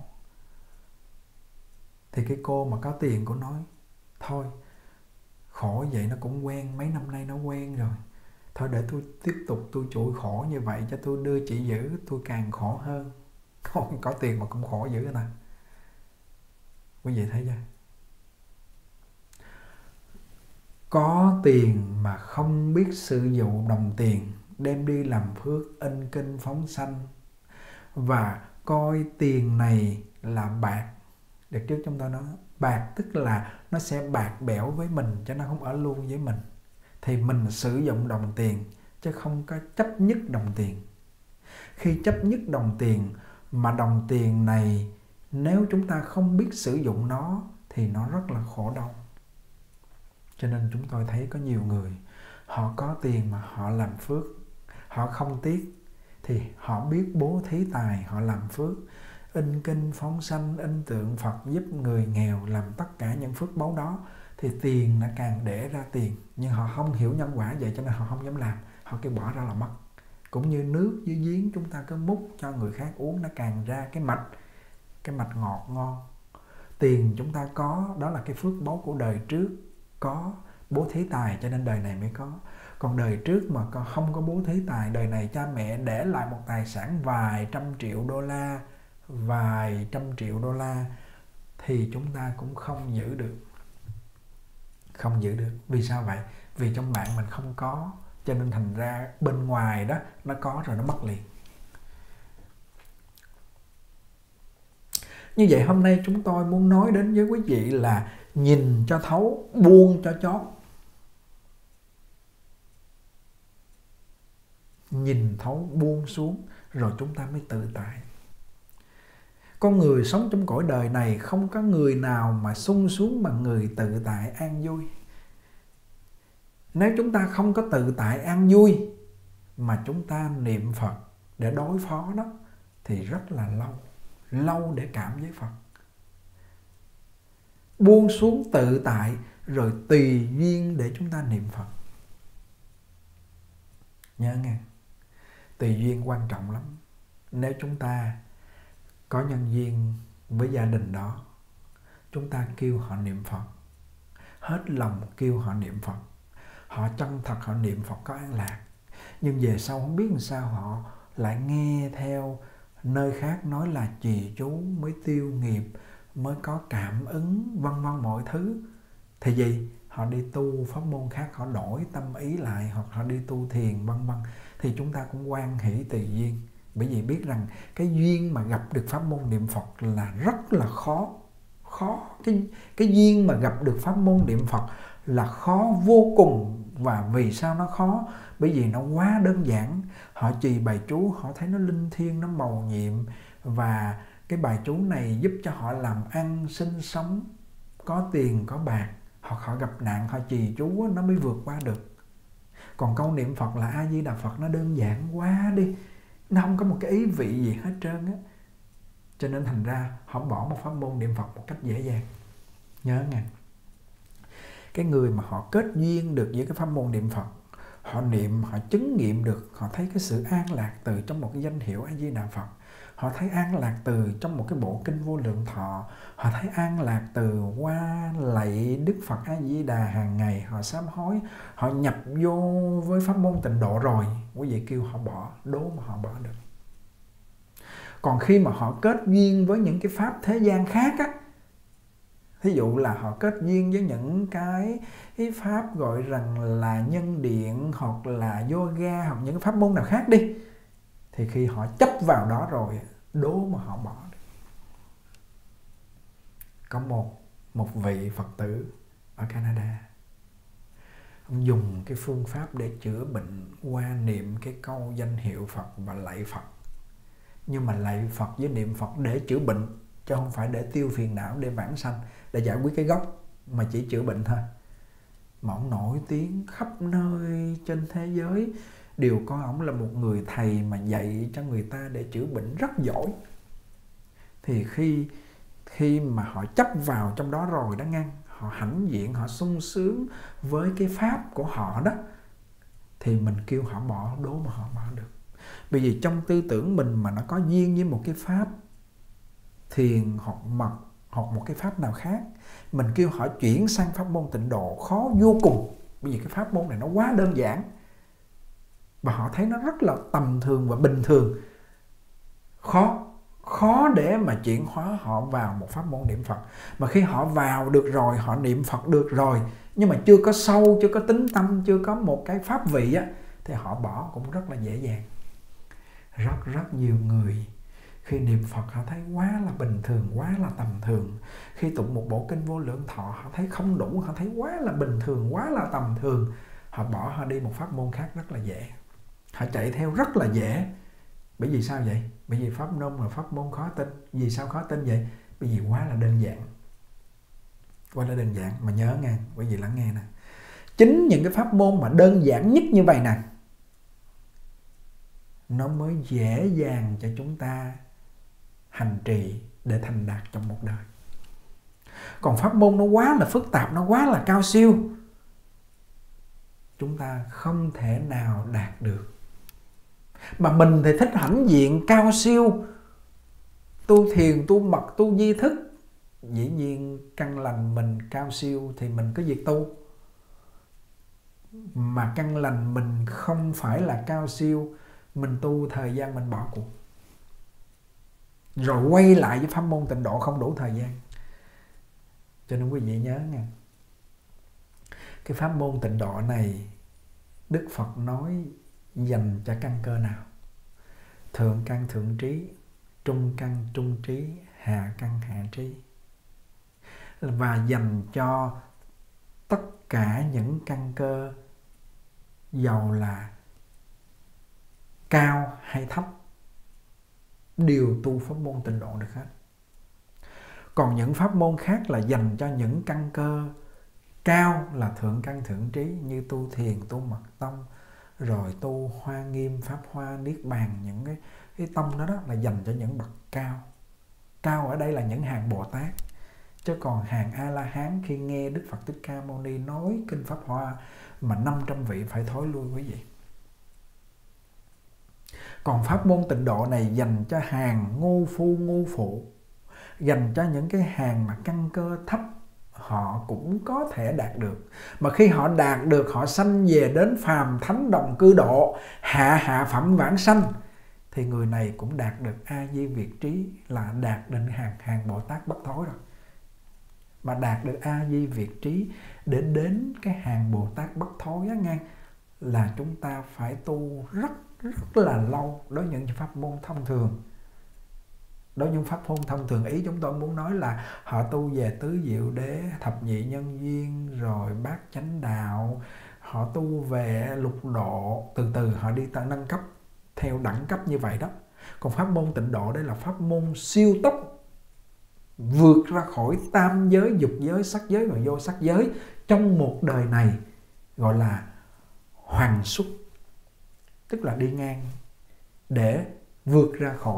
Thì cái cô mà có tiền cô nói: thôi, khổ vậy nó cũng quen, mấy năm nay nó quen rồi. Thôi để tôi tiếp tục tôi chịu khổ như vậy, cho tôi đưa chị giữ, tôi càng khổ hơn. Không có tiền mà cũng khổ dữ nè. Quý vị thấy chưa? Có tiền mà không biết sử dụng đồng tiền, đem đi làm phước, in kinh phóng sanh, và coi tiền này là bạc. Đợt trước chúng ta nói bạc tức là nó sẽ bạc bẽo với mình, cho nó không ở luôn với mình. Thì mình sử dụng đồng tiền chứ không có chấp nhất đồng tiền. Khi chấp nhất đồng tiền mà đồng tiền này nếu chúng ta không biết sử dụng nó thì nó rất là khổ đau. Cho nên chúng tôi thấy có nhiều người họ có tiền mà họ làm phước, họ không tiếc, thì họ biết bố thí tài, họ làm phước, in kinh phóng sanh, in tượng Phật, giúp người nghèo, làm tất cả những phước báu đó, thì tiền nó càng để ra tiền. Nhưng họ không hiểu nhân quả vậy cho nên họ không dám làm, họ kêu bỏ ra là mất. Cũng như nước dưới giếng chúng ta cứ múc cho người khác uống, nó càng ra cái mạch, cái mạch ngọt ngon. Tiền chúng ta có, đó là cái phước báu của đời trước, có bố thí tài cho nên đời này mới có. Còn đời trước mà không có bố thí tài, đời này cha mẹ để lại một tài sản vài trăm triệu đô la, vài trăm triệu đô la, thì chúng ta cũng không giữ được. Không giữ được. Vì sao vậy? Vì trong mạng mình không có, cho nên thành ra bên ngoài đó nó có rồi nó mất liền. Như vậy hôm nay chúng tôi muốn nói đến với quý vị là nhìn cho thấu, buông cho chót. Nhìn thấu, buông xuống, rồi chúng ta mới tự tại. Con người sống trong cõi đời này không có người nào mà sung sướng bằng người tự tại an vui. Nếu chúng ta không có tự tại an vui mà chúng ta niệm Phật để đối phó đó thì rất là lâu, lâu để cảm với Phật. Buông xuống tự tại rồi tùy duyên để chúng ta niệm Phật. Nhớ nghe, tùy duyên quan trọng lắm. Nếu chúng ta có nhân duyên với gia đình đó, chúng ta kêu họ niệm Phật, hết lòng kêu họ niệm Phật, họ chân thật họ niệm Phật có an lạc. Nhưng về sau không biết làm sao họ lại nghe theo nơi khác nói là trì chú mới tiêu nghiệp, mới có cảm ứng vân vân mọi thứ. Thì gì? Họ đi tu pháp môn khác, họ đổi tâm ý lại, hoặc họ đi tu thiền vân vân. Thì chúng ta cũng hoan hỷ tùy duyên. Bởi vì biết rằng cái duyên mà gặp được pháp môn niệm Phật là rất là khó. Khó. Cái, cái duyên mà gặp được pháp môn niệm Phật là khó vô cùng. Và vì sao nó khó? Bởi vì nó quá đơn giản. Họ trì bài chú, họ thấy nó linh thiêng, nó mầu nhiệm. Và cái bài chú này giúp cho họ làm ăn, sinh sống, có tiền, có bạc. Hoặc họ gặp nạn, họ trì chú nó mới vượt qua được. Còn câu niệm Phật là A Di Đà Phật nó đơn giản quá đi. Nó không có một cái ý vị gì hết trơn á. Cho nên thành ra họ bỏ một pháp môn niệm Phật một cách dễ dàng. Nhớ nghe, cái người mà họ kết duyên được với cái pháp môn niệm Phật, họ niệm, họ chứng nghiệm được, họ thấy cái sự an lạc từ trong một cái danh hiệu A Di Đà Phật, họ thấy an lạc từ trong một cái bộ kinh Vô Lượng Thọ, họ thấy an lạc từ qua lạy Đức Phật A Di Đà hàng ngày, họ sám hối, họ nhập vô với pháp môn tịnh độ rồi, quý vị kêu họ bỏ, đố mà họ bỏ được. Còn khi mà họ kết duyên với những cái pháp thế gian khác á, thí dụ là họ kết duyên với những cái, cái pháp gọi rằng là nhân điện hoặc là yoga hoặc những cái pháp môn nào khác đi, thì khi họ chấp vào đó rồi, đố mà họ bỏ được. Có một, một vị Phật tử ở Canada, ông dùng cái phương pháp để chữa bệnh qua niệm cái câu danh hiệu Phật và lạy Phật. Nhưng mà lạy Phật với niệm Phật để chữa bệnh, chứ không phải để tiêu phiền não, để vãng sanh, để giải quyết cái gốc, mà chỉ chữa bệnh thôi. Mà ông nổi tiếng khắp nơi trên thế giới đều coi ông là một người thầy mà dạy cho người ta để chữa bệnh rất giỏi. Thì khi khi mà họ chấp vào trong đó rồi đó ngang, họ hãnh diện, họ sung sướng với cái pháp của họ đó, thì mình kêu họ bỏ, đố mà họ bỏ được. Bởi vì trong tư tưởng mình mà nó có duyên với một cái pháp thiền hoặc mật hoặc một cái pháp nào khác, mình kêu họ chuyển sang pháp môn tịnh độ khó vô cùng. Bởi vì cái pháp môn này nó quá đơn giản và họ thấy nó rất là tầm thường và bình thường, khó khó để mà chuyển hóa họ vào một pháp môn niệm Phật. Mà khi họ vào được rồi, họ niệm Phật được rồi, nhưng mà chưa có sâu, chưa có tính tâm, chưa có một cái pháp vị á, thì họ bỏ cũng rất là dễ dàng. Rất rất nhiều người khi niệm Phật họ thấy quá là bình thường, quá là tầm thường. Khi tụng một bộ kinh Vô Lượng Thọ họ thấy không đủ, họ thấy quá là bình thường, quá là tầm thường. Họ bỏ, họ đi một pháp môn khác rất là dễ. Họ chạy theo rất là dễ. Bởi vì sao vậy? Bởi vì pháp môn là pháp môn khó tin. Vì sao khó tin vậy? Bởi vì quá là đơn giản. Quá là đơn giản. Mà nhớ nghe, quý vị lắng nghe nè. Chính những cái pháp môn mà đơn giản nhất như vậy nè, nó mới dễ dàng cho chúng ta hành trì để thành đạt trong một đời. Còn pháp môn nó quá là phức tạp, nó quá là cao siêu, chúng ta không thể nào đạt được. Mà mình thì thích hãnh diện cao siêu, tu thiền, tu mật, tu di thức. Dĩ nhiên căn lành mình cao siêu thì mình có việc tu. Mà căn lành mình không phải là cao siêu, mình tu thời gian mình bỏ cuộc, rồi quay lại với pháp môn tịnh độ không đủ thời gian. Cho nên quý vị nhớ nha, cái pháp môn tịnh độ này Đức Phật nói dành cho căn cơ nào? Thượng căn thượng trí, trung căn trung trí, hạ căn hạ trí. Và dành cho tất cả những căn cơ, dầu là cao hay thấp, đều tu pháp môn tịnh độ được hết. Còn những pháp môn khác là dành cho những căn cơ cao là thượng căn thượng trí, như tu thiền, tu mật tông, rồi tu Hoa Nghiêm, Pháp Hoa, Niết Bàn, những cái, cái tông đó, đó là dành cho những bậc cao. Cao ở đây là những hàng Bồ Tát. Chứ còn hàng A-la-hán khi nghe Đức Phật Thích Ca Mâu Ni nói kinh Pháp Hoa mà năm trăm vị phải thối lui quý vị. Còn pháp môn tịnh độ này dành cho hàng ngu phu ngu phụ, dành cho những cái hàng mà căn cơ thấp, họ cũng có thể đạt được. Mà khi họ đạt được, họ sanh về đến phàm thánh đồng cư độ, hạ hạ phẩm vãng sanh, thì người này cũng đạt được A Di Việt trí, là đạt đến hàng hàng Bồ Tát bất thối rồi. Mà đạt được A Di Việt trí để đến cái hàng Bồ Tát bất thối á nghe, là chúng ta phải tu rất rất là lâu. Đối với những pháp môn thông thường, đối với những pháp môn thông thường, ý chúng tôi muốn nói là họ tu về tứ diệu đế, thập nhị nhân duyên, rồi bát chánh đạo, họ tu về lục độ, từ từ họ đi tăng nâng cấp theo đẳng cấp như vậy đó. Còn pháp môn tịnh độ đây là pháp môn siêu tốc, vượt ra khỏi tam giới, dục giới, sắc giới và vô sắc giới trong một đời này, gọi là hoàn xuất, tức là đi ngang để vượt ra khỏi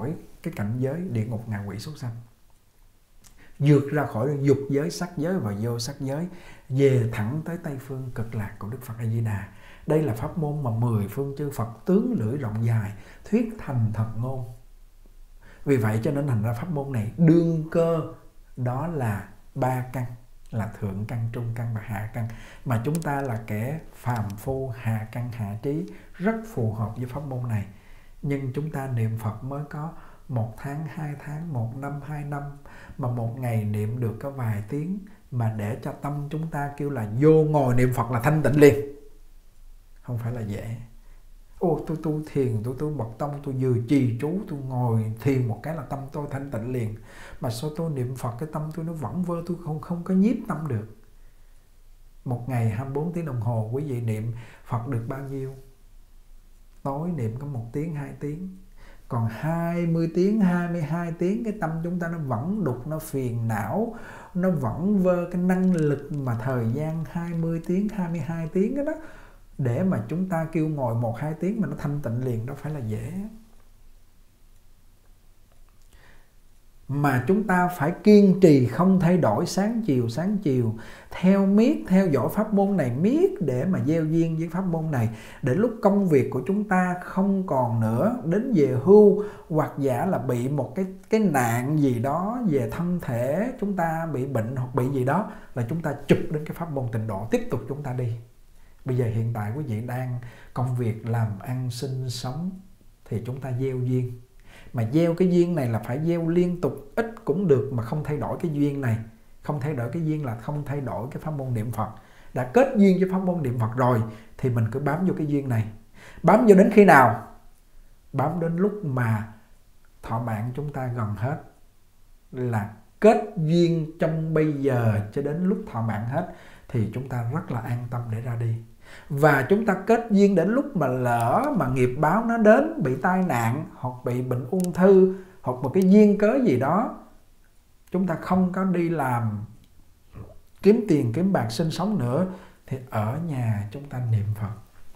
cái cảnh giới địa ngục, ngạ quỷ, súc sanh, vượt ra khỏi dục giới, sắc giới và vô sắc giới, về thẳng tới Tây phương cực lạc của Đức Phật A Di Đà. Đây là pháp môn mà mười phương chư Phật tướng lưỡi rộng dài thuyết thành thật ngôn. Vì vậy cho nên thành ra pháp môn này đương cơ đó là ba căn, là thượng căn, trung căn và hạ căn, mà chúng ta là kẻ phàm phu hạ căn hạ trí rất phù hợp với pháp môn này. Nhưng chúng ta niệm Phật mới có một tháng, hai tháng, một năm, hai năm, mà một ngày niệm được có vài tiếng, mà để cho tâm chúng ta kêu là vô ngồi niệm Phật là thanh tịnh liền, không phải là dễ. Ô, tôi tu thiền, tôi tu mật tông, tôi vừa trì chú, tôi ngồi thiền một cái là tâm tôi thanh tịnh liền. Mà sao tôi niệm Phật cái tâm tôi nó vẫn vơ, tôi không không có nhiếp tâm được. Một ngày hai mươi bốn tiếng đồng hồ, quý vị niệm Phật được bao nhiêu? Tối niệm có một tiếng, hai tiếng. Còn hai mươi tiếng, hai mươi hai tiếng, cái tâm chúng ta nó vẫn đục, nó phiền não, nó vẫn vơ cái năng lực mà thời gian hai mươi tiếng, hai mươi hai tiếng đó, đó. Để mà chúng ta kêu ngồi một hai tiếng mà nó thanh tịnh liền đâu phải là dễ. Mà chúng ta phải kiên trì không thay đổi, sáng chiều sáng chiều, theo miết, theo dõi pháp môn này miết để mà gieo duyên với pháp môn này. Để lúc công việc của chúng ta không còn nữa, đến về hưu hoặc giả là bị một cái, cái nạn gì đó về thân thể, chúng ta bị bệnh hoặc bị gì đó, là chúng ta chụp đến cái pháp môn tịnh độ, tiếp tục chúng ta đi. Bây giờ hiện tại quý vị đang công việc làm ăn sinh sống thì chúng ta gieo duyên. Mà gieo cái duyên này là phải gieo liên tục, ít cũng được mà không thay đổi cái duyên này. Không thay đổi cái duyên là không thay đổi cái pháp môn niệm Phật. Đã kết duyên với pháp môn niệm Phật rồi thì mình cứ bám vô cái duyên này. Bám vô đến khi nào? Bám đến lúc mà thọ mạng chúng ta gần hết, là kết duyên trong bây giờ cho đến lúc thọ mạng hết, thì chúng ta rất là an tâm để ra đi. Và chúng ta kết duyên đến lúc mà lỡ mà nghiệp báo nó đến, bị tai nạn hoặc bị bệnh ung thư hoặc một cái duyên cớ gì đó, chúng ta không có đi làm kiếm tiền kiếm bạc sinh sống nữa, thì ở nhà chúng ta niệm Phật.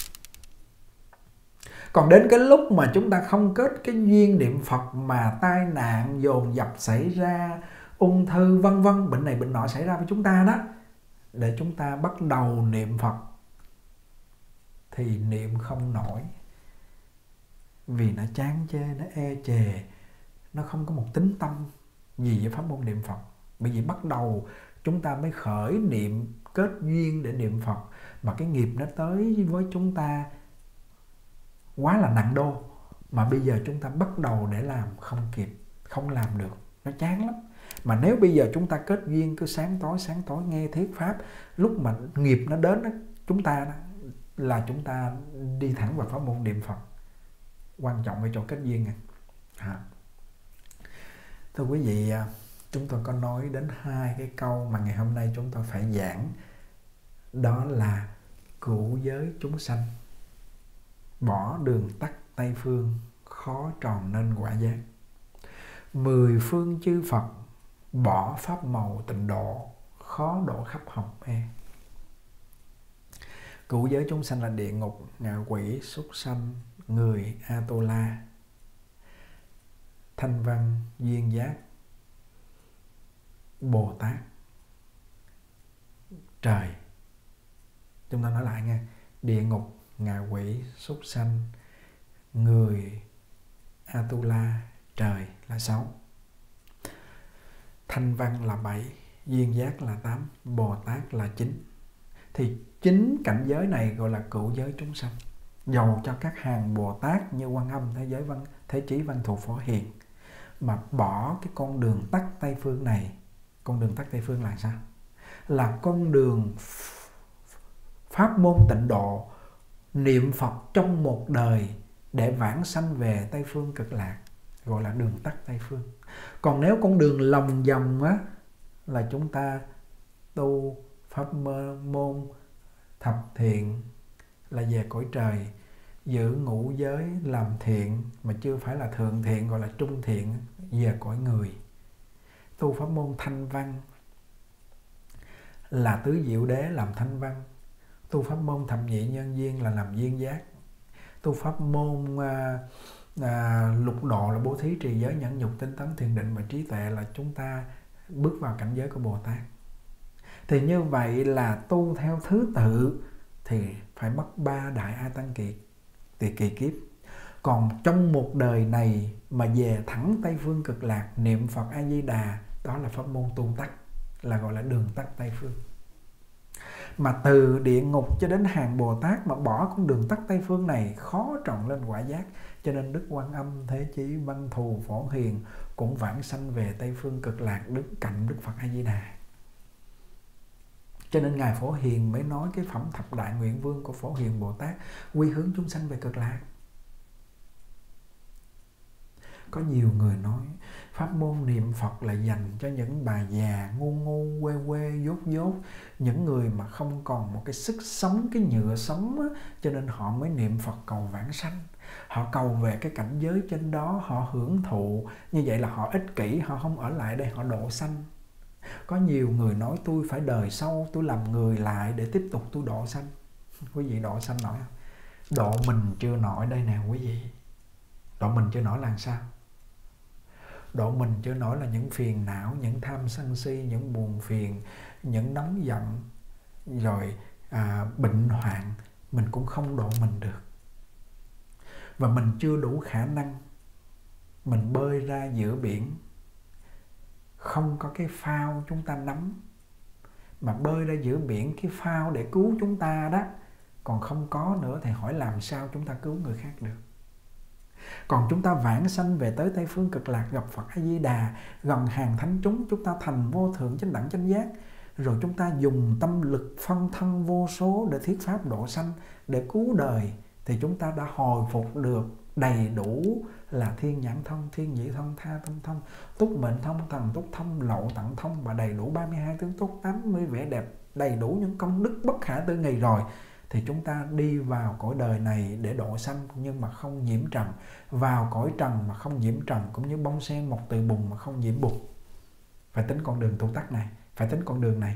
Còn đến cái lúc mà chúng ta không kết cái duyên niệm Phật mà tai nạn dồn dập xảy ra, ung thư vân vân, bệnh này bệnh nọ xảy ra với chúng ta đó, để chúng ta bắt đầu niệm Phật thì niệm không nổi. Vì nó chán chê, nó e chề, nó không có một tính tâm gì với pháp môn niệm Phật. Bởi vì bắt đầu chúng ta mới khởi niệm kết duyên để niệm Phật, mà cái nghiệp nó tới với chúng ta quá là nặng đô, mà bây giờ chúng ta bắt đầu để làm không kịp, không làm được, nó chán lắm. Mà nếu bây giờ chúng ta kết duyên cứ sáng tối sáng tối nghe thuyết pháp, lúc mà nghiệp nó đến đó, chúng ta đó, là chúng ta đi thẳng vào pháp môn niệm Phật. Quan trọng ở chỗ kết duyên này. À. Thưa quý vị, chúng tôi có nói đến hai cái câu mà ngày hôm nay chúng tôi phải giảng. Đó là cửu giới chúng sanh, bỏ đường tắt Tây phương, khó tròn nên quả giác. Mười phương chư Phật, bỏ pháp màu tịnh độ, khó độ khắp học e. Cửu giới chúng sanh là địa ngục, ngạ quỷ, súc sanh, người, A-tu-la, Thanh Văn, Duyên Giác, Bồ Tát, trời. Chúng ta nói lại nha. Địa ngục, ngạ quỷ, súc sanh, người, A-tu-la, trời là sáu. Thanh Văn là bảy, Duyên Giác là tám, Bồ Tát là chín. Thì chính cảnh giới này gọi là cửu giới chúng sanh. Dầu cho các hàng Bồ Tát như Quan Âm, Thế Giới Văn, Thế Chí Văn Thù Phổ Hiền mà bỏ cái con đường tắt Tây phương này. Con đường tắt Tây phương là sao? Là con đường pháp môn tịnh độ, niệm Phật trong một đời để vãng sanh về Tây phương cực lạc, gọi là đường tắt Tây phương. Còn nếu con đường lòng vòng á, là chúng ta tu pháp môn thập thiện là về cõi trời, giữ ngũ giới làm thiện mà chưa phải là thượng thiện, gọi là trung thiện, về cõi người. Tu pháp môn thanh văn là tứ diệu đế làm thanh văn. Tu pháp môn thập nhị nhân duyên là làm duyên giác. Tu pháp môn uh, à, lục độ là bố thí, trì giới, nhẫn nhục, tinh tấn, thiền định và trí tuệ là chúng ta bước vào cảnh giới của Bồ Tát. Thì như vậy là tu theo thứ tự thì phải mất ba đại A Tăng kỳ, thì kỳ kiếp. Còn trong một đời này mà về thẳng Tây Phương Cực Lạc niệm Phật A Di Đà, đó là pháp môn tu tắt, là gọi là đường tắt Tây Phương. Mà từ địa ngục cho đến hàng Bồ Tát mà bỏ con đường tắt Tây Phương này khó tròn lên quả giác. Cho nên Đức Quan Âm, Thế Chí, Văn Thù, Phổ Hiền cũng vãng sanh về Tây Phương Cực Lạc đứng cạnh Đức Phật A Di Đà. Cho nên Ngài Phổ Hiền mới nói cái phẩm thập đại nguyện vương của Phổ Hiền Bồ Tát quy hướng chúng sanh về Cực Lạc. Có nhiều người nói pháp môn niệm Phật là dành cho những bà già ngu ngu, quê quê, dốt dốt, những người mà không còn một cái sức sống, cái nhựa sống á, cho nên họ mới niệm Phật cầu vãng sanh. Họ cầu về cái cảnh giới trên đó, họ hưởng thụ, như vậy là họ ích kỷ, họ không ở lại đây, họ độ sanh. Có nhiều người nói tôi phải đời sau, tôi làm người lại để tiếp tục tôi độ sanh. Quý vị độ sanh nổi không? Độ mình chưa nổi đây nè quý vị. Độ mình chưa nổi là sao? Độ mình chưa nổi là những phiền não, những tham sân si, những buồn phiền, những nóng giận, rồi à, bệnh hoạn, mình cũng không độ mình được. Và mình chưa đủ khả năng, mình bơi ra giữa biển, không có cái phao chúng ta nắm, mà bơi ra giữa biển cái phao để cứu chúng ta đó còn không có nữa, thì hỏi làm sao chúng ta cứu người khác được. Còn chúng ta vãng sanh về tới Tây Phương Cực Lạc gặp Phật A Di Đà, gần hàng thánh chúng, chúng ta thành vô thượng chánh đẳng chánh giác, rồi chúng ta dùng tâm lực phân thân vô số để thuyết pháp độ sanh, để cứu đời, thì chúng ta đã hồi phục được đầy đủ là thiên nhãn thông, thiên nhĩ thông, tha tâm thông, túc mệnh thông, thần túc thông, lậu tận thông, và đầy đủ ba mươi hai tướng tốt, tám mươi vẻ đẹp, đầy đủ những công đức bất khả tư nghì rồi, thì chúng ta đi vào cõi đời này để độ sanh nhưng mà không nhiễm trần. Vào cõi trần mà không nhiễm trần cũng như bông sen mọc từ bùn mà không nhiễm bùn. Phải tính con đường tu tắc này, phải tính con đường này.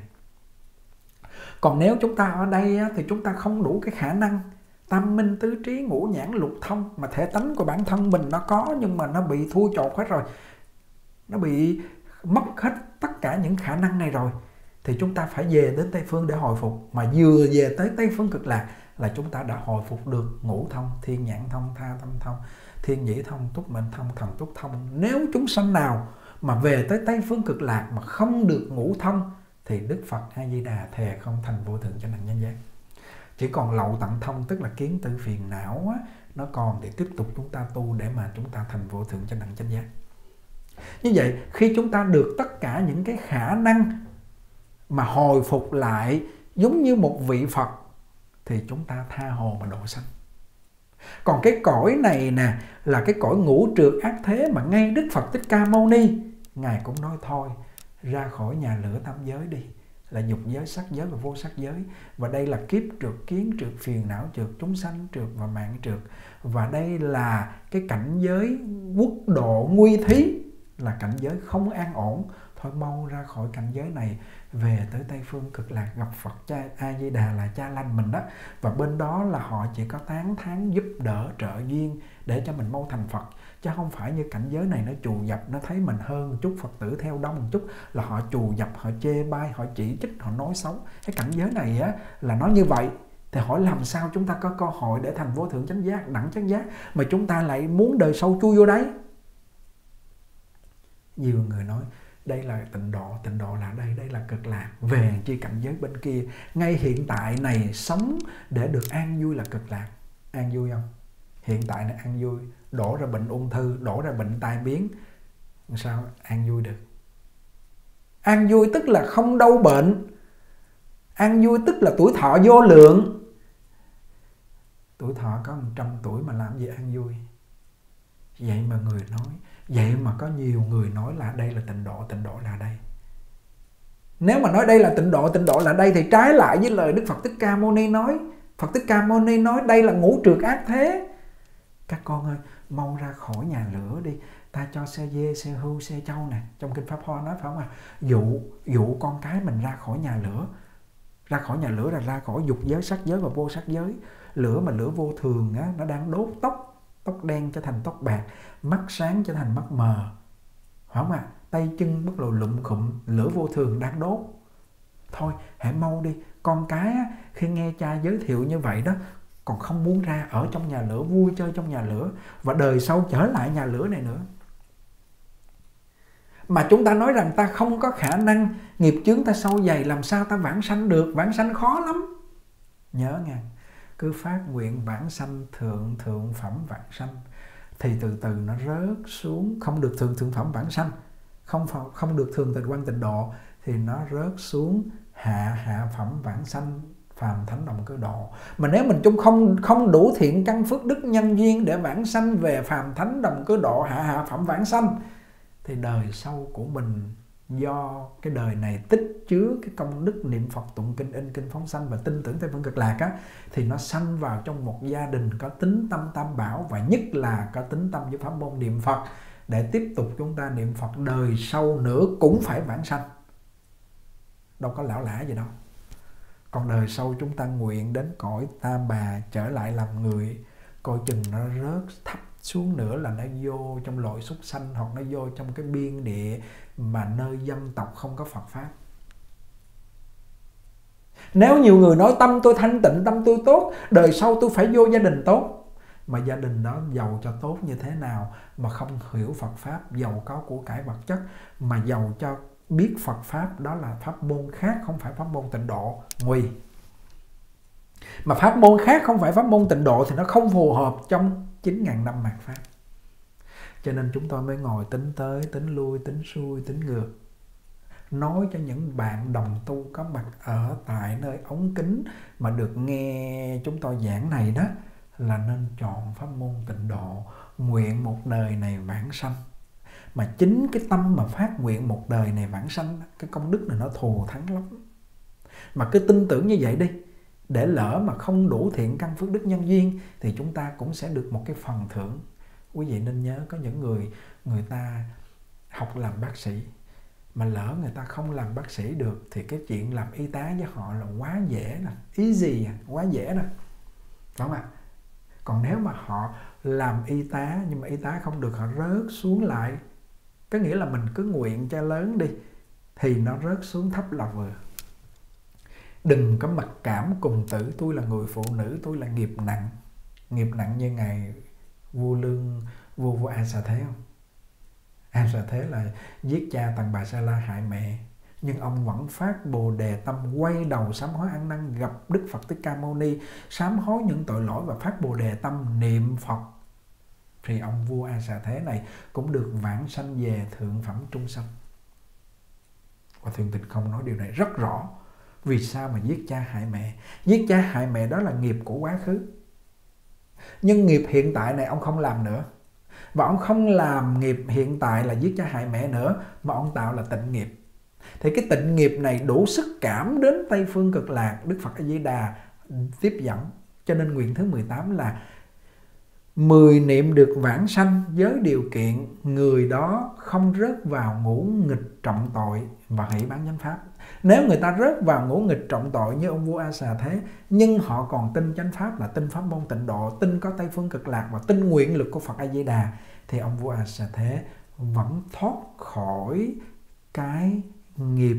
Còn nếu chúng ta ở đây thì chúng ta không đủ cái khả năng tam minh tứ trí ngũ nhãn lục thông, mà thể tánh của bản thân mình nó có nhưng mà nó bị thui chột hết rồi, nó bị mất hết tất cả những khả năng này rồi, thì chúng ta phải về đến Tây Phương để hồi phục. Mà vừa về tới Tây Phương Cực Lạc là chúng ta đã hồi phục được ngũ thông, thiên nhãn thông, tha tâm thông, thiên nhĩ thông, túc mệnh thông, thần túc thông. Nếu chúng sanh nào mà về tới Tây Phương Cực Lạc mà không được ngũ thông thì Đức Phật A Di Đà thề không thành vô thượng chánh đẳng chánh giác. Chỉ còn lậu tận thông, tức là kiến tư phiền não á, nó còn để tiếp tục chúng ta tu để mà chúng ta thành vô thượng chánh đẳng chánh giác. Như vậy khi chúng ta được tất cả những cái khả năng mà hồi phục lại giống như một vị Phật thì chúng ta tha hồ mà độ sanh. Còn cái cõi này nè là cái cõi ngũ trược ác thế, mà ngay Đức Phật Thích Ca Mâu Ni Ngài cũng nói thôi, ra khỏi nhà lửa tam giới đi, là dục giới, sắc giới và vô sắc giới. Và đây là kiếp trượt, kiến trượt, phiền não trượt, chúng sanh trượt và mạng trượt. Và đây là cái cảnh giới quốc độ nguy thí, là cảnh giới không an ổn. Thôi mau ra khỏi cảnh giới này, về tới Tây Phương Cực Lạc gặp Phật cha A Di Đà là cha lành mình đó. Và bên đó là họ chỉ có tán thán giúp đỡ trợ duyên để cho mình mau thành Phật, chứ không phải như cảnh giới này nó trù dập, nó thấy mình hơn một chút, Phật tử theo đông một chút là họ trù dập, họ chê bai, họ chỉ trích, họ nói xấu. Cái cảnh giới này á là nó như vậy, thì hỏi làm sao chúng ta có cơ hội để thành vô thượng chánh giác, đẳng chánh giác, mà chúng ta lại muốn đời sau chui vô đấy. Nhiều người nói đây là tịnh độ, tịnh độ là đây, đây là Cực Lạc, về chi cảnh giới bên kia. Ngay hiện tại này sống để được an vui là Cực Lạc. An vui không? Hiện tại này an vui, đổ ra bệnh ung thư, đổ ra bệnh tai biến, sao an vui được? An vui tức là không đau bệnh. An vui tức là tuổi thọ vô lượng. Tuổi thọ có một trăm tuổi mà làm gì an vui? Vậy mà người nói, vậy mà có nhiều người nói là đây là tịnh độ, tịnh độ là đây. Nếu mà nói đây là tịnh độ, tịnh độ là đây thì trái lại với lời Đức Phật Thích Ca Mâu Ni nói. Phật Thích Ca Mâu Ni nói đây là ngũ trược ác thế. Các con ơi, mau ra khỏi nhà lửa đi, ta cho xe dê, xe hưu, xe trâu nè. Trong Kinh Pháp Hoa nói phải không ạ? Dụ, dụ con cái mình ra khỏi nhà lửa. Ra khỏi nhà lửa là ra khỏi dục giới, sắc giới và vô sắc giới. Lửa mà lửa vô thường á, nó đang đốt tóc, tóc đen trở thành tóc bạc, mắt sáng trở thành mắt mờ, phải không ạ? À? Tay chân bất lộ lụm khụm, lửa vô thường đang đốt. Thôi hãy mau đi. Con cái á, khi nghe cha giới thiệu như vậy đó, còn không muốn ra ở trong nhà lửa, vui chơi trong nhà lửa và đời sau trở lại nhà lửa này nữa. Mà chúng ta nói rằng ta không có khả năng, nghiệp chướng ta sâu dày, làm sao ta vãng sanh được? Vãng sanh khó lắm. Nhớ nghe, cứ phát nguyện vãng sanh thượng thượng phẩm vãng sanh thì từ từ nó rớt xuống. Không được thượng thượng phẩm vãng sanh, không không được thường tịch quan tịnh độ, thì nó rớt xuống hạ hạ phẩm vãng sanh, phàm thánh đồng cư độ. Mà nếu mình chung không không đủ thiện căn phước đức nhân duyên để vãng sanh về phàm thánh đồng cư độ, hạ hạ phẩm vãng sanh, thì đời sau của mình do cái đời này tích chứa cái công đức niệm Phật, tụng kinh, in kinh, phóng sanh và tin tưởng Tây Phương Cực Lạc á, thì nó sanh vào trong một gia đình có tín tâm Tam Bảo, và nhất là có tín tâm với pháp môn niệm Phật, để tiếp tục chúng ta niệm Phật đời sau nữa cũng phải vãng sanh. Đâu có lão lã gì đâu. Còn đời sau chúng ta nguyện đến cõi Tam Bà, trở lại làm người, coi chừng nó rớt thấp xuống nữa là nó vô trong loại súc sanh, hoặc nó vô trong cái biên địa mà nơi dân tộc không có Phật Pháp. Nếu nhiều người nói tâm tôi thanh tịnh, tâm tôi tốt, đời sau tôi phải vô gia đình tốt, mà gia đình đó giàu cho tốt như thế nào mà không hiểu Phật Pháp, giàu có của cải vật chất, mà giàu cho biết Phật Pháp, đó là pháp môn khác, không phải pháp môn tịnh độ, nguy. Mà pháp môn khác không phải pháp môn tịnh độ thì nó không phù hợp trong chín ngàn năm mạt Pháp. Cho nên chúng tôi mới ngồi tính tới, tính lui, tính xuôi, tính ngược, nói cho những bạn đồng tu có mặt ở tại nơi ống kính mà được nghe chúng tôi giảng này đó, là nên chọn pháp môn tịnh độ, nguyện một đời này vãng sanh. Mà chính cái tâm mà phát nguyện một đời này vãng sanh, cái công đức này nó thù thắng lắm. Mà cứ tin tưởng như vậy đi, để lỡ mà không đủ thiện căn phước đức nhân duyên thì chúng ta cũng sẽ được một cái phần thưởng. Quý vị nên nhớ, có những người người ta học làm bác sĩ, mà lỡ người ta không làm bác sĩ được thì cái chuyện làm y tá với họ là quá dễ nè, easy, quá dễ nè, đúng không ạ? Còn nếu mà họ làm y tá nhưng mà y tá không được, họ rớt xuống lại, có nghĩa là mình cứ nguyện cho lớn đi thì nó rớt xuống thấp là vừa. Đừng có mặc cảm cùng tử, tôi là người phụ nữ, tôi là nghiệp nặng. Nghiệp nặng như ngài vua Lương, vua vua A Xà Thế không? A Xà Thế là giết cha Tần Bà Sa La, hại mẹ, nhưng ông vẫn phát bồ đề tâm, quay đầu sám hối ăn năn, gặp Đức Phật Thích Ca Mâu Ni, sám hối những tội lỗi và phát bồ đề tâm niệm Phật. Thì ông vua A Xà Thế này cũng được vãng sanh về thượng phẩm trung sanh. Và Thượng Tịch không nói điều này rất rõ. Vì sao mà giết cha hại mẹ? Giết cha hại mẹ đó là nghiệp của quá khứ. Nhưng nghiệp hiện tại này ông không làm nữa. Và ông không làm nghiệp hiện tại là giết cha hại mẹ nữa, mà ông tạo là tịnh nghiệp. Thì cái tịnh nghiệp này đủ sức cảm đến Tây Phương Cực Lạc, Đức Phật A Di Đà tiếp dẫn. Cho nên nguyện thứ mười tám là mười niệm được vãng sanh với điều kiện người đó không rớt vào ngũ nghịch trọng tội và hỷ bán chánh pháp. Nếu người ta rớt vào ngũ nghịch trọng tội như ông vua A Xà Thế, nhưng họ còn tin chánh pháp là tin pháp môn tịnh độ, tin có Tây Phương Cực Lạc và tin nguyện lực của Phật A Di Đà, thì ông vua A Xà Thế vẫn thoát khỏi cái nghiệp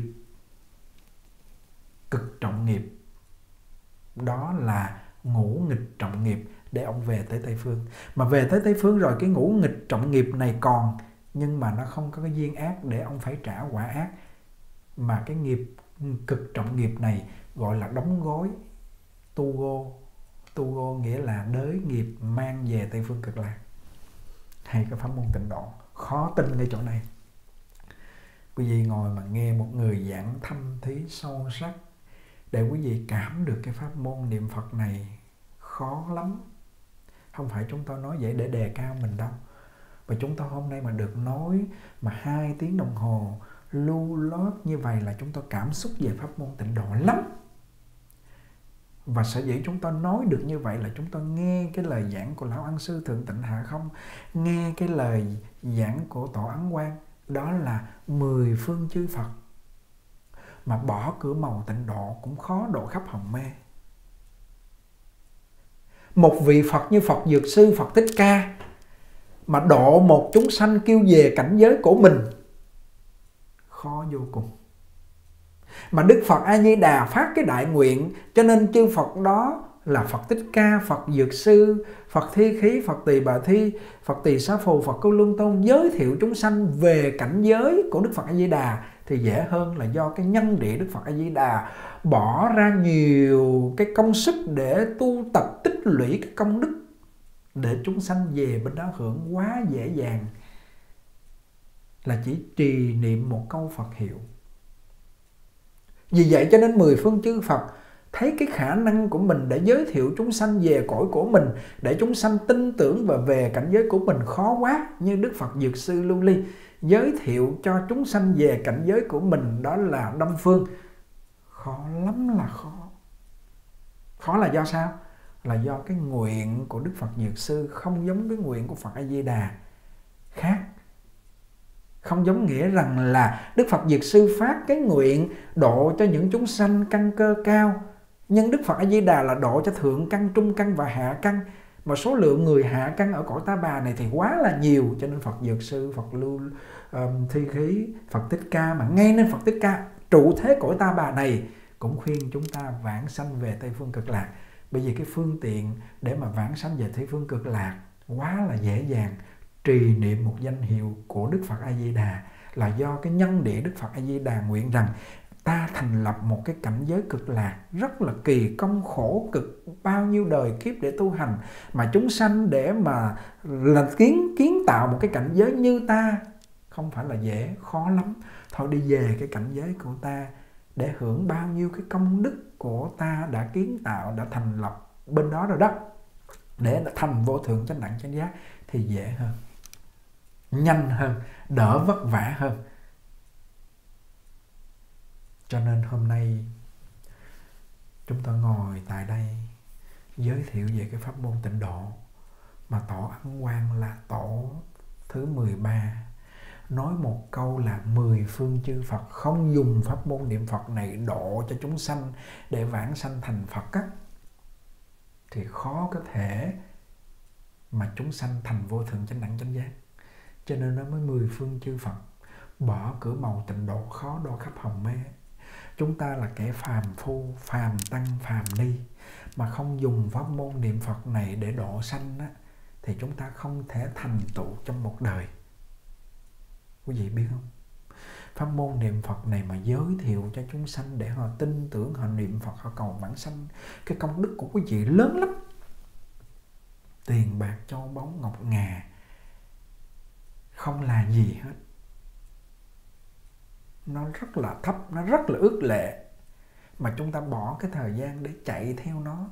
cực trọng nghiệp, đó là ngũ nghịch trọng nghiệp, để ông về tới Tây Phương. Mà về tới Tây Phương rồi, cái ngũ nghịch trọng nghiệp này còn, nhưng mà nó không có cái duyên ác để ông phải trả quả ác. Mà cái nghiệp cực trọng nghiệp này gọi là đóng gói tu gô. Tu gô nghĩa là đới nghiệp mang về Tây Phương Cực Lạc, hay cái pháp môn tịnh độ. Khó tin cái chỗ này. Quý vị ngồi mà nghe một người giảng thâm thí sâu sắc, để quý vị cảm được cái pháp môn niệm Phật này khó lắm. Không phải chúng tôi nói vậy để đề cao mình đâu. Và chúng tôi hôm nay mà được nói mà hai tiếng đồng hồ lưu lót như vậy là chúng tôi cảm xúc về pháp môn tịnh độ lắm. Và sở dĩ chúng tôi nói được như vậy là chúng tôi nghe cái lời giảng của Lão Ân Sư Thượng Tịnh Hạ Không, nghe cái lời giảng của Tổ Ấn Quang, đó là mười phương chư Phật. Mà bỏ cửa màu tịnh độ cũng khó độ khắp hồng mê. một vị Phật như Phật Dược Sư, Phật Thích Ca mà độ một chúng sanh kêu về cảnh giới của mình khó vô cùng. Mà Đức Phật A Di Đà phát cái đại nguyện, cho nên chư Phật đó là Phật Thích Ca, Phật Dược Sư, Phật Thi Khí, Phật Tỳ Bà Thi, Phật Tỳ Xá Phù, Phật Côn Luân Tôn giới thiệu chúng sanh về cảnh giới của Đức Phật A Di Đà thì dễ hơn là do cái nhân địa Đức Phật A Di Đà bỏ ra nhiều cái công sức để tu tập tích lũy cái công đức để chúng sanh về bên đó hưởng quá dễ dàng là chỉ trì niệm một câu Phật hiệu. Vì vậy cho nên mười phương chư Phật thấy cái khả năng của mình để giới thiệu chúng sanh về cõi của mình, để chúng sanh tin tưởng và về cảnh giới của mình khó quá. Như Đức Phật Dược Sư Lưu Ly giới thiệu cho chúng sanh về cảnh giới của mình, đó là Đông Phương. Khó lắm là khó. Khó là do sao? Là do cái nguyện của Đức Phật Dược Sư không giống cái nguyện của Phật A Di Đà, khác. Không giống nghĩa rằng là Đức Phật Dược Sư phát cái nguyện độ cho những chúng sanh căn cơ cao, nhưng Đức Phật A Di Đà là độ cho thượng căn, trung căn và hạ căn. Mà số lượng người hạ căn ở cõi Ta Bà này thì quá là nhiều, cho nên Phật Dược Sư, Phật Lưu um, Thi Khí, Phật Thích Ca, mà ngay nên Phật Thích Ca trụ thế cõi Ta Bà này cũng khuyên chúng ta vãng sanh về Tây Phương Cực Lạc. Bởi vì cái phương tiện để mà vãng sanh về Tây Phương Cực Lạc quá là dễ dàng. Trì niệm một danh hiệu của Đức Phật A Di Đà là do cái nhân địa Đức Phật A Di Đà nguyện rằng ta thành lập một cái cảnh giới cực lạc rất là kỳ công khổ cực, bao nhiêu đời kiếp để tu hành, mà chúng sanh để mà là kiến kiến tạo một cái cảnh giới như ta không phải là dễ, khó lắm. Thôi đi về cái cảnh giới của ta để hưởng bao nhiêu cái công đức của ta đã kiến tạo, đã thành lập bên đó rồi đó, để thành vô thượng chánh đẳng chánh giác thì dễ hơn, nhanh hơn, đỡ vất vả hơn. Cho nên hôm nay chúng ta ngồi tại đây giới thiệu về cái pháp môn tịnh độ, mà tổ Ấn Quang là tổ thứ mười ba nói một câu là mười phương chư Phật không dùng pháp môn niệm Phật này độ cho chúng sanh để vãng sanh thành Phật á, thì khó có thể mà chúng sanh thành vô thượng chánh đẳng chánh giác. Cho nên nó mới mười phương chư Phật bỏ cửa màu tịnh độ khó đo khắp hồng mê. Chúng ta là kẻ phàm phu, phàm tăng, phàm ni mà không dùng pháp môn niệm Phật này để độ sanh á, thì chúng ta không thể thành tựu trong một đời. Quý vị biết không? Pháp môn niệm Phật này mà giới thiệu cho chúng sanh để họ tin tưởng, họ niệm Phật, họ cầu vãng sanh, cái công đức của quý vị lớn lắm. Tiền bạc châu báu ngọc ngà không là gì hết. Nó rất là thấp, nó rất là ước lệ, mà chúng ta bỏ cái thời gian để chạy theo nó,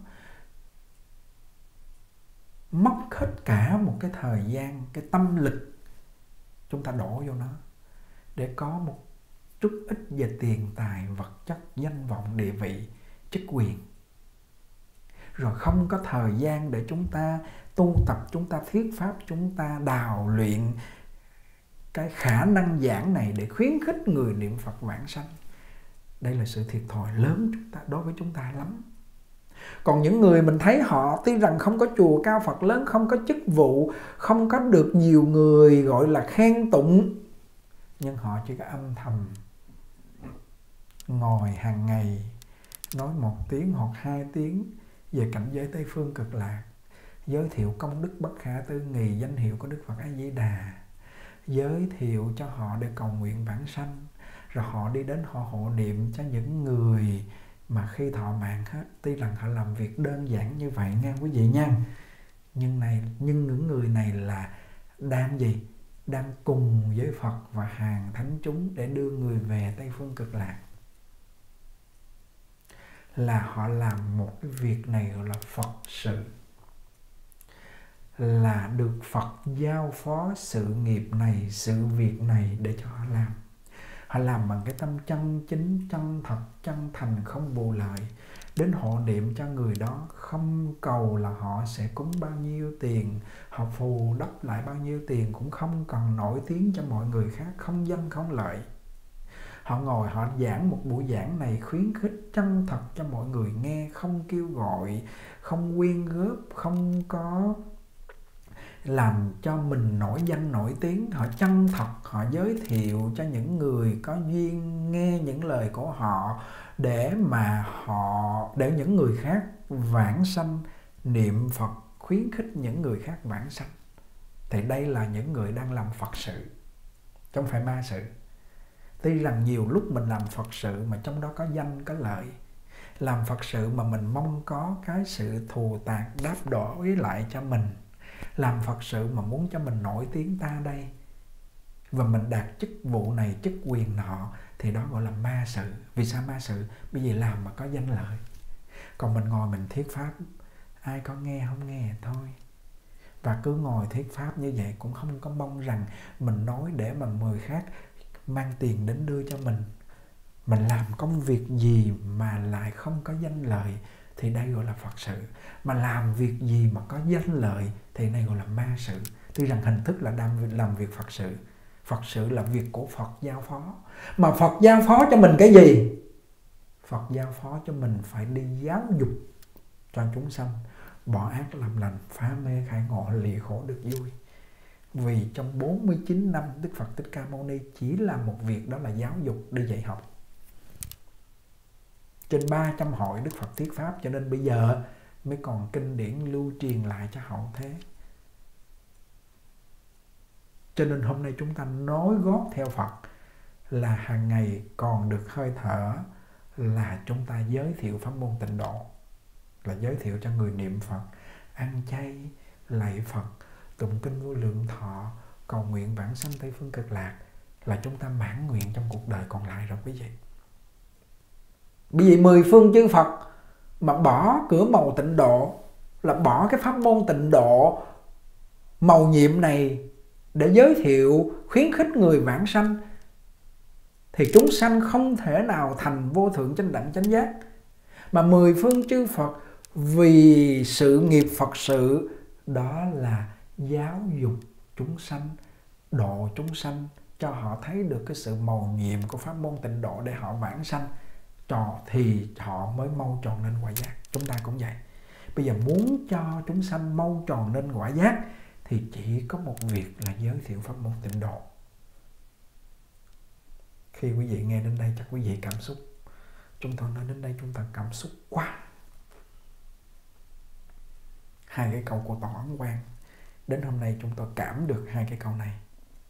mất hết cả một cái thời gian, cái tâm lực chúng ta đổ vô nó để có một chút ít về tiền tài, vật chất, danh vọng, địa vị, chức quyền, rồi không có thời gian để chúng ta tu tập, chúng ta thuyết pháp, chúng ta đào luyện cái khả năng giảng này để khuyến khích người niệm Phật vãng sanh. Đây là sự thiệt thòi lớn chúng ta, đối với chúng ta lắm. Còn những người mình thấy họ tuy rằng không có chùa cao Phật lớn, không có chức vụ, không có được nhiều người gọi là khen tụng, nhưng họ chỉ có âm thầm ngồi hàng ngày nói một tiếng hoặc hai tiếng về cảnh giới Tây Phương Cực Lạc, giới thiệu công đức bất khả tư nghì, danh hiệu của Đức Phật A Di Đà, giới thiệu cho họ để cầu nguyện vãng sanh, rồi họ đi đến họ hộ niệm cho những người mà khi thọ mạng hết. Tuy rằng họ làm việc đơn giản như vậy nha quý vị nha, nhưng này nhưng những người này là đang gì? Đang cùng với Phật và hàng thánh chúng để đưa người về Tây Phương Cực Lạc. Là họ làm một cái việc này gọi là Phật sự, là được Phật giao phó sự nghiệp này, sự việc này để cho họ làm. Họ làm bằng cái tâm chân chính, chân thật, chân thành, không bù lại. Đến hộ niệm cho người đó, không cầu là họ sẽ cúng bao nhiêu tiền, họ phù đắp lại bao nhiêu tiền, cũng không cần nổi tiếng cho mọi người khác, không danh không lợi. Họ ngồi họ giảng một buổi giảng này khuyến khích chân thật cho mọi người nghe, không kêu gọi, không quyên góp, không có làm cho mình nổi danh nổi tiếng. Họ chân thật, họ giới thiệu cho những người có duyên nghe những lời của họ để mà họ để những người khác vãng sanh, niệm Phật, khuyến khích những người khác vãng sanh. Thì đây là những người đang làm Phật sự, chứ không phải ma sự. Tuy rằng nhiều lúc mình làm Phật sự mà trong đó có danh có lợi, làm Phật sự mà mình mong có cái sự thù tạc đáp đổi lại cho mình, làm Phật sự mà muốn cho mình nổi tiếng ta đây và mình đạt chức vụ này chức quyền nọ, thì đó gọi là ma sự. Vì sao ma sự? Bởi vì làm mà có danh lợi. Còn mình ngồi mình thuyết pháp, ai có nghe không nghe thôi. Và cứ ngồi thuyết pháp như vậy cũng không có mong rằng mình nói để mà người khác mang tiền đến đưa cho mình. Mình làm công việc gì mà lại không có danh lợi thì đây gọi là Phật sự. Mà làm việc gì mà có danh lợi thì đây gọi là ma sự. Tuy rằng hình thức là đang làm việc Phật sự. Phật sự là việc của Phật giao phó. Mà Phật giao phó cho mình cái gì? Phật giao phó cho mình phải đi giáo dục cho chúng sanh, bỏ ác làm lành, phá mê khai ngộ, lìa khổ được vui. Vì trong bốn mươi chín năm Đức Phật Thích Ca Mâu Ni chỉ làm một việc, đó là giáo dục, đi dạy học. Trên ba trăm hội Đức Phật thuyết pháp, cho nên bây giờ mới còn kinh điển lưu truyền lại cho hậu thế. Cho nên hôm nay chúng ta nối gót theo Phật là hàng ngày còn được hơi thở là chúng ta giới thiệu pháp môn tịnh độ, là giới thiệu cho người niệm Phật, ăn chay, lạy Phật, tụng kinh Vô Lượng Thọ, cầu nguyện vãng sanh Tây Phương Cực Lạc, là chúng ta mãn nguyện trong cuộc đời còn lại rồi quý vị. Bởi vì mười phương chư Phật mà bỏ cửa màu tịnh độ, là bỏ cái pháp môn tịnh độ màu nhiệm này để giới thiệu, khuyến khích người vãng sanh, thì chúng sanh không thể nào thành vô thượng chánh đẳng chánh giác. Mà mười phương chư Phật vì sự nghiệp Phật sự, đó là giáo dục chúng sanh, độ chúng sanh, cho họ thấy được cái sự màu nhiệm của pháp môn tịnh độ để họ vãng sanh, trò thì họ mới mau tròn nên quả giác. Chúng ta cũng vậy. Bây giờ muốn cho chúng sanh mau tròn nên quả giác thì chỉ có một việc là giới thiệu pháp môn tịnh độ. Khi quý vị nghe đến đây chắc quý vị cảm xúc. Chúng tôi nói đến đây chúng ta cảm xúc quá. Hai cái câu của Tổ Ấn Quang, đến hôm nay chúng tôi cảm được hai cái câu này.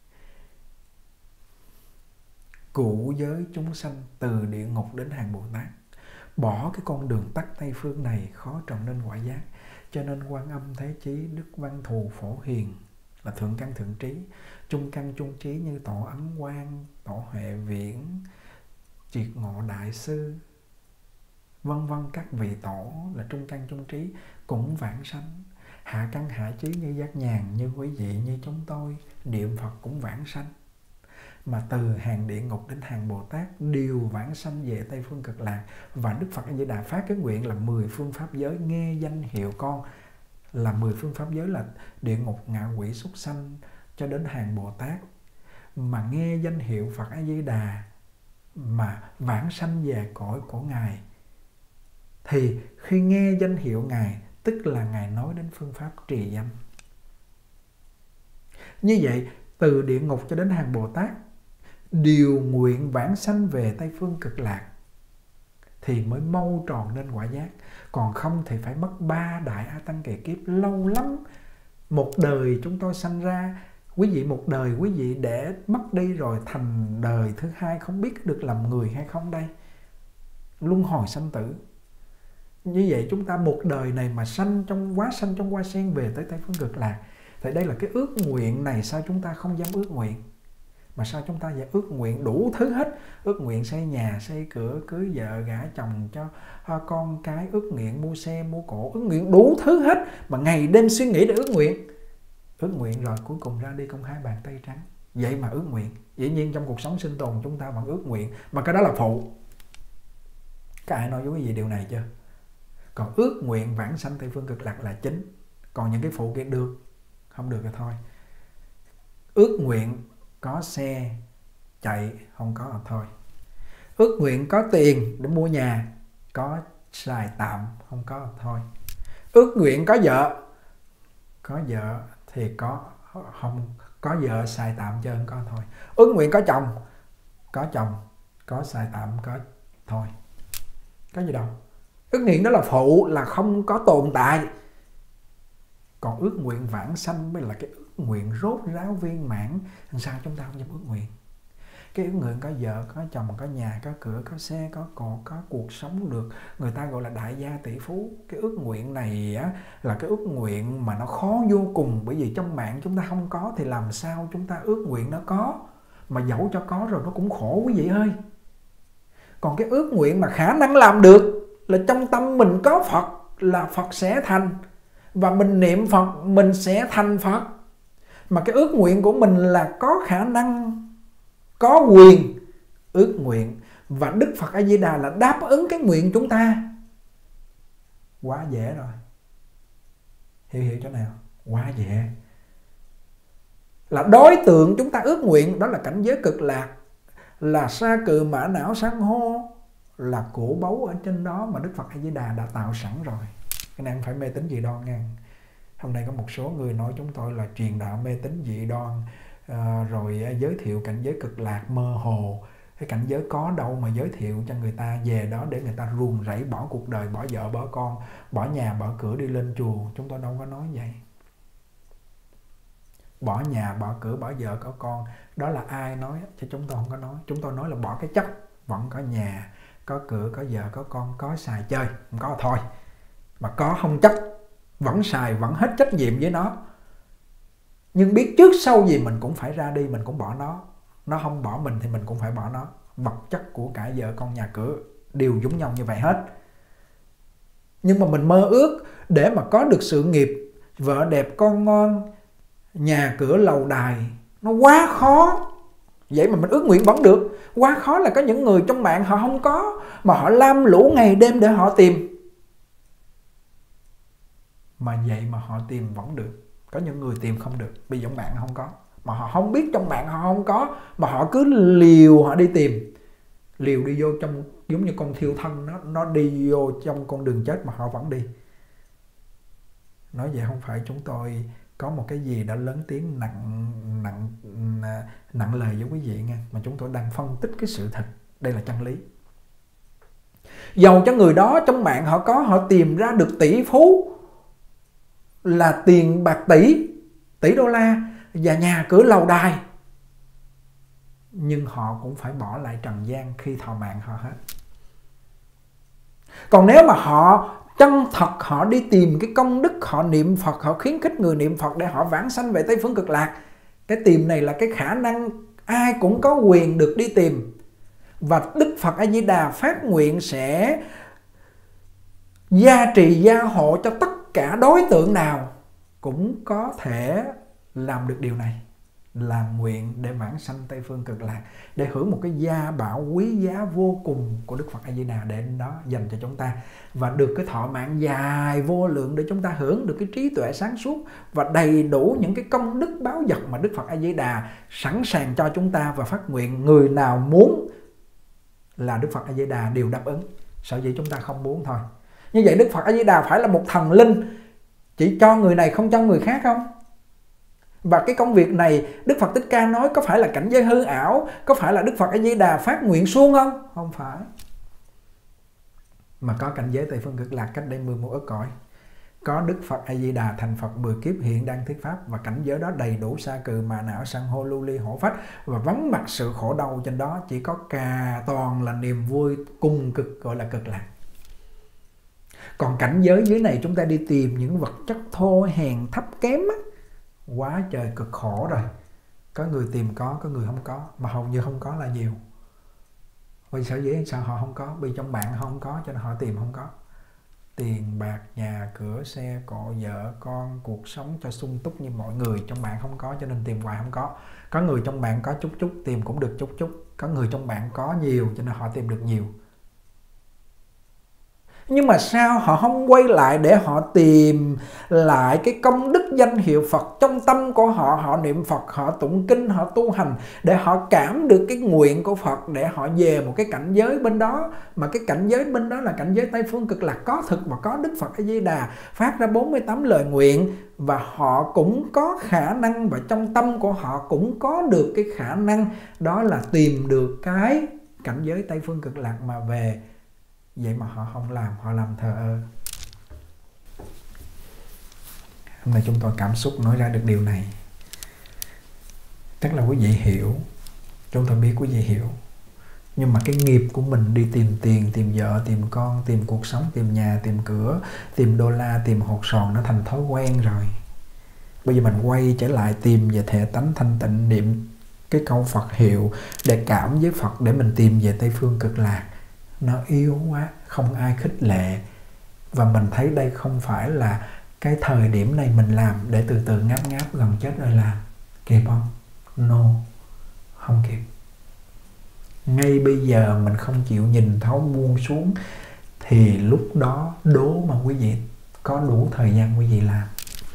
Cụ giới chúng sanh từ địa ngục đến hàng Bồ Tát, bỏ cái con đường tắt Tây Phương này khó tròn nên quả giác. Cho nên Quan Âm Thế Chí, Đức Văn Thù Phổ Hiền là thượng căn thượng trí, trung căn trung trí như Tổ Ấn Quang, Tổ Huệ Viễn, Triệt Ngộ Đại Sư, vân vân, các vị tổ là trung căn trung trí cũng vãng sanh. Hạ căn hạ trí như Giác Nhàn, như quý vị, như chúng tôi niệm Phật cũng vãng sanh. Mà từ hàng địa ngục đến hàng Bồ Tát đều vãng sanh về Tây Phương Cực Lạc. Và Đức Phật A Di Đà phát cái nguyện là mười phương pháp giới nghe danh hiệu con, là mười phương pháp giới là địa ngục, ngạ quỷ, súc sanh cho đến hàng Bồ Tát, mà nghe danh hiệu Phật A Di Đà mà vãng sanh về cõi của Ngài, thì khi nghe danh hiệu Ngài tức là Ngài nói đến phương pháp trì danh. Như vậy từ địa ngục cho đến hàng Bồ Tát đều nguyện vãng sanh về Tây Phương Cực Lạc thì mới mau tròn nên quả giác. Còn không thì phải mất ba đại A Tăng Kỳ kiếp, lâu lắm. Một đời chúng tôi sanh ra, quý vị một đời quý vị để mất đi rồi, thành đời thứ hai không biết được làm người hay không đây. Luân hồi sanh tử. Như vậy chúng ta một đời này mà sanh trong quá sanh trong hoa sen về tới Tây Phương Cực Lạc, thì đây là cái ước nguyện này, sao chúng ta không dám ước nguyện? Mà sao chúng ta lại ước nguyện đủ thứ hết? Ước nguyện xây nhà, xây cửa, cưới vợ, gả chồng cho con cái, ước nguyện mua xe, mua cổ, ước nguyện đủ thứ hết. Mà ngày đêm suy nghĩ để ước nguyện. Ước nguyện rồi cuối cùng ra đi công khai bàn tay trắng. Vậy mà ước nguyện. Dĩ nhiên trong cuộc sống sinh tồn chúng ta vẫn ước nguyện, mà cái đó là phụ. Các ai nói với quý vị điều này chưa? Còn ước nguyện vãng sanh Tây Phương Cực Lạc là chính. Còn những cái phụ kia được, không được thì thôi. Ước nguyện có xe chạy, không có là thôi. Ước nguyện có tiền để mua nhà, có xài tạm, không có thôi. Ước nguyện có vợ, có vợ thì có, không có vợ xài tạm chứ không có thôi. Ước nguyện có chồng, có chồng, có xài tạm, có thôi. Có gì đâu. Ước nguyện đó là phụ, là không có tồn tại. Còn ước nguyện vãng sanh mới là cái ước nguyện rốt ráo viên mãn. Làm sao chúng ta không dám ước nguyện? Cái ước nguyện có vợ, có chồng, có nhà, có cửa, có xe, có cột, có cuộc sống được, người ta gọi là đại gia tỷ phú. Cái ước nguyện này á, là cái ước nguyện mà nó khó vô cùng. Bởi vì trong mạng chúng ta không có thì làm sao chúng ta ước nguyện nó có. Mà dẫu cho có rồi nó cũng khổ quý vị ơi. Còn cái ước nguyện mà khả năng làm được là trong tâm mình có Phật, là Phật sẽ thành. Và mình niệm Phật mình sẽ thành Phật. Mà cái ước nguyện của mình là có khả năng, có quyền ước nguyện. Và Đức Phật A Di Đà là đáp ứng cái nguyện chúng ta. Quá dễ rồi. Hiểu hiểu chỗ nào? Quá dễ. Là đối tượng chúng ta ước nguyện đó là cảnh giới cực lạc, là sa cừ mã não san hô, là cổ báu ở trên đó mà Đức Phật A Di Đà đã tạo sẵn rồi. Cái này không phải mê tín dị đoan nha. Hôm nay có một số người nói chúng tôi là truyền đạo mê tín dị đoan, à, rồi giới thiệu cảnh giới cực lạc mơ hồ. Cái cảnh giới có đâu mà giới thiệu cho người ta về đó để người ta ruồng rẫy bỏ cuộc đời, bỏ vợ bỏ con, bỏ nhà bỏ cửa đi lên chùa. Chúng tôi đâu có nói vậy. Bỏ nhà bỏ cửa bỏ vợ có con, đó là ai nói chứ chúng tôi không có nói. Chúng tôi nói là bỏ cái chấp, vẫn có nhà có cửa có vợ có con, có xài chơi không có thôi. Mà có không chấp, vẫn xài, vẫn hết trách nhiệm với nó. Nhưng biết trước sau gì mình cũng phải ra đi, mình cũng bỏ nó. Nó không bỏ mình thì mình cũng phải bỏ nó. Vật chất của cả vợ con nhà cửa đều giống nhau như vậy hết. Nhưng mà mình mơ ước để mà có được sự nghiệp, vợ đẹp con ngon, nhà cửa lầu đài, nó quá khó. Vậy mà mình ước nguyện vẫn được. Quá khó là có những người trong mạng họ không có, mà họ lam lũ ngày đêm để họ tìm. Mà vậy mà họ tìm vẫn được. Có những người tìm không được, vì trong mạng không có. Mà họ không biết trong mạng họ không có, mà họ cứ liều họ đi tìm. Liều đi vô trong, giống như con thiêu thân, nó, nó đi vô trong con đường chết mà họ vẫn đi. Nói vậy không phải chúng tôi có một cái gì đã lớn tiếng nặng nặng nặng lời với quý vị nha, mà chúng tôi đang phân tích cái sự thật. Đây là chân lý. Dầu cho người đó trong mạng họ có, họ tìm ra được tỷ phú, là tiền bạc tỷ, tỷ đô la và nhà cửa lầu đài, nhưng họ cũng phải bỏ lại trần gian khi thọ mạng họ hết. Còn nếu mà họ chân thật, họ đi tìm cái công đức, họ niệm Phật, họ khuyến khích người niệm Phật để họ vãng sanh về Tây Phương Cực Lạc. Cái tìm này là cái khả năng ai cũng có quyền được đi tìm. Và Đức Phật A Di Đà phát nguyện sẽ gia trì gia hộ cho tất cả đối tượng nào cũng có thể làm được điều này. Làm nguyện để vãng sanh Tây Phương Cực Lạc, để hưởng một cái gia bảo quý giá vô cùng của Đức Phật A Di Đà đến đó dành cho chúng ta, và được cái thọ mạng dài vô lượng để chúng ta hưởng được cái trí tuệ sáng suốt và đầy đủ những cái công đức báo vật mà Đức Phật A Di Đà sẵn sàng cho chúng ta. Và phát nguyện người nào muốn là Đức Phật A Di Đà đều đáp ứng, sợ gì chúng ta không muốn thôi. Như vậy Đức Phật A Di Đà phải là một thần linh chỉ cho người này không cho người khác không? Và cái công việc này Đức Phật Thích Ca nói có phải là cảnh giới hư ảo, có phải là Đức Phật A Di Đà phát nguyện suông không? Không phải. Mà có cảnh giới Tây Phương Cực Lạc cách đây mười một ức cõi. Có Đức Phật A Di Đà thành Phật mười kiếp hiện đang thuyết pháp, và cảnh giới đó đầy đủ sa cừ mà não san hô lưu ly hổ phách, và vắng mặt sự khổ đau trên đó, chỉ có cả toàn là niềm vui cùng cực, gọi là cực lạc. Còn cảnh giới dưới này chúng ta đi tìm những vật chất thô hèn thấp kém á, quá trời cực khổ rồi. Có người tìm có, có người không có, mà hầu như không có là nhiều. Vì sở dĩ sao họ không có? Vì trong mạng họ không có cho nên họ tìm không có. Tiền bạc, nhà cửa, xe cộ, vợ con, cuộc sống cho sung túc như mọi người, trong mạng không có cho nên tìm hoài không có. Có người trong mạng có chút chút tìm cũng được chút chút. Có người trong mạng có nhiều cho nên họ tìm được nhiều. Nhưng mà sao họ không quay lại để họ tìm lại cái công đức danh hiệu Phật trong tâm của họ? Họ niệm Phật, họ tụng kinh, họ tu hành để họ cảm được cái nguyện của Phật, để họ về một cái cảnh giới bên đó. Mà cái cảnh giới bên đó là cảnh giới Tây Phương Cực Lạc, có thực và có Đức Phật A Di Đà phát ra bốn mươi tám lời nguyện. Và họ cũng có khả năng, và trong tâm của họ cũng có được cái khả năng, đó là tìm được cái cảnh giới Tây Phương Cực Lạc mà về. Vậy mà họ không làm, họ làm thờ ơ. Hôm nay chúng tôi cảm xúc nói ra được điều này. Chắc là quý vị hiểu, chúng tôi biết quý vị hiểu. Nhưng mà cái nghiệp của mình đi tìm tiền, tìm vợ, tìm con, tìm cuộc sống, tìm nhà, tìm cửa, tìm đô la, tìm hột sòn, nó thành thói quen rồi. Bây giờ mình quay trở lại tìm về thể tánh thanh tịnh, niệm cái câu Phật hiệu để cảm với Phật, để mình tìm về Tây Phương Cực Lạc. Nó yếu quá, không ai khích lệ. Và mình thấy đây không phải là cái thời điểm này mình làm để từ từ ngáp ngáp gần chết rồi làm. Kịp không? No, không kịp. Ngay bây giờ mình không chịu nhìn thấu buông xuống, thì lúc đó đố mà quý vị có đủ thời gian quý vị làm.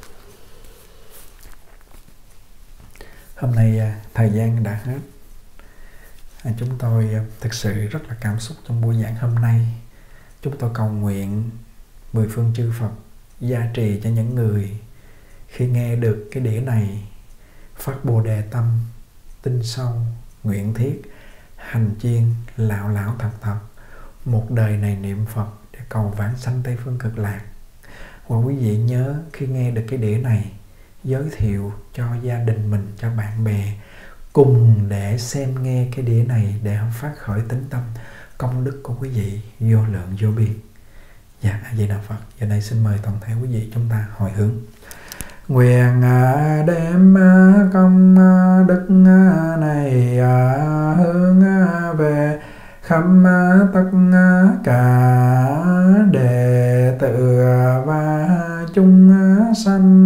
Hôm nay thời gian đã hết. Chúng tôi thực sự rất là cảm xúc trong buổi giảng hôm nay. Chúng tôi cầu nguyện mười phương chư Phật gia trì cho những người khi nghe được cái đĩa này phát bồ đề tâm, tin sâu, nguyện thiết, hành chiên, lão lão thật thật, một đời này niệm Phật để cầu vãng sanh Tây Phương Cực Lạc. Và quý vị nhớ khi nghe được cái đĩa này, giới thiệu cho gia đình mình, cho bạn bè cùng để xem nghe cái đĩa này, để phát khởi tính tâm. Công đức của quý vị vô lượng vô biên. Dạ, A Di Đà Phật. Giờ đây xin mời toàn thể quý vị chúng ta hồi hướng. Nguyện đem công đức này hướng về khắp tất cả đệ tử và chúng sanh